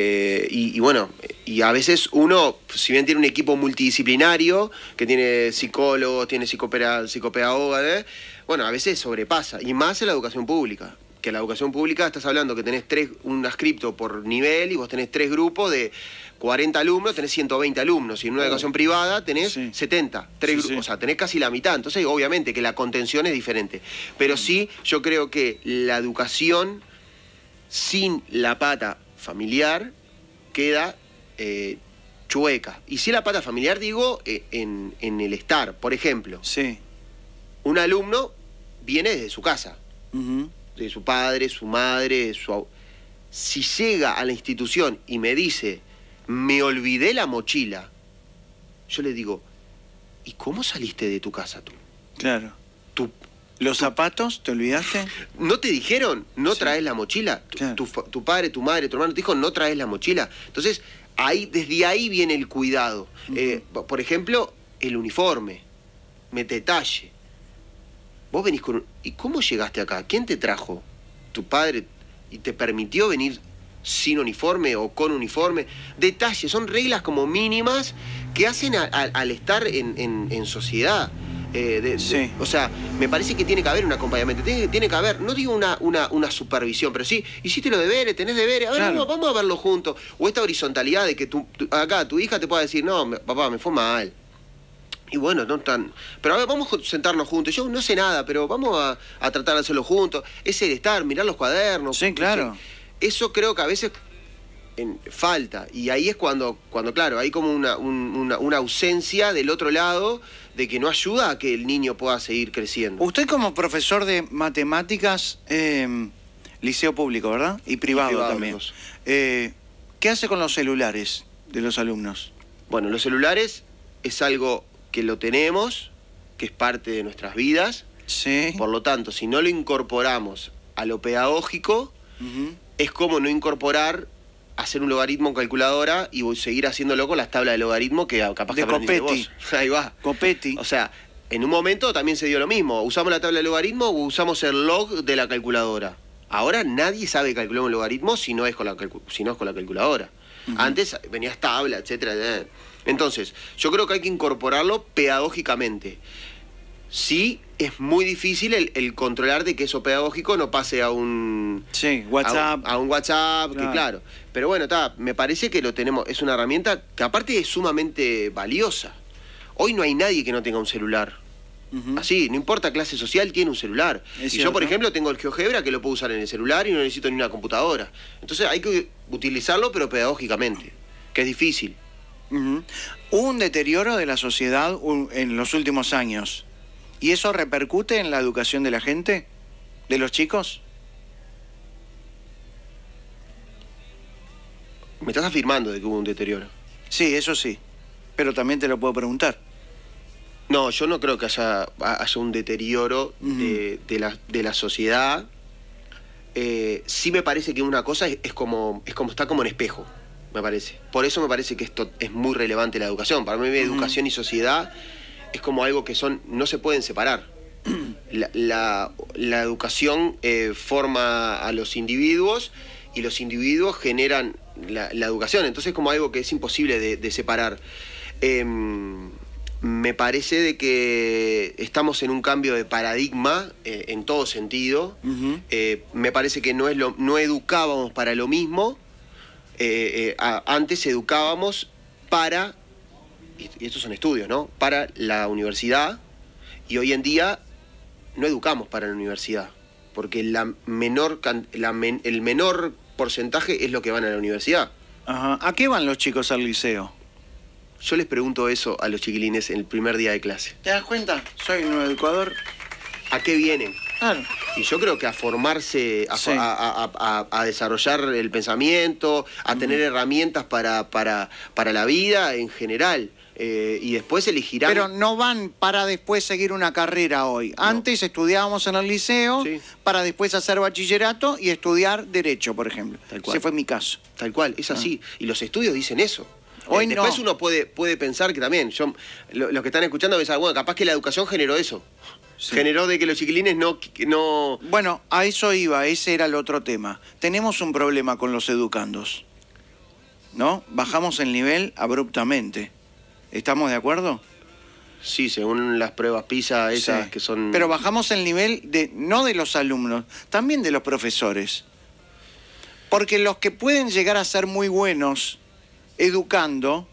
S4: Y bueno, y a veces uno, si bien tiene un equipo multidisciplinario, que tiene psicólogos, tiene psicopedagoga, bueno, a veces sobrepasa, y más en la educación pública. Que en la educación pública estás hablando que tenés un adscripto por nivel y vos tenés 3 grupos de 40 alumnos, tenés 120 alumnos. Y en una educación privada tenés 70, o sea, tenés casi la mitad. Entonces, obviamente que la contención es diferente. Pero sí, yo creo que la educación sin la pata familiar queda chueca. Y sin la pata familiar, digo, en el estar. Por ejemplo, un alumno viene desde su casa. De su padre, su madre, si llega a la institución y me dice, me olvidé la mochila, yo le digo, ¿y cómo saliste de tu casa tú?
S1: Claro. ¿Los zapatos te olvidaste?
S4: ¿No te dijeron, no traes la mochila? Claro. Tu padre, tu madre, tu hermano te dijo, no traes la mochila. Entonces, desde ahí viene el cuidado. Por ejemplo, el uniforme, me detalle. Vos venís con... ¿Y cómo llegaste acá? ¿Quién te trajo? ¿Tu padre? ¿Y te permitió venir sin uniforme o con uniforme? Detalles, son reglas como mínimas que hacen al estar en sociedad. O sea, me parece que tiene que haber un acompañamiento, tiene que haber, no digo una supervisión, pero sí, hiciste los deberes, tenés deberes, a ver, claro. vamos a verlo juntos. O esta horizontalidad de que acá tu hija te pueda decir, no, papá, me fue mal. Y bueno, no tan... Pero a ver, vamos a sentarnos juntos. Yo no sé nada, pero vamos a tratar de hacerlo juntos. Es el estar, mirar los cuadernos.
S1: Sí, claro.
S4: Eso creo que a veces falta. Y ahí es cuando claro, hay como una ausencia del otro lado de que no ayuda a que el niño pueda seguir creciendo.
S1: Usted como profesor de matemáticas, liceo público, ¿verdad? Y privado también. ¿Qué hace con los celulares de los alumnos?
S4: Bueno, los celulares es algo que lo tenemos, que es parte de nuestras vidas.
S1: Sí.
S4: Por lo tanto, si no lo incorporamos a lo pedagógico, es como no incorporar, hacer un logaritmo en calculadora y seguir haciéndolo con las tablas de logaritmo que capaz que aprendiste vos. Ahí va.
S1: Copetti.
S4: O sea, en un momento también se dio lo mismo. ¿Usamos la tabla de logaritmo o usamos el log de la calculadora? Ahora nadie sabe calcular un logaritmo si no es con la calculadora. Antes venías tabla, etcétera. Entonces, yo creo que hay que incorporarlo pedagógicamente. Sí, es muy difícil el controlar de que eso pedagógico no pase a un...
S1: Sí, WhatsApp.
S4: A un WhatsApp, claro. Que claro. Pero bueno, me parece que lo tenemos, es una herramienta que aparte es sumamente valiosa. Hoy no hay nadie que no tenga un celular. Así, no importa clase social, tiene un celular. Y yo, por ejemplo, tengo el GeoGebra que lo puedo usar en el celular y no necesito ni una computadora. Entonces hay que utilizarlo, pero pedagógicamente, que es difícil.
S1: Hubo un deterioro de la sociedad en los últimos años. ¿Y eso repercute en la educación de la gente? ¿De los chicos?
S4: Me estás afirmando de que hubo un deterioro.
S1: Sí, eso sí. Pero también te lo puedo preguntar.
S4: No, yo no creo que haya un deterioro de la sociedad. Sí me parece que una cosa es como está como en espejo, me parece. Por eso me parece que esto es muy relevante la educación. Para mí educación y sociedad es como algo que no se pueden separar. La educación forma a los individuos y los individuos generan la educación. Entonces es como algo que es imposible de separar. Me parece de que estamos en un cambio de paradigma en todo sentido. Me parece que no educábamos para lo mismo. Antes educábamos para, y estos son estudios, ¿no? Para la universidad, y hoy en día no educamos para la universidad, porque el menor porcentaje es lo que van a la universidad.
S1: ¿A qué van los chicos al liceo?
S4: Yo les pregunto eso a los chiquilines en el primer día de clase.
S1: ¿Te das cuenta? Soy un educador.
S4: ¿A qué vienen?
S1: Claro.
S4: Y yo creo que a formarse, a desarrollar el pensamiento, a tener herramientas para la vida en general. Y después elegirán...
S1: Pero no van para después seguir una carrera hoy. No. Antes estudiábamos en el liceo, para después hacer bachillerato y estudiar Derecho, por ejemplo.
S4: Tal cual.
S1: Ese fue mi caso.
S4: Tal cual, es así. Y los estudios dicen eso.
S1: Hoy
S4: después uno puede pensar que también, los que están escuchando pensar, bueno, capaz que la educación generó eso. Generó de que los chiquilines no...
S1: Bueno, a eso iba, ese era el otro tema. Tenemos un problema con los educandos, ¿no? Bajamos el nivel abruptamente. ¿Estamos de acuerdo?
S4: Sí, según las pruebas PISA, esas que son...
S1: Pero bajamos el nivel no de los alumnos, también de los profesores. Porque los que pueden llegar a ser muy buenos educando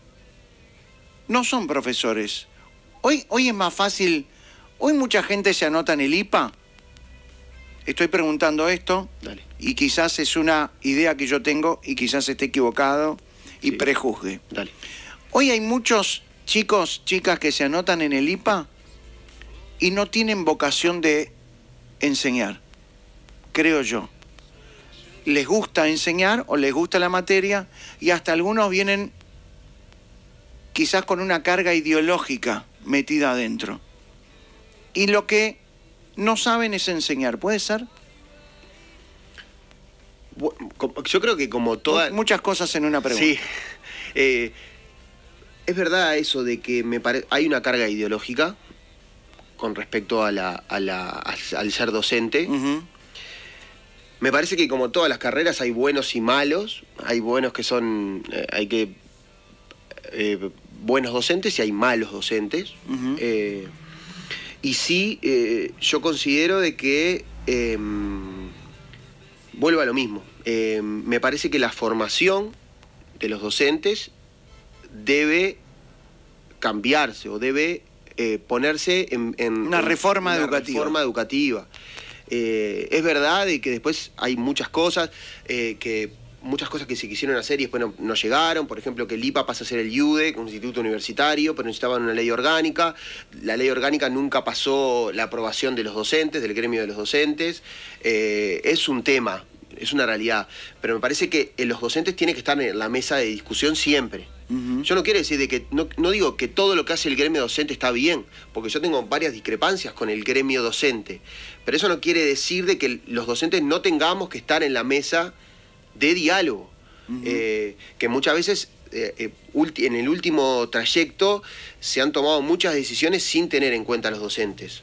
S1: no son profesores. Hoy es más fácil... Hoy mucha gente se anota en el IPA. Estoy preguntando esto.
S4: Dale.
S1: Y quizás es una idea que yo tengo y quizás esté equivocado y prejuzgue.
S4: Dale.
S1: Hoy hay muchos chicos, chicas que se anotan en el IPA y no tienen vocación de enseñar, creo yo. Les gusta enseñar o les gusta la materia y hasta algunos vienen quizás con una carga ideológica metida adentro. Y lo que no saben es enseñar, ¿puede ser?
S4: Yo creo que como todas...
S1: Muchas cosas en una pregunta.
S4: Sí. Es verdad eso de que hay una carga ideológica con respecto al ser docente. Me parece que como todas las carreras hay buenos y malos. Hay buenos que son... buenos docentes y hay malos docentes. Y sí, yo considero de que vuelvo a lo mismo. Me parece que la formación de los docentes debe cambiarse o debe ponerse en
S1: una reforma educativa.
S4: Es verdad de que después hay muchas cosas que se quisieron hacer y después no llegaron. Por ejemplo, que el IPA pasa a ser el IUDE, un instituto universitario, pero necesitaban una ley orgánica. La ley orgánica nunca pasó la aprobación de los docentes, del gremio de los docentes. Es un tema, es una realidad. Pero me parece que los docentes tienen que estar en la mesa de discusión siempre. Yo no quiero decir de que no digo que todo lo que hace el gremio docente está bien, porque yo tengo varias discrepancias con el gremio docente. Pero eso no quiere decir de que los docentes no tengamos que estar en la mesa de diálogo, que muchas veces en el último trayecto se han tomado muchas decisiones sin tener en cuenta a los docentes.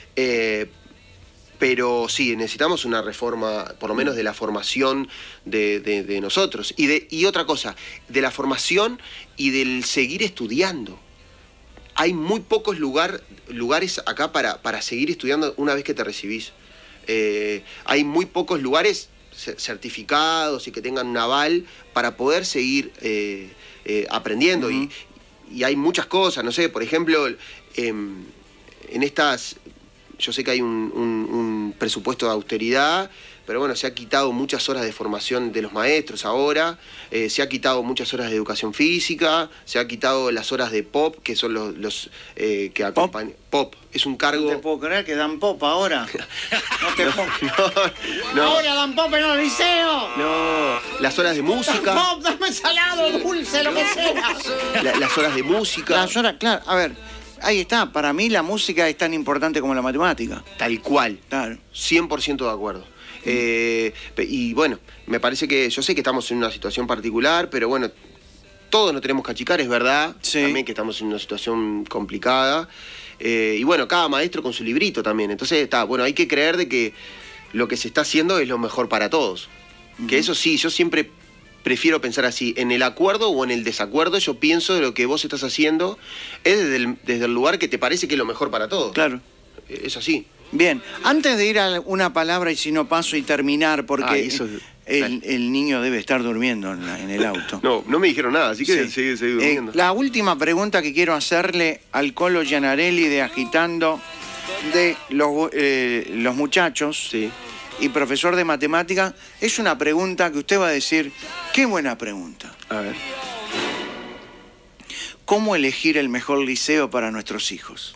S4: Pero sí, necesitamos una reforma, por lo menos de la formación de nosotros. Y otra cosa, de la formación y del seguir estudiando. Hay muy pocos lugares acá para seguir estudiando una vez que te recibís. Hay muy pocos lugares certificados y que tengan un aval para poder seguir aprendiendo. Y hay muchas cosas, no sé, por ejemplo, en estas, yo sé que hay un presupuesto de austeridad, pero bueno, se ha quitado muchas horas de formación de los maestros ahora, se ha quitado muchas horas de educación física, se ha quitado las horas de pop, que son los que acompañan. Pop, es un cargo...
S1: No te puedo creer que dan pop ahora. No te puedo...
S4: No.
S1: Ahora dan pop en los liceos.
S4: No, las horas de música.
S1: Dan pop, dame salado, dulce, lo que sea.
S4: Las horas de música.
S1: Las horas, claro, a ver, ahí está. Para mí la música es tan importante como la matemática.
S4: Tal cual.
S1: Claro.
S4: 100% de acuerdo. Y bueno, me parece que yo sé que estamos en una situación particular, pero bueno, todos nos tenemos que achicar, es verdad,
S1: sí.
S4: También que estamos en una situación complicada. Y bueno, cada maestro con su librito también. Entonces está, bueno, hay que creer de que lo que se está haciendo es lo mejor para todos. Que eso sí, yo siempre prefiero pensar así, en el acuerdo o en el desacuerdo, yo pienso de lo que vos estás haciendo es desde el lugar que te parece que es lo mejor para todos.
S1: Claro.
S4: Es así.
S1: Bien, antes de ir a una palabra y si no paso y terminar, porque el niño debe estar durmiendo en el auto.
S4: No me dijeron nada, así que sigue durmiendo.
S1: La última pregunta que quiero hacerle al Colo Gianarelli de Agitando, de los muchachos y profesor de matemática, es una pregunta que usted va a decir, qué buena pregunta.
S4: A ver.
S1: ¿Cómo elegir el mejor liceo para nuestros hijos?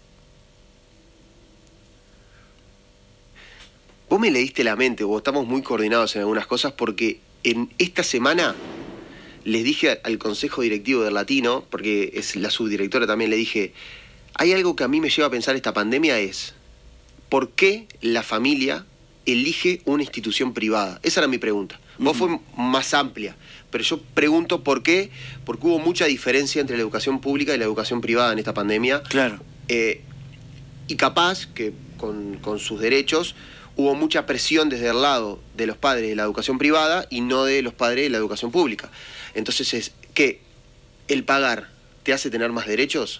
S4: Vos me leíste la mente, vos estamos muy coordinados en algunas cosas porque en esta semana les dije al consejo directivo del Latino, porque es la subdirectora también, le dije, hay algo que a mí me lleva a pensar esta pandemia es, ¿por qué la familia elige una institución privada? Esa era mi pregunta. Vos fue más amplia, pero yo pregunto por qué, porque hubo mucha diferencia entre la educación pública y la educación privada en esta pandemia.
S1: Claro.
S4: Y capaz que con sus derechos hubo mucha presión desde el lado de los padres de la educación privada y no de los padres de la educación pública. Entonces es que el pagar te hace tener más derechos.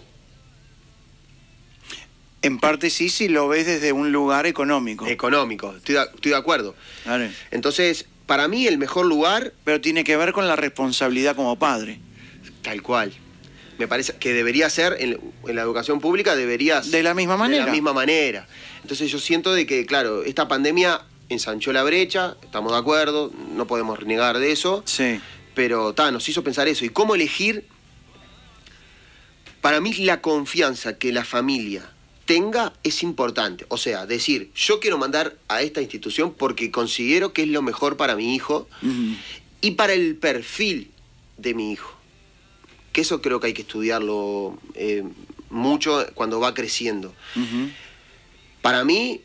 S1: En parte sí, si lo ves desde un lugar económico.
S4: Económico, estoy de acuerdo.
S1: Vale.
S4: Entonces, para mí el mejor lugar...
S1: Pero tiene que ver con la responsabilidad como padre.
S4: Tal cual. Me parece que debería ser, en la educación pública deberías...
S1: De la misma manera.
S4: De la misma manera. Entonces yo siento de que, claro, esta pandemia ensanchó la brecha, estamos de acuerdo, no podemos renegar de eso.
S1: Sí.
S4: Pero nos hizo pensar eso. ¿Y cómo elegir? Para mí la confianza que la familia tenga es importante. O sea, decir, yo quiero mandar a esta institución porque considero que es lo mejor para mi hijo y para el perfil de mi hijo. Que eso creo que hay que estudiarlo mucho cuando va creciendo. Para mí,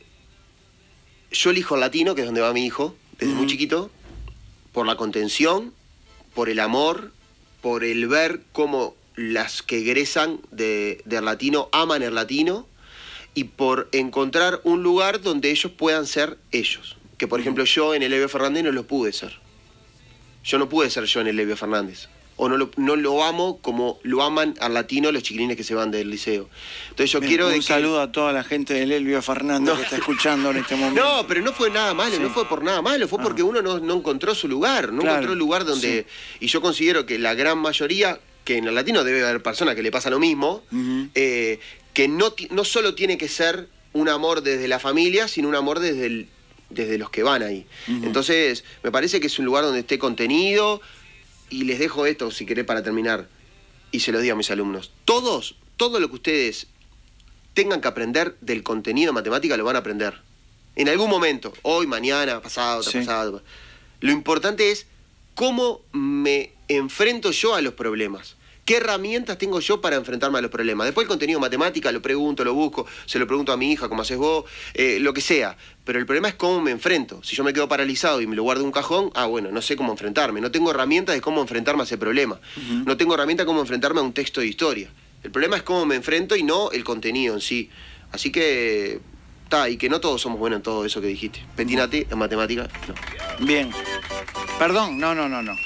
S4: yo elijo el Latino, que es donde va mi hijo, desde muy chiquito, por la contención, por el amor, por el ver cómo las que egresan del Latino aman el Latino y por encontrar un lugar donde ellos puedan ser ellos. Que por ejemplo yo en el Elbio Fernández no lo pude ser. Yo no pude ser yo en el Elbio Fernández. O no lo amo como lo aman al Latino los chiquilines que se van del liceo. Entonces yo quiero...
S1: Un saludo a toda la gente del Elbio Fernández que está escuchando en este momento.
S4: No, pero no fue nada malo, no fue por nada malo, fue porque uno no encontró su lugar, encontró el lugar donde... Y yo considero que la gran mayoría, que en el Latino debe haber personas que le pasa lo mismo, que no solo tiene que ser un amor desde la familia, sino un amor desde los que van ahí. Entonces, me parece que es un lugar donde esté contenido. Y les dejo esto, si querés, para terminar, y se lo digo a mis alumnos. Todo lo que ustedes tengan que aprender del contenido de matemática lo van a aprender. En algún momento, hoy, mañana, pasado, pasado. Lo importante es cómo me enfrento yo a los problemas. ¿Qué herramientas tengo yo para enfrentarme a los problemas? Después el contenido de matemática lo pregunto, lo busco, se lo pregunto a mi hija, como haces vos, lo que sea. Pero el problema es cómo me enfrento. Si yo me quedo paralizado y me lo guardo en un cajón, bueno, no sé cómo enfrentarme. No tengo herramientas de cómo enfrentarme a ese problema. No tengo herramientas de cómo enfrentarme a un texto de historia. El problema es cómo me enfrento y no el contenido en sí. Así que, y que no todos somos buenos en todo eso que dijiste. Petínate en matemática, no.
S1: Bien. Perdón, no.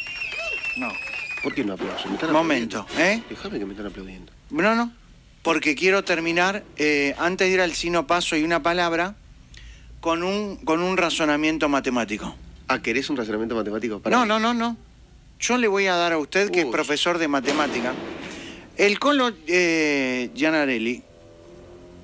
S4: ¿Por qué no aplauso?
S1: Momento,
S4: Déjame que me están aplaudiendo.
S1: No, porque quiero terminar, antes de ir al sino paso y una palabra, con un razonamiento matemático.
S4: ¿Querés un razonamiento matemático?
S1: No. Yo le voy a dar a usted, que es profesor de matemática. El Colo Gianarelli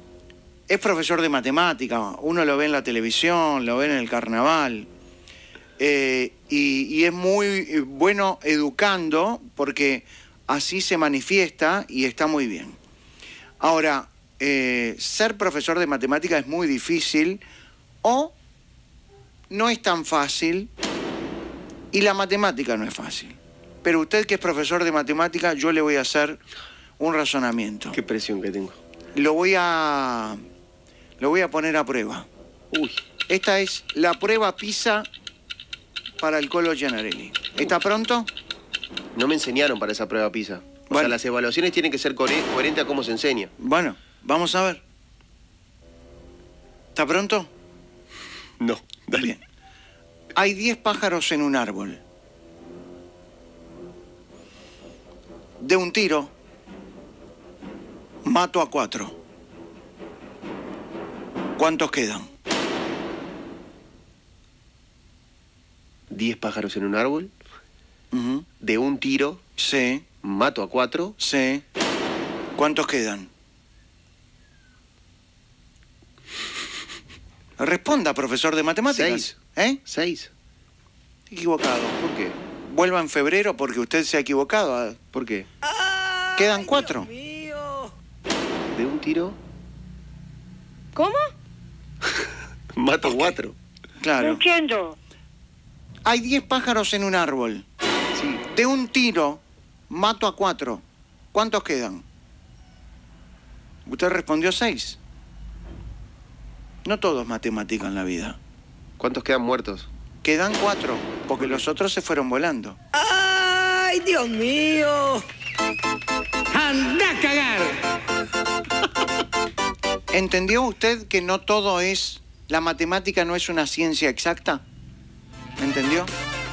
S1: es profesor de matemática. Uno lo ve en la televisión, lo ve en el carnaval. Y es muy bueno educando porque así se manifiesta y está muy bien. Ahora, ser profesor de matemática es muy difícil o no es tan fácil y la matemática no es fácil. Pero usted que es profesor de matemática, yo le voy a hacer un razonamiento.
S4: Qué presión que tengo.
S1: Lo voy a poner a prueba.
S4: Uy.
S1: Esta es la prueba PISA para el Colo Gianarelli. ¿Está pronto?
S4: No me enseñaron para esa prueba PISA. O
S1: Bueno.
S4: sea, las evaluaciones tienen que ser coherentes a cómo se enseña.
S1: Bueno, vamos a ver. ¿Está pronto?
S4: No, dale.
S1: Bien. Hay 10 pájaros en un árbol. De un tiro, mato a 4. ¿Cuántos quedan?
S4: 10 pájaros en un árbol.
S1: Ujú.
S4: De un tiro,
S1: Sí,
S4: mato a 4.
S1: sí. ¿Cuántos quedan? Responda, profesor de matemáticas.
S4: 6.
S1: ¿Eh?
S4: 6.
S1: Equivocado.
S4: ¿Por qué?
S1: Vuelva en febrero porque usted se ha equivocado.
S4: ¿Por qué?
S1: Quedan 4.
S4: De un tiro,
S9: ¿Cómo?
S4: mato a 4.
S1: Claro.
S9: entiendo.
S1: Hay 10 pájaros en un árbol.
S4: Sí.
S1: De un tiro, mato a 4. ¿Cuántos quedan? Usted respondió 6. No todo es matemática en la vida.
S4: ¿Cuántos quedan muertos?
S1: Quedan 4, porque los otros se fueron volando.
S8: ¡Ay, Dios mío! ¡Anda a cagar!
S1: ¿Entendió usted que no todo es... La matemática no es una ciencia exacta? ¿Entendió?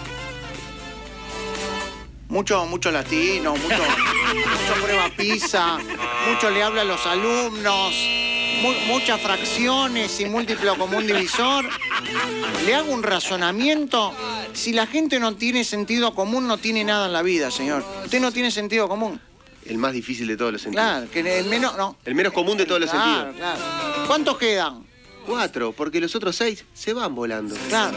S1: Mucho latino, mucho prueba PISA, mucho le habla a los alumnos, muchas fracciones y múltiplo común divisor. Le hago un razonamiento. Si la gente no tiene sentido común, no tiene nada en la vida, señor. Usted no tiene sentido común.
S4: El más difícil de todos los sentidos.
S1: Claro, que el menos... No.
S4: El menos común de todos los
S1: Claro,
S4: sentidos.
S1: claro. ¿Cuántos quedan?
S4: 4, porque los otros 6 se van volando.
S1: Claro.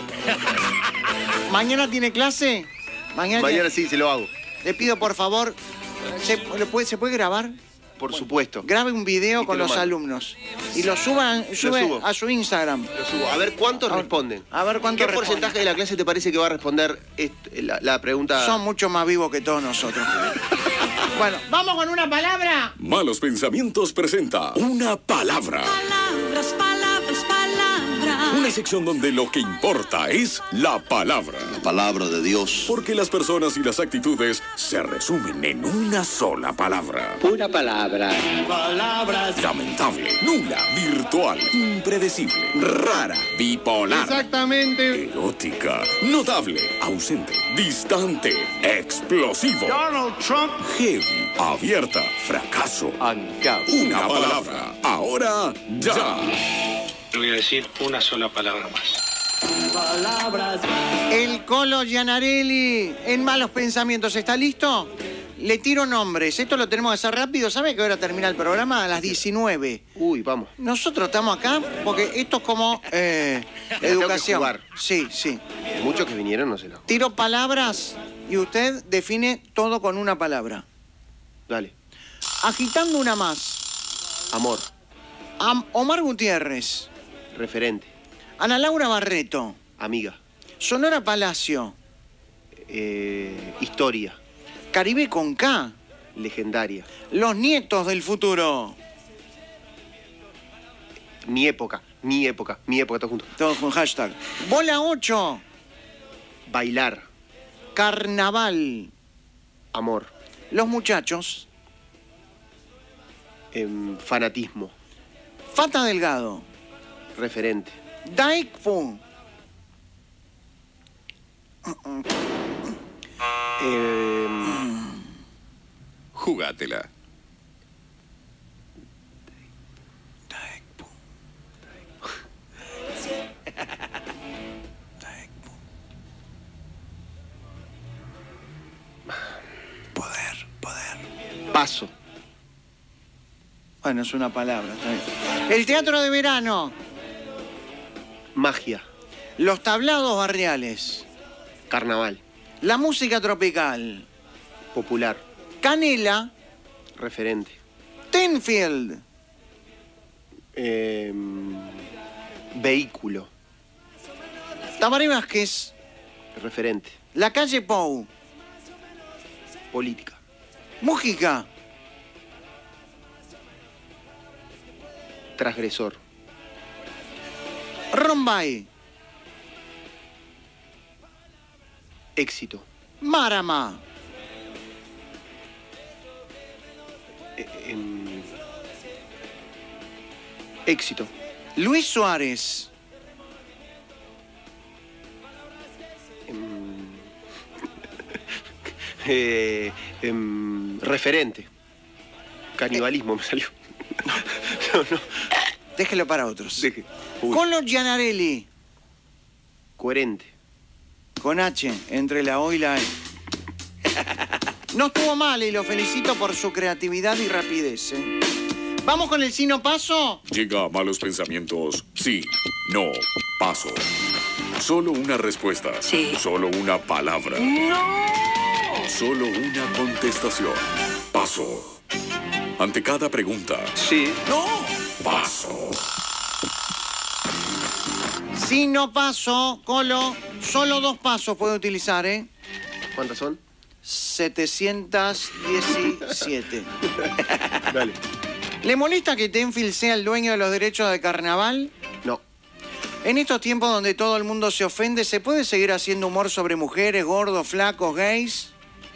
S1: ¿Mañana tiene clase?
S4: Mañana sí, se lo hago.
S1: Le pido, por favor, ¿se puede grabar?
S4: Por supuesto.
S1: Grabe un video
S4: Y
S1: con
S4: te lo
S1: los
S4: mando.
S1: alumnos. Y lo sube
S4: subo.
S1: a su Instagram.
S4: Lo subo. A ver cuántos responden.
S1: A ver cuántos
S4: ¿Qué
S1: responden.
S4: porcentaje de la clase te parece que va a responder la pregunta?
S1: Son mucho más vivos que todos nosotros. Bueno, vamos con una palabra.
S3: Malos Pensamientos presenta Una Palabra.
S10: Palabras, palabras, palabras.
S3: Una sección donde lo que importa es la palabra.
S2: La palabra de Dios.
S3: Porque las personas y las actitudes se resumen en una sola palabra.
S2: Una palabra.
S5: Palabras.
S3: Lamentable, nula, virtual, impredecible, rara, bipolar.
S5: Exactamente.
S3: Erótica, notable, ausente, distante, explosivo,
S5: Donald Trump.
S3: heavy, abierta, fracaso. Una palabra. Ahora, ya.
S11: Voy a decir una sola palabra más.
S5: Palabras.
S1: El Colo Gianarelli en Malos Pensamientos. ¿Está listo? Le tiro nombres. Esto lo tenemos que hacer rápido. ¿Sabe que ahora termina el programa? A las 19.
S4: Uy, vamos.
S1: Nosotros estamos acá porque esto es como educación.
S4: jugar.
S1: Sí, sí.
S4: Muchos que vinieron, no sé lo.
S1: Tiro palabras y usted define todo con una palabra.
S4: Dale.
S1: Agitando una más.
S4: Amor.
S1: Omar Gutiérrez.
S4: Referente.
S1: Ana Laura Barreto.
S4: Amiga.
S1: Sonora Palacio.
S4: Historia.
S1: Caribe con K.
S4: Legendaria.
S1: Los nietos del futuro.
S4: Mi época. Mi época. Mi época, todos juntos.
S1: Todos con hashtag. Bola 8.
S4: Bailar.
S1: Carnaval.
S4: Amor.
S1: Los muchachos.
S4: Fanatismo.
S1: Fata Delgado.
S4: Referente.
S1: Daikfu.
S7: Jugátela.
S1: Poder.
S4: Paso.
S1: Bueno, es una palabra. Está bien. El teatro de verano.
S4: Magia.
S1: Los tablados barriales.
S4: Carnaval.
S1: La música tropical.
S4: Popular.
S1: Canela.
S4: Referente.
S1: Tenfield.
S4: Vehículo.
S1: Tabaré Vázquez.
S4: Referente.
S1: La calle Pou.
S4: Política.
S1: Mújica.
S4: Transgresor.
S1: Rombay.
S4: Éxito.
S1: Marama.
S4: Éxito.
S1: Luis Suárez.
S4: Referente. Canibalismo me salió. No.
S1: Déjelo para otros.
S4: Deje.
S1: Colo Gianarelli.
S4: Coherente.
S1: Con H, entre la O y la E. No estuvo mal y lo felicito por su creatividad y rapidez. ¿Vamos con el sí no paso?
S3: Llega a malos pensamientos. Sí, no, paso. Solo una respuesta.
S10: Sí.
S3: Solo una palabra.
S10: ¡No!
S3: Solo una contestación. Paso. Ante cada pregunta.
S4: Sí.
S1: ¡No!
S3: Paso.
S1: Sí no paso, Colo. Solo 2 pasos puede utilizar, ¿eh?
S4: ¿Cuántas son?
S1: 717.
S4: Dale.
S1: ¿Le molesta que Tenfield sea el dueño de los derechos de carnaval?
S4: No.
S1: En estos tiempos donde todo el mundo se ofende, ¿se puede seguir haciendo humor sobre mujeres, gordos, flacos, gays?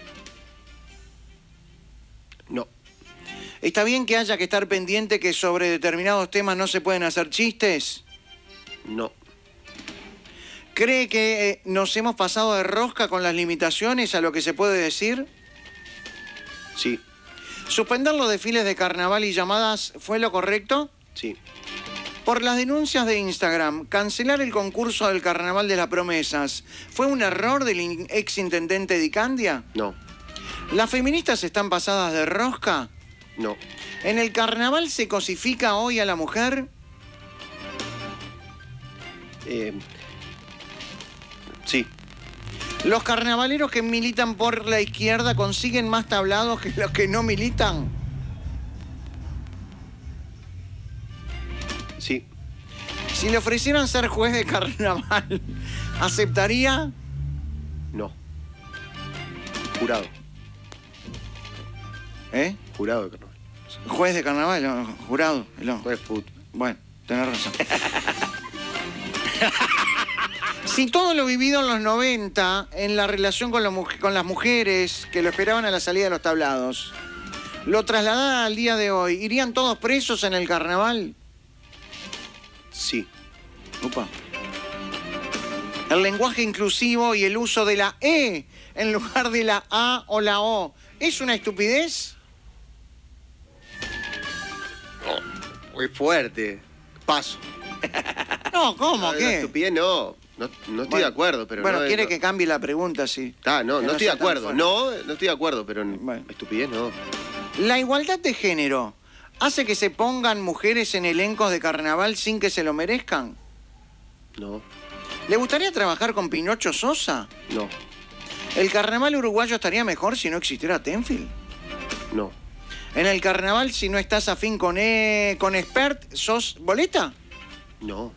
S4: No.
S1: ¿Está bien que haya que estar pendiente que sobre determinados temas no se pueden hacer chistes?
S4: No.
S1: ¿Cree que nos hemos pasado de rosca con las limitaciones a lo que se puede decir?
S4: Sí.
S1: ¿Suspender los desfiles de carnaval y llamadas fue lo correcto?
S4: Sí.
S1: Por las denuncias de Instagram, cancelar el concurso del Carnaval de las Promesas, ¿fue un error del exintendente Dicandia?
S4: No.
S1: ¿Las feministas están pasadas de rosca?
S4: No.
S1: ¿En el carnaval se cosifica hoy a la mujer?
S4: Sí.
S1: ¿Los carnavaleros que militan por la izquierda consiguen más tablados que los que no militan?
S4: Sí.
S1: Si le ofrecieran ser juez de carnaval, ¿aceptaría?
S4: No. Jurado.
S1: ¿Eh?
S4: Jurado de carnaval.
S1: Juez de carnaval, no, jurado. No.
S4: Juez fútbol.
S1: Bueno, tenés razón. Si todo lo vivido en los 90, en la relación con las mujeres que lo esperaban a la salida de los tablados, lo trasladaran al día de hoy, ¿irían todos presos en el carnaval?
S4: Sí.
S1: Upa. El lenguaje inclusivo y el uso de la E en lugar de la A o la O, ¿es una estupidez?
S4: Muy fuerte. Paso.
S1: No, ¿cómo?
S4: No,
S1: ¿Qué?
S4: Estupidez no. No estoy de acuerdo, pero
S1: bueno,
S4: no,
S1: quiere
S4: no.
S1: que cambie la pregunta, sí.
S4: No estoy de
S1: sea tan
S4: acuerdo.
S1: fuerte.
S4: No estoy de acuerdo, pero
S1: Bueno.
S4: estupidez no.
S1: ¿La igualdad de género hace que se pongan mujeres en elencos de carnaval sin que se lo merezcan?
S4: No.
S1: ¿Le gustaría trabajar con Pinocho Sosa?
S4: No.
S1: ¿El carnaval uruguayo estaría mejor si no existiera Tenfield?
S4: No.
S1: ¿En el carnaval, si no estás afín con Expert, sos boleta?
S4: No.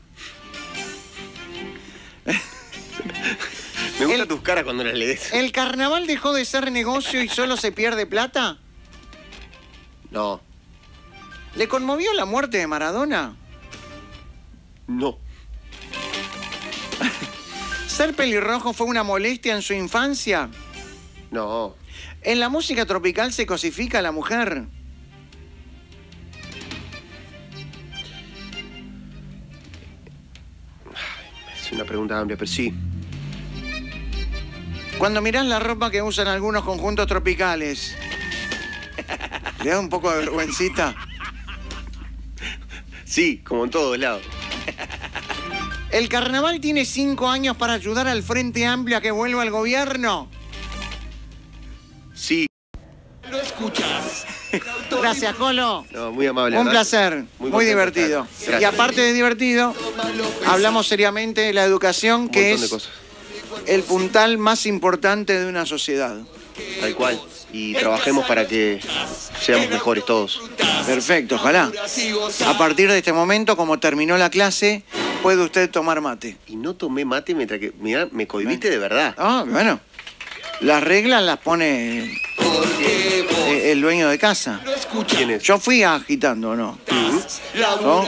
S4: Me gustan tus caras cuando las lees.
S1: ¿El carnaval dejó de ser negocio y solo se pierde plata?
S4: No.
S1: ¿Le conmovió la muerte de Maradona?
S4: No.
S1: ¿Ser pelirrojo fue una molestia en su infancia?
S4: No.
S1: ¿En la música tropical se cosifica a la mujer?
S4: Es una pregunta amplia, pero sí.
S1: Cuando mirás la ropa que usan algunos conjuntos tropicales, ¿le da un poco de vergüencita?
S4: Sí, como en todos lados.
S1: ¿El carnaval tiene 5 años para ayudar al Frente Amplio a que vuelva al gobierno?
S4: Sí.
S5: Lo escuchás.
S1: Gracias, Colo.
S4: No, muy amable.
S1: Un
S4: gracias.
S1: placer, muy
S4: contento
S1: divertido.
S4: de estar. Gracias.
S1: Y aparte de divertido, hablamos seriamente de la educación, que
S4: Un montón de
S1: es
S4: cosas.
S1: el puntal más importante de una sociedad.
S4: Tal cual. Y trabajemos para que seamos mejores todos.
S1: Perfecto, ojalá. A partir de este momento, como terminó la clase, puede usted tomar mate.
S4: Y no tomé mate mientras que, mirá, me cohibiste de verdad.
S1: Ah, bueno. Las reglas las pone el dueño de casa.
S4: ¿Quién es?
S1: Yo fui agitando, ¿no? ¿No?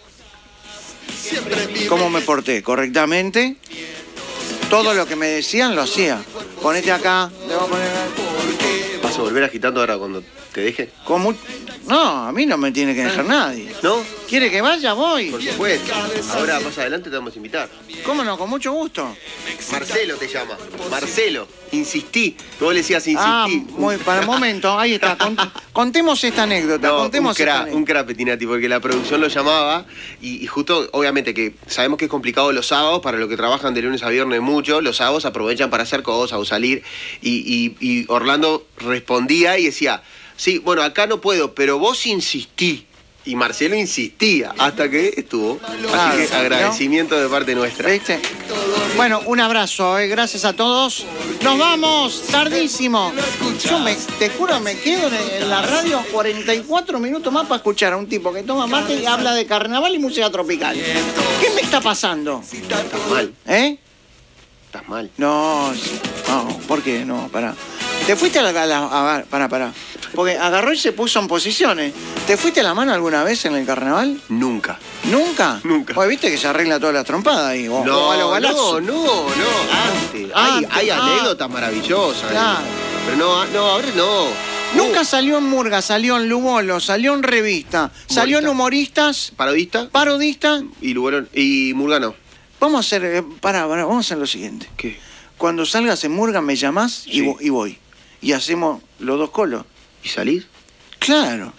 S1: ¿Cómo me porté? Correctamente. Todo lo que me decían lo hacía. Ponete acá, te voy a poner acá.
S4: ¿Vas a volver agitando ahora cuando te deje?
S1: No, a mí no me tiene que dejar nadie.
S4: ¿No?
S1: ¿Quiere que vaya? Voy.
S4: Por supuesto. Ahora más adelante te vamos a invitar.
S1: ¿Cómo no? Con mucho gusto.
S4: Marcelo te llama. Marcelo. Insistí. Vos le decías insistí.
S1: Ah, para el momento, ahí está. Contemos esta anécdota.
S4: No,
S1: contemos esta anécdota.
S4: un crack Petinati, porque la producción lo llamaba y justo, obviamente que sabemos que es complicado los sábados, para los que trabajan de lunes a viernes mucho, los sábados aprovechan para hacer cosas o salir y Orlando respondía y decía, sí, bueno, acá no puedo, pero vos insistí. Y Marcelo insistía hasta que estuvo. Así que agradecimiento de parte nuestra.
S1: ¿Viste? Bueno, un abrazo, gracias a todos. ¡Nos vamos! Tardísimo. Yo te juro, me quedo en la radio 44 minutos más para escuchar a un tipo que toma mate y habla de carnaval y música tropical. ¿Qué me está pasando?
S4: Estás mal.
S1: ¿Eh?
S4: Estás mal.
S1: No, ¿por qué? No, pará. ¿Te fuiste pará. Porque agarró y se puso en posiciones. ¿Te fuiste a la mano alguna vez en el carnaval?
S4: Nunca.
S1: ¿Nunca?
S4: Nunca.
S1: Pues viste que se arregla todas las trompadas ahí. O a los balazos.
S4: No. Antes. Hay anécdotas maravillosas.
S1: Claro.
S4: Pero ahora no.
S1: Nunca salió en Murga, salió en Lubolo, salió en Revista, salió en Humoristas.
S4: ¿Parodista? Y Lubolo, y Murga no.
S1: Vamos a hacer, vamos a hacer lo siguiente.
S4: ¿Qué?
S1: Cuando salgas en Murga me llamás y voy. Y hacemos los dos colos.
S4: ¿Y salís?
S1: Claro.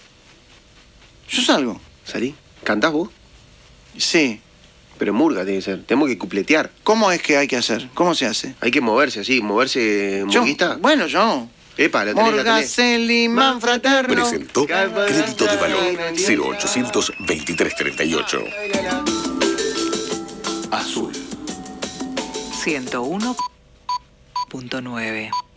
S1: Yo salgo.
S4: ¿Salís? ¿Cantás vos?
S1: Sí.
S4: Pero Murga tiene que ser. Tenemos que cupletear.
S1: ¿Cómo es que hay que hacer? ¿Cómo se hace?
S4: Hay que moverse así, moverse murguista.
S1: Yo.
S4: Epa, lo tenés,
S1: Morgaselli, Manfraterno.
S3: Presentó Crédito de Valor 0800 2338.
S12: Azul 101.9.